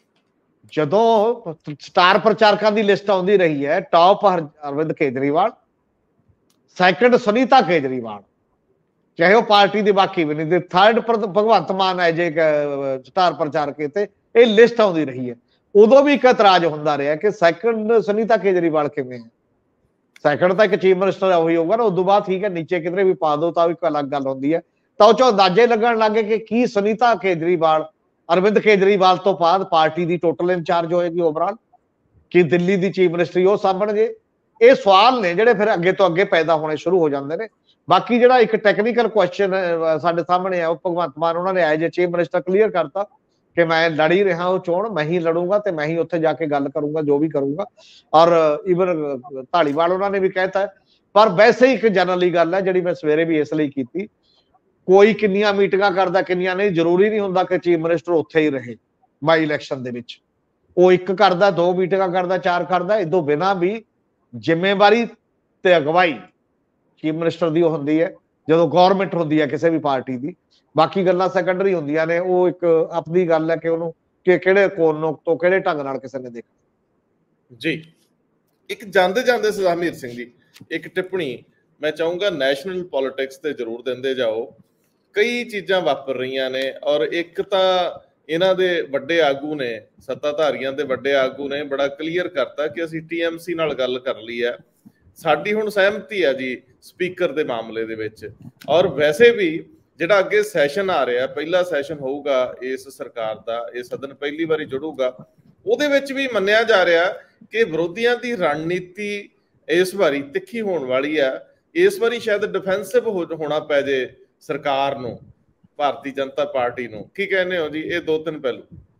ਜਦੋਂ ਸਟਾਰ ਪ੍ਰਚਾਰਕਾਂ ਦੀ ਲਿਸਟ ਆਉਂਦੀ ਰਹੀ ਹੈ, ਟੌਪ ਅਰਵਿੰਦ ਕੇਜਰੀਵਾਲ, ਸੈਕੰਡ ਸੁਨੀਤਾ ਕੇਜਰੀਵਾਲ, ਚਾਹੇ ਉਹ ਪਾਰਟੀ ਦੀ ਬਾਕੀ ਵੀ ਨਹੀਂ, ਤੇ ਥਰਡ ਭਗਵੰਤ ਮਾਨ ਹੈ ਜੇ ਸਟਾਰ ਪ੍ਰਚਾਰਕ ਤੇ ਇਹ ਲਿਸਟ ਆਉਂਦੀ ਰਹੀ ਹੈ। ਉਦੋਂ ਵੀ ਇੱਕ ਇਤਰਾਜ਼ ਹੁੰਦਾ ਰਿਹਾ ਕਿ ਸੈਕੰਡ ਸੁਨੀਤਾ ਕੇਜਰੀਵਾਲ ਕਿਵੇਂ ਹੈ, ਸੈਕੰਡ ਤਾਂ ਇੱਕ ਚੀਫ ਮਿਨਿਸਟਰ ਉਹੀ ਹੋਊਗਾ ਨਾ, ਉਦੋਂ ਬਾਅਦ ਠੀਕ ਹੈ ਨੀਚੇ ਕਿਧਰੇ ਵੀ ਪਾ ਦੋ ਤਾਂ ਇੱਕ ਅਲੱਗ ਗੱਲ ਹੁੰਦੀ ਹੈ। ਤਾਂ ਉਹ ਚੋਂ ਅੰਦਾਜ਼ੇ ਲੱਗਣ ਲੱਗੇ ਕਿ ਕੀ ਸੁਨੀਤਾ ਕੇਜਰੀਵਾਲ ਅਰਵਿੰਦ ਕੇਜਰੀਵਾਲ ਤੋਂ ਬਾਅਦ ਪਾਰਟੀ ਦੀ ਟੋਟਲ ਇੰਚਾਰਜ ਹੋਏਗੀ ਓਵਰਆਲ, ਕਿ ਦਿੱਲੀ ਦੀ ਚੀਫ ਮਿਨਿਸਟਰੀ ਉਹ ਸਾਂਭਣਗੇ। ਇਹ ਸਵਾਲ ਨੇ ਜਿਹੜੇ ਫਿਰ ਅੱਗੇ ਤੋਂ ਅੱਗੇ ਪੈਦਾ ਹੋਣੇ ਸ਼ੁਰੂ ਹੋ ਜਾਂਦੇ ਨੇ। ਬਾਕੀ ਜਿਹੜਾ ਇੱਕ ਟੈਕਨੀਕਲ ਕੁਐਸਚਨ ਸਾਡੇ ਸਾਹਮਣੇ ਆ, ਉਹ ਭਗਵੰਤ ਮਾਨ ਉਹਨਾਂ ਨੇ as a chief minister clear ਕਰਤਾ ਕਿ ਮੈਂ ਲੜ ਹੀ ਰਿਹਾ ਉਹ ਚੋਣ, ਮੈਂ ਹੀ ਲੜੂੰਗਾ ਤੇ ਮੈਂ ਹੀ ਉੱਥੇ ਜਾ ਕੇ ਗੱਲ ਕਰੂੰਗਾ ਜੋ ਵੀ ਕਰੂੰਗਾ। ਔਰ ਈਵਨ ਢਾਲੀਵਾਲ ਉਹਨਾਂ ਨੇ ਵੀ ਕਹਿਤਾ। ਪਰ ਵੈਸੇ ਹੀ ਇੱਕ ਜਨਰਲੀ ਗੱਲ ਹੈ ਜਿਹੜੀ ਮੈਂ ਸਵੇਰੇ ਵੀ ਇਸ ਲਈ ਕੀਤੀ, ਕੋਈ ਕਿੰਨੀਆਂ ਮੀਟਿੰਗਾਂ ਕਰਦਾ ਕਿੰਨੀਆਂ ਨਹੀਂ, ਜ਼ਰੂਰੀ ਨਹੀਂ ਹੁੰਦਾ ਕਿ ਚੀਫ ਮਿਨਿਸਟਰ ਉੱਥੇ ਹੀ ਰਹੇ ਬਾਈ ਇਲੈਕਸ਼ਨ ਦੇ ਵਿੱਚ। ਉਹ ਇੱਕ ਕਰਦਾ, ਦੋ ਮੀਟਿੰਗਾਂ ਕਰਦਾ, ਚਾਰ ਕਰਦਾ, ਇਦੋਂ ਬਿਨਾਂ ਵੀ ਜ਼ਿੰਮੇਵਾਰੀ ਤੇ ਅਗਵਾਈ ਚੀਫ ਮਿਨਿਸਟਰ ਦੀ ਹੁੰਦੀ ਹੈ ਜਦੋਂ ਗਵਰਨਮੈਂਟ ਹੁੰਦੀ ਹੈ ਕਿਸੇ ਵੀ ਪਾਰਟੀ ਦੀ। ਬਾਕੀ ਗੱਲਾਂ ਸੈਕੰਡਰੀ ਹੁੰਦੀਆਂ ਨੇ, ਉਹ ਇੱਕ ਆਪਣੀ ਗੱਲ ਹੈ ਕਿ ਉਹਨੂੰ ਕਿ ਕਿਹੜੇ ਕੋਨ ਤੋਂ ਕਿਹੜੇ ਢੰਗ ਨਾਲ ਕਿਸੇ ਨੇ ਦੇਖਣਾ ਜੀ। ਇੱਕ ਜਾਂਦੇ ਜਾਂਦੇ ਸਾਹਿਬਮੀਤ ਸਿੰਘ ਜੀ ਇੱਕ ਟਿੱਪਣੀ ਮੈਂ ਚਾਹੂੰਗਾ, ਨੈਸ਼ਨਲ ਪੋਲਿਟਿਕਸ ਤੇ ਜ਼ਰੂਰ ਦਿੰਦੇ ਜਾਓ। ਕਈ ਚੀਜ਼ਾਂ ਵਾਪਰ ਰਹੀਆਂ ਨੇ ਔਰ ਇੱਕ ਤਾਂ ਇਹਨਾਂ ਦੇ ਵੱਡੇ ਆਗੂ ਨੇ, ਸੱਤਾਧਾਰੀਆਂ ਦੇ ਵੱਡੇ ਆਗੂ ਨੇ ਬੜਾ ਕਲੀਅਰ ਕਰਤਾ ਕਿ ਅਸੀਂ ਟੀਐਮਸੀ ਨਾਲ ਗੱਲ ਕਰ ਲਈ ਹੈ, ਸਾਡੀ ਹੁਣ ਸਹਿਮਤੀ ਹੈ ਜੀ ਸਪੀਕਰ ਦੇ ਮਾਮਲੇ ਦੇ ਵਿੱਚ। ਔਰ ਵੈਸੇ ਵੀ ਜਿਹੜਾ ਅੱਗੇ ਸੈਸ਼ਨ ਆ ਰਿਹਾ, ਪਹਿਲਾ ਸੈਸ਼ਨ ਹੋਊਗਾ ਇਸ ਸਰਕਾਰ ਦਾ, ਇਹ ਸਦਨ ਪਹਿਲੀ ਵਾਰੀ ਜੁੜੂਗਾ, ਉਹਦੇ ਵਿੱਚ ਵੀ ਮੰਨਿਆ ਜਾ ਰਿਹਾ ਕਿ ਵਿਰੋਧੀਆਂ ਦੀ ਰਣਨੀਤੀ ਇਸ ਵਾਰੀ ਤਿੱਖੀ ਹੋਣ ਵਾਲੀ ਆ। ਇਸ ਵਾਰੀ ਸ਼ਾਇਦ ਡਿਫੈਂਸਿਵ ਹੋਣਾ ਪੈ ਜੇ ਸਰਕਾਰ ਨੂੰ, ਭਾਰਤੀ ਜਨਤਾ ਪਾਰਟੀ ਨੂੰ। ਕੀ ਕਹਿੰਦੇ ਹੋ ਜੀ ਇਹ ਦੋ ਤਿੰਨ ਪਹਿਲੂ?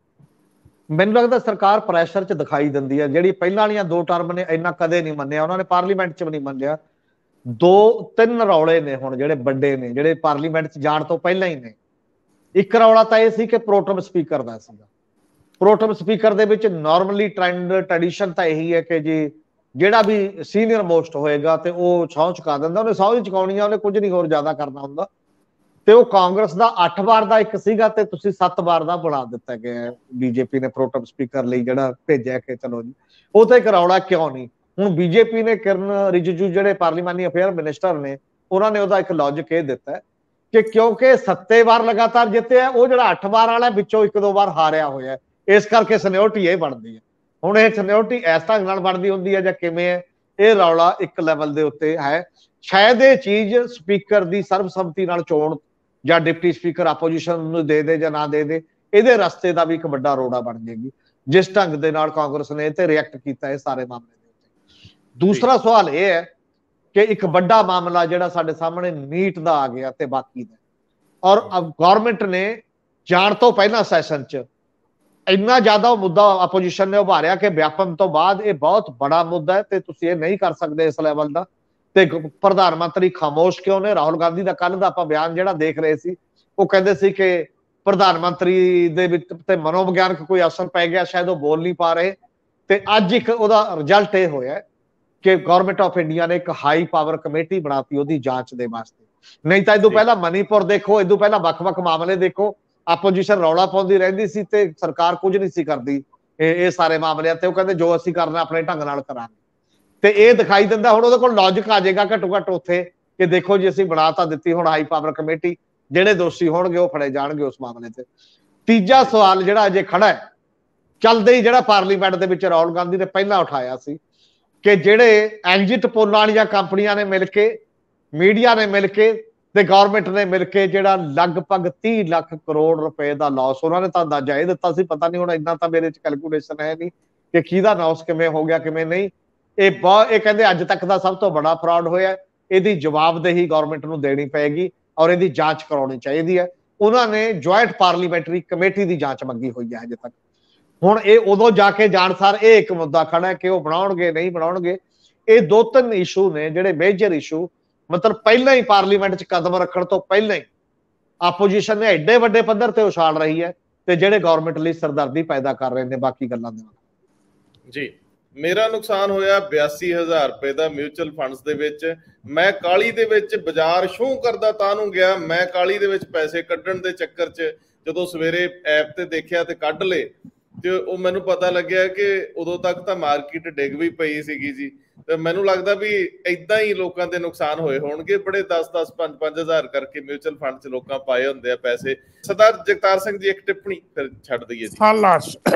ਮੈਨੂੰ ਲੱਗਦਾ ਸਰਕਾਰ ਪ੍ਰੈਸ਼ਰ 'ਚ ਦਿਖਾਈ ਦਿੰਦੀ ਹੈ। ਜਿਹੜੀ ਪਹਿਲਾਂ ਵਾਲੀਆਂ ਦੋ ਟਰਮ ਨੇ ਇੰਨਾ ਕਦੇ ਨਹੀਂ ਮੰਨਿਆ, ਉਹਨਾਂ ਨੇ ਪਾਰਲੀਮੈਂਟ 'ਚ ਵੀ ਨਹੀਂ ਮੰਨਿਆ। ਦੋ ਤਿੰਨ ਰੌਲੇ ਨੇ ਹੁਣ ਜਿਹੜੇ ਵੱਡੇ ਨੇ, ਜਿਹੜੇ ਪਾਰਲੀਮੈਂਟ 'ਚ ਜਾਣ ਤੋਂ ਪਹਿਲਾਂ ਹੀ ਨੇ। ਇੱਕ ਰੌਲਾ ਤਾਂ ਇਹ ਸੀ ਕਿ ਪ੍ਰੋਟਮ ਸਪੀਕਰ ਦਾ ਸੀਗਾ। ਪ੍ਰੋਟਮ ਸਪੀਕਰ ਦੇ ਵਿੱਚ ਨਾਰਮਲੀ ਟ੍ਰੈਂਡ ਟ੍ਰੈਡੀਸ਼ਨ ਤਾਂ ਇਹੀ ਹੈ ਕਿ ਜੀ ਜਿਹੜਾ ਵੀ ਸੀਨੀਅਰ ਮੋਸਟ ਹੋਏਗਾ ਤੇ ਉਹ ਸਹੁੰ ਚੁਕਾ ਦਿੰਦਾ। ਉਹਨੇ ਸਹੁੰ ਹੀ ਚੁਕਾਉਣੀ ਆ, ਉਹਨੇ ਕੁਝ ਨਹੀਂ ਹੋਰ ਜ਼ਿਆਦਾ ਕਰਨਾ ਹੁੰਦਾ। ਤੇ ਉਹ ਕਾਂਗਰਸ ਦਾ ਅੱਠ ਵਾਰ ਦਾ ਇੱਕ ਸੀਗਾ ਤੇ ਤੁਸੀਂ ਸੱਤ ਵਾਰ ਦਾ ਬਣਾ ਦਿੱਤਾ ਗਿਆ ਬੀਜੇਪੀ ਨੇ ਪ੍ਰੋਟਮ ਸਪੀਕਰ ਲਈ, ਜਿਹੜਾ ਭੇਜਿਆ ਕਿ ਚਲੋ ਜੀ ਉਹ ਤਾਂ ਇੱਕ ਰੌਲਾ ਕਿਉਂ ਨਹੀਂ। ਹੁਣ ਬੀਜੇਪੀ ਨੇ ਕਿਰਨ ਰਿਜੀਜੂ ਜਿਹੜੇ ਪਾਰਲੀਮਾਨੀ ਅਫੇਅਰ ਮਿਨਿਸਟਰ ਨੇ, ਉਹਨਾਂ ਨੇ ਉਹਦਾ ਇੱਕ ਲੌਜਿਕ ਇਹ ਦਿੱਤਾ ਕਿ ਕਿਉਂਕਿ ਸੱਤੇ ਵਾਰ ਲਗਾਤਾਰ ਜਿੱਤਿਆ, ਉਹ ਜਿਹੜਾ ਅੱਠ ਵਾਰ ਵਾਲਾ ਵਿੱਚੋਂ ਇੱਕ ਦੋ ਵਾਰ ਹਾਰਿਆ ਹੋਇਆ, ਇਸ ਕਰਕੇ ਸੀਨੀਅਰਟੀ ਇਹ ਬਣਦੀ ਹੈ। ਹੁਣ ਇਹ ਸੀਨੀਅਰਟੀ ਇਸ ਢੰਗ ਨਾਲ ਬਣਦੀ ਹੁੰਦੀ ਹੈ ਜਾਂ ਕਿਵੇਂ ਹੈ, ਇਹ ਰੌਲਾ ਇੱਕ ਲੈਵਲ ਦੇ ਉੱਤੇ ਹੈ। ਸ਼ਾਇਦ ਇਹ ਚੀਜ਼ ਸਪੀਕਰ ਦੀ ਸਰਬਸੰਮਤੀ ਨਾਲ ਚੋਣ ਜਾਂ ਡਿਪਟੀ ਸਪੀਕਰ ਆਪੋਜੀਸ਼ਨ ਨੂੰ ਦੇ ਦੇ ਜਾਂ ਨਾ ਦੇ ਦੇ, ਇਹਦੇ ਰਸਤੇ ਦਾ ਵੀ ਇੱਕ ਵੱਡਾ ਰੋੜਾ ਬਣ ਜਾਏਗੀ, ਜਿਸ ਢੰਗ ਦੇ ਨਾਲ ਕਾਂਗਰਸ ਨੇ ਤੇ ਰਿਐਕਟ ਕੀਤਾ ਇਹ ਸਾਰੇ ਮਾਮਲੇ ਦੇ ਉੱਤੇ। ਦੂਸਰਾ ਸਵਾਲ ਇਹ ਹੈ ਕਿ ਇੱਕ ਵੱਡਾ ਮਾਮਲਾ ਜਿਹੜਾ ਸਾਡੇ ਸਾਹਮਣੇ ਨੀਟ ਦਾ ਆ ਗਿਆ ਤੇ ਬਾਕੀ ਦਾ, ਔਰ ਗਵਰਨਮੈਂਟ ਨੇ ਜਾਣ ਤੋਂ ਪਹਿਲਾਂ ਸੈਸ਼ਨ 'ਚ ਇੰਨਾ ਜ਼ਿਆਦਾ ਉਹ ਮੁੱਦਾ ਆਪੋਜੀਸ਼ਨ ਨੇ ਉਭਾਰਿਆ ਕਿ ਵਿਆਪਨ ਤੋਂ ਬਾਅਦ ਇਹ ਬਹੁਤ ਬੜਾ ਮੁੱਦਾ ਹੈ ਤੇ ਤੁਸੀਂ ਇਹ ਨਹੀਂ ਕਰ ਸਕਦੇ ਇਸ ਲੈਵਲ ਦਾ। ਤੇ ਪ੍ਰਧਾਨ ਮੰਤਰੀ ਖਾਮੋਸ਼ ਕਿਉਂ ਨੇ? ਰਾਹੁਲ ਗਾਂਧੀ ਦਾ ਕੱਲ ਦਾ ਆਪਾਂ ਬਿਆਨ ਜਿਹੜਾ ਦੇਖ ਰਹੇ ਸੀ, ਉਹ ਕਹਿੰਦੇ ਸੀ ਕਿ ਪ੍ਰਧਾਨ ਮੰਤਰੀ ਦੇ ਵਿੱਚ ਤੇ ਮਨੋਵਿਗਿਆਨਕ ਕੋਈ ਅਸਰ ਪੈ ਗਿਆ, ਸ਼ਾਇਦ ਉਹ ਬੋਲ ਨਹੀਂ ਪਾ ਰਹੇ। ਤੇ ਅੱਜ ਇੱਕ ਉਹਦਾ ਰਿਜ਼ਲਟ ਇਹ ਹੋਇਆ ਕਿ ਗਵਰਨਮੈਂਟ ਆਫ ਇੰਡੀਆ ਨੇ ਇੱਕ ਹਾਈ ਪਾਵਰ ਕਮੇਟੀ ਬਣਾਤੀ ਉਹਦੀ ਜਾਂਚ ਦੇ ਵਾਸਤੇ। ਨਹੀਂ ਤਾਂ ਇਦੋਂ ਪਹਿਲਾਂ ਮਨੀਪੁਰ ਦੇਖੋ, ਇਦੋਂ ਪਹਿਲਾਂ ਵੱਖ-ਵੱਖ ਮਾਮਲੇ ਦੇਖੋ, ਆਪੋਜੀਸ਼ਨ ਰੌਲਾ ਪਾਉਂਦੀ ਰਹਿੰਦੀ ਸੀ ਤੇ ਸਰਕਾਰ ਕੁਝ ਨਹੀਂ ਸੀ ਕਰਦੀ ਇਹ ਇਹ ਸਾਰੇ ਮਾਮਲਿਆਂ ਤੇ। ਉਹ ਕਹਿੰਦੇ ਜੋ ਅਸੀਂ ਕਰਨਾ ਆਪਣੇ ਢੰਗ ਨਾਲ ਕਰਾਂਗੇ। ਤੇ ਇਹ ਦਿਖਾਈ ਦਿੰਦਾ ਹੁਣ ਉਹਦੇ ਕੋਲ ਲੌਜਿਕ ਆ ਜਾਏਗਾ ਘੱਟੋ ਘੱਟ ਉੱਥੇ ਕਿ ਦੇਖੋ ਜੀ ਅਸੀਂ ਬਣਾ ਤਾਂ ਦਿੱਤੀ ਹੁਣ ਹਾਈ ਪਾਵਰ ਕਮੇਟੀ, ਜਿਹੜੇ ਦੋਸ਼ੀ ਹੋਣਗੇ ਉਹ ਫੜੇ ਜਾਣਗੇ ਉਸ ਮਾਮਲੇ ਤੇ। ਤੀਜਾ ਸਵਾਲ ਜਿਹੜਾ ਅਜੇ ਖੜਾ ਹੈ, ਚੱਲਦੇ ਹੀ ਜਿਹੜਾ ਪਾਰਲੀਮੈਂਟ ਦੇ ਵਿੱਚ ਰਾਹੁਲ ਗਾਂਧੀ ਨੇ ਪਹਿਲਾਂ ਉਠਾਇਆ ਸੀ ਕਿ ਜਿਹੜੇ ਐਗਜ਼ਿਟ ਪੋਲਾਂ ਵਾਲੀਆਂ ਕੰਪਨੀਆਂ ਨੇ ਮਿਲ ਕੇ, ਮੀਡੀਆ ਨੇ ਮਿਲ ਕੇ ਤੇ ਗਵਰਨਮੈਂਟ ਨੇ ਮਿਲ ਕੇ ਜਿਹੜਾ ਲਗਭਗ ਤੀਹ ਲੱਖ ਕਰੋੜ ਰੁਪਏ ਦਾ ਲਾਸ, ਉਹਨਾਂ ਨੇ ਤਾਂ ਅੰਦਾਜ਼ਾ ਇਹ ਦਿੱਤਾ ਸੀ, ਪਤਾ ਨਹੀਂ ਹੁਣ ਇੰਨਾ ਤਾਂ ਮੇਰੇ ਚ ਕੈਲਕੂਲੇਸ਼ਨ ਹੈ ਨਹੀਂ ਕਿ ਕਿਹਦਾ ਲਾਸ ਕਿਵੇਂ ਹੋ ਗਿਆ ਕਿਵੇਂ ਨਹੀਂ। ਇਹ ਬਹੁਤ ਇਹ ਕਹਿੰਦੇ ਅੱਜ ਤੱਕ ਦਾ ਸਭ ਤੋਂ ਬੜਾ ਫਰਾਡ ਹੋਇਆ, ਇਹਦੀ ਜਵਾਬਦੇਹੀ ਗਵਰਨਮੈਂਟ ਨੂੰ ਦੇਣੀ ਪਏਗੀ ਔਰ ਇਹਦੀ ਜਾਂਚ ਕਰਾਉਣੀ ਚਾਹੀਦੀ ਹੈ। ਉਹਨਾਂ ਨੇ ਜੁਆਇੰਟ ਪਾਰਲੀਮੈਂਟਰੀ ਕਮੇਟੀ ਦੀ ਜਾਂਚ ਮੰਗੀ ਹੋਈ ਹੈ ਹਜੇ ਤੱਕ। ਹੁਣ ਇਹ ਉਦੋਂ ਜਾ ਕੇ ਜਾਣਸਾਰ ਇਹ ਇੱਕ ਮੁੱਦਾ ਖੜਾ ਹੈ ਕਿ ਉਹ ਬਣਾਉਣਗੇ ਨਹੀਂ ਬਣਾਉਣਗੇ। ਇਹ ਦੋ ਤਿੰਨ ਇਸ਼ੂ ਨੇ ਜਿਹੜੇ ਮੇਜਰ ਇਸ਼ੂ, ਮਤਲਬ ਪਹਿਲਾਂ ਹੀ ਪਾਰਲੀਮੈਂਟ 'ਚ ਕਦਮ ਰੱਖਣ ਤੋਂ ਪਹਿਲਾਂ ਹੀ ਆਪੋਜੀਸ਼ਨ ਨੇ ਐਡੇ ਵੱਡੇ ਪੱਧਰ ਤੇ ਉਛਾਲ ਰਹੀ ਹੈ ਤੇ ਜਿਹੜੇ ਗਵਰਨਮੈਂਟ ਲਈ ਸਰਦਰਦੀ ਪੈਦਾ ਕਰ ਰਹੇ ਨੇ ਬਾਕੀ ਗੱਲਾਂ ਦੇ ਨਾਲ। ਜੀ ਮੇਰਾ ਨੁਕਸਾਨ ਹੋਇਆ ਬਿਆਸੀ ਹਜ਼ਾਰ ਰੁਪਏ ਦਾ ਮਿਊਚੁਅਲ ਫੰਡਸ ਦੇ ਵਿੱਚ। ਮੈਂ ਕਾਲੀ ਦੇ ਵਿੱਚ ਬਾਜ਼ਾਰ ਸ਼ੋਅ ਕਰਦਾ ਤਾਂ ਨੂੰ ਗਿਆ, ਮੈਂ ਕਾਲੀ ਦੇ ਵਿੱਚ ਪੈਸੇ ਕੱਢਣ ਦੇ ਚੱਕਰ 'ਚ ਜਦੋਂ ਸਵੇਰੇ ਐਪ ਤੇ ਦੇਖਿਆ ਤੇ ਕੱਢ ਲਏ ਤੇ ਉਹ ਮੈਨੂੰ ਪਤਾ ਲੱਗਿਆ ਕਿ ਉਦੋਂ ਤੱਕ ਤਾਂ ਮਾਰਕੀਟ ਡਿੱਗ ਵੀ ਪਈ ਸੀਗੀ ਜੀ। ਤੇ ਮੈਨੂੰ ਲੱਗਦਾ ਵੀ ਏਦਾਂ ਹੀ ਲੋਕਾਂ ਦੇ ਨੁਕਸਾਨ ਹੋਏ ਹੋਣਗੇ ਬੜੇ, ਦਸ ਦਸ ਪੰਜ ਪੰਜ ਹਜ਼ਾਰ ਕਰਕੇ ਮਿਊਚੁਅਲ ਫੰਡ 'ਚ ਲੋਕਾਂ ਪਾਏ ਹੁੰਦੇ ਆ ਪੈਸੇ। ਸਰਦਾਰ ਜਗਤਾਰ ਸਿੰਘ ਜੀ ਇੱਕ ਟਿੱਪਣੀ ਫਿਰ ਛੱਡ ਦਈਏ ਜੀ। ਹਾਂ, ਲਾਸਟ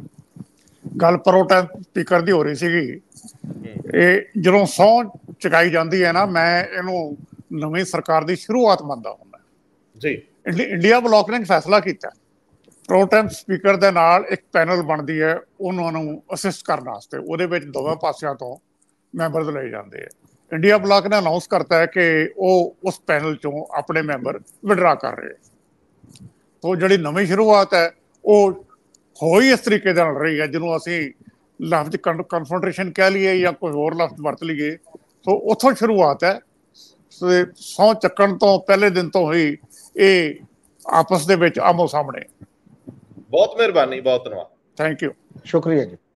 ਗੱਲ ਪ੍ਰੋਟੈਮ ਸਪੀਕਰ ਦੀ ਹੋ ਰਹੀ ਸੀਗੀ। ਇਹ ਜਦੋਂ ਸਹੁੰ ਚੁਕਾਈ ਜਾਂਦੀ ਹੈ ਨਾ, ਮੈਂ ਇਹਨੂੰ ਨਵੀਂ ਸਰਕਾਰ ਦੀ ਸ਼ੁਰੂਆਤ ਮੰਨਦਾ ਹੁੰਦਾ ਜੀ। ਇੰਡੀਆ ਬਲਾਕ ਨੇ ਫੈਸਲਾ ਕੀਤਾ ਪ੍ਰੋਟੈਮ ਸਪੀਕਰ ਦੇ ਨਾਲ ਇੱਕ ਪੈਨਲ ਬਣਦੀ ਹੈ ਉਹਨਾਂ ਨੂੰ ਅਸਿਸਟ ਕਰਨ ਵਾਸਤੇ, ਉਹਦੇ ਵਿੱਚ ਦੋਵੇਂ ਪਾਸਿਆਂ ਤੋਂ ਮੈਂਬਰ ਲਏ ਜਾਂਦੇ ਆ। ਇੰਡੀਆ ਬਲਾਕ ਨੇ ਅਨਾਉਂਸ ਕਰਤਾ ਹੈ ਕਿ ਉਹ ਉਸ ਪੈਨਲ ਚੋਂ ਆਪਣੇ ਮੈਂਬਰ ਵਿਡਰਾ ਕਰ ਰਹੇ। ਤੋਂ ਜਿਹੜੀ ਨਵੀਂ ਸ਼ੁਰੂਆਤ ਹੈ ਉਹ ਹੋਈ ਇਸ ਤਰੀਕੇ ਦੇ ਨਾਲ ਰਹੀ ਹੈ, ਜਿਹਨੂੰ ਅਸੀਂ ਲਫ਼ਜ਼ ਕਨਫਰੰਟੇਸ਼ਨ ਕਹਿ ਲਈਏ ਜਾਂ ਕੋਈ ਹੋਰ ਲਫ਼ਜ਼ ਵਰਤ ਲਈਏ। ਸੋ ਉੱਥੋਂ ਸ਼ੁਰੂਆਤ ਹੈ। ਸਹੁੰ ਚੱਕਣ ਤੋਂ ਪਹਿਲੇ ਦਿਨ ਤੋਂ ਹੀ ਇਹ ਆਪਸ ਦੇ ਵਿੱਚ ਆਮੋ ਸਾਹਮਣੇ। ਬਹੁਤ ਮਿਹਰਬਾਨੀ, ਬਹੁਤ ਧੰਨਵਾਦ। ਥੈਂਕ ਯੂ, ਸ਼ੁਕਰੀਆ ਜੀ।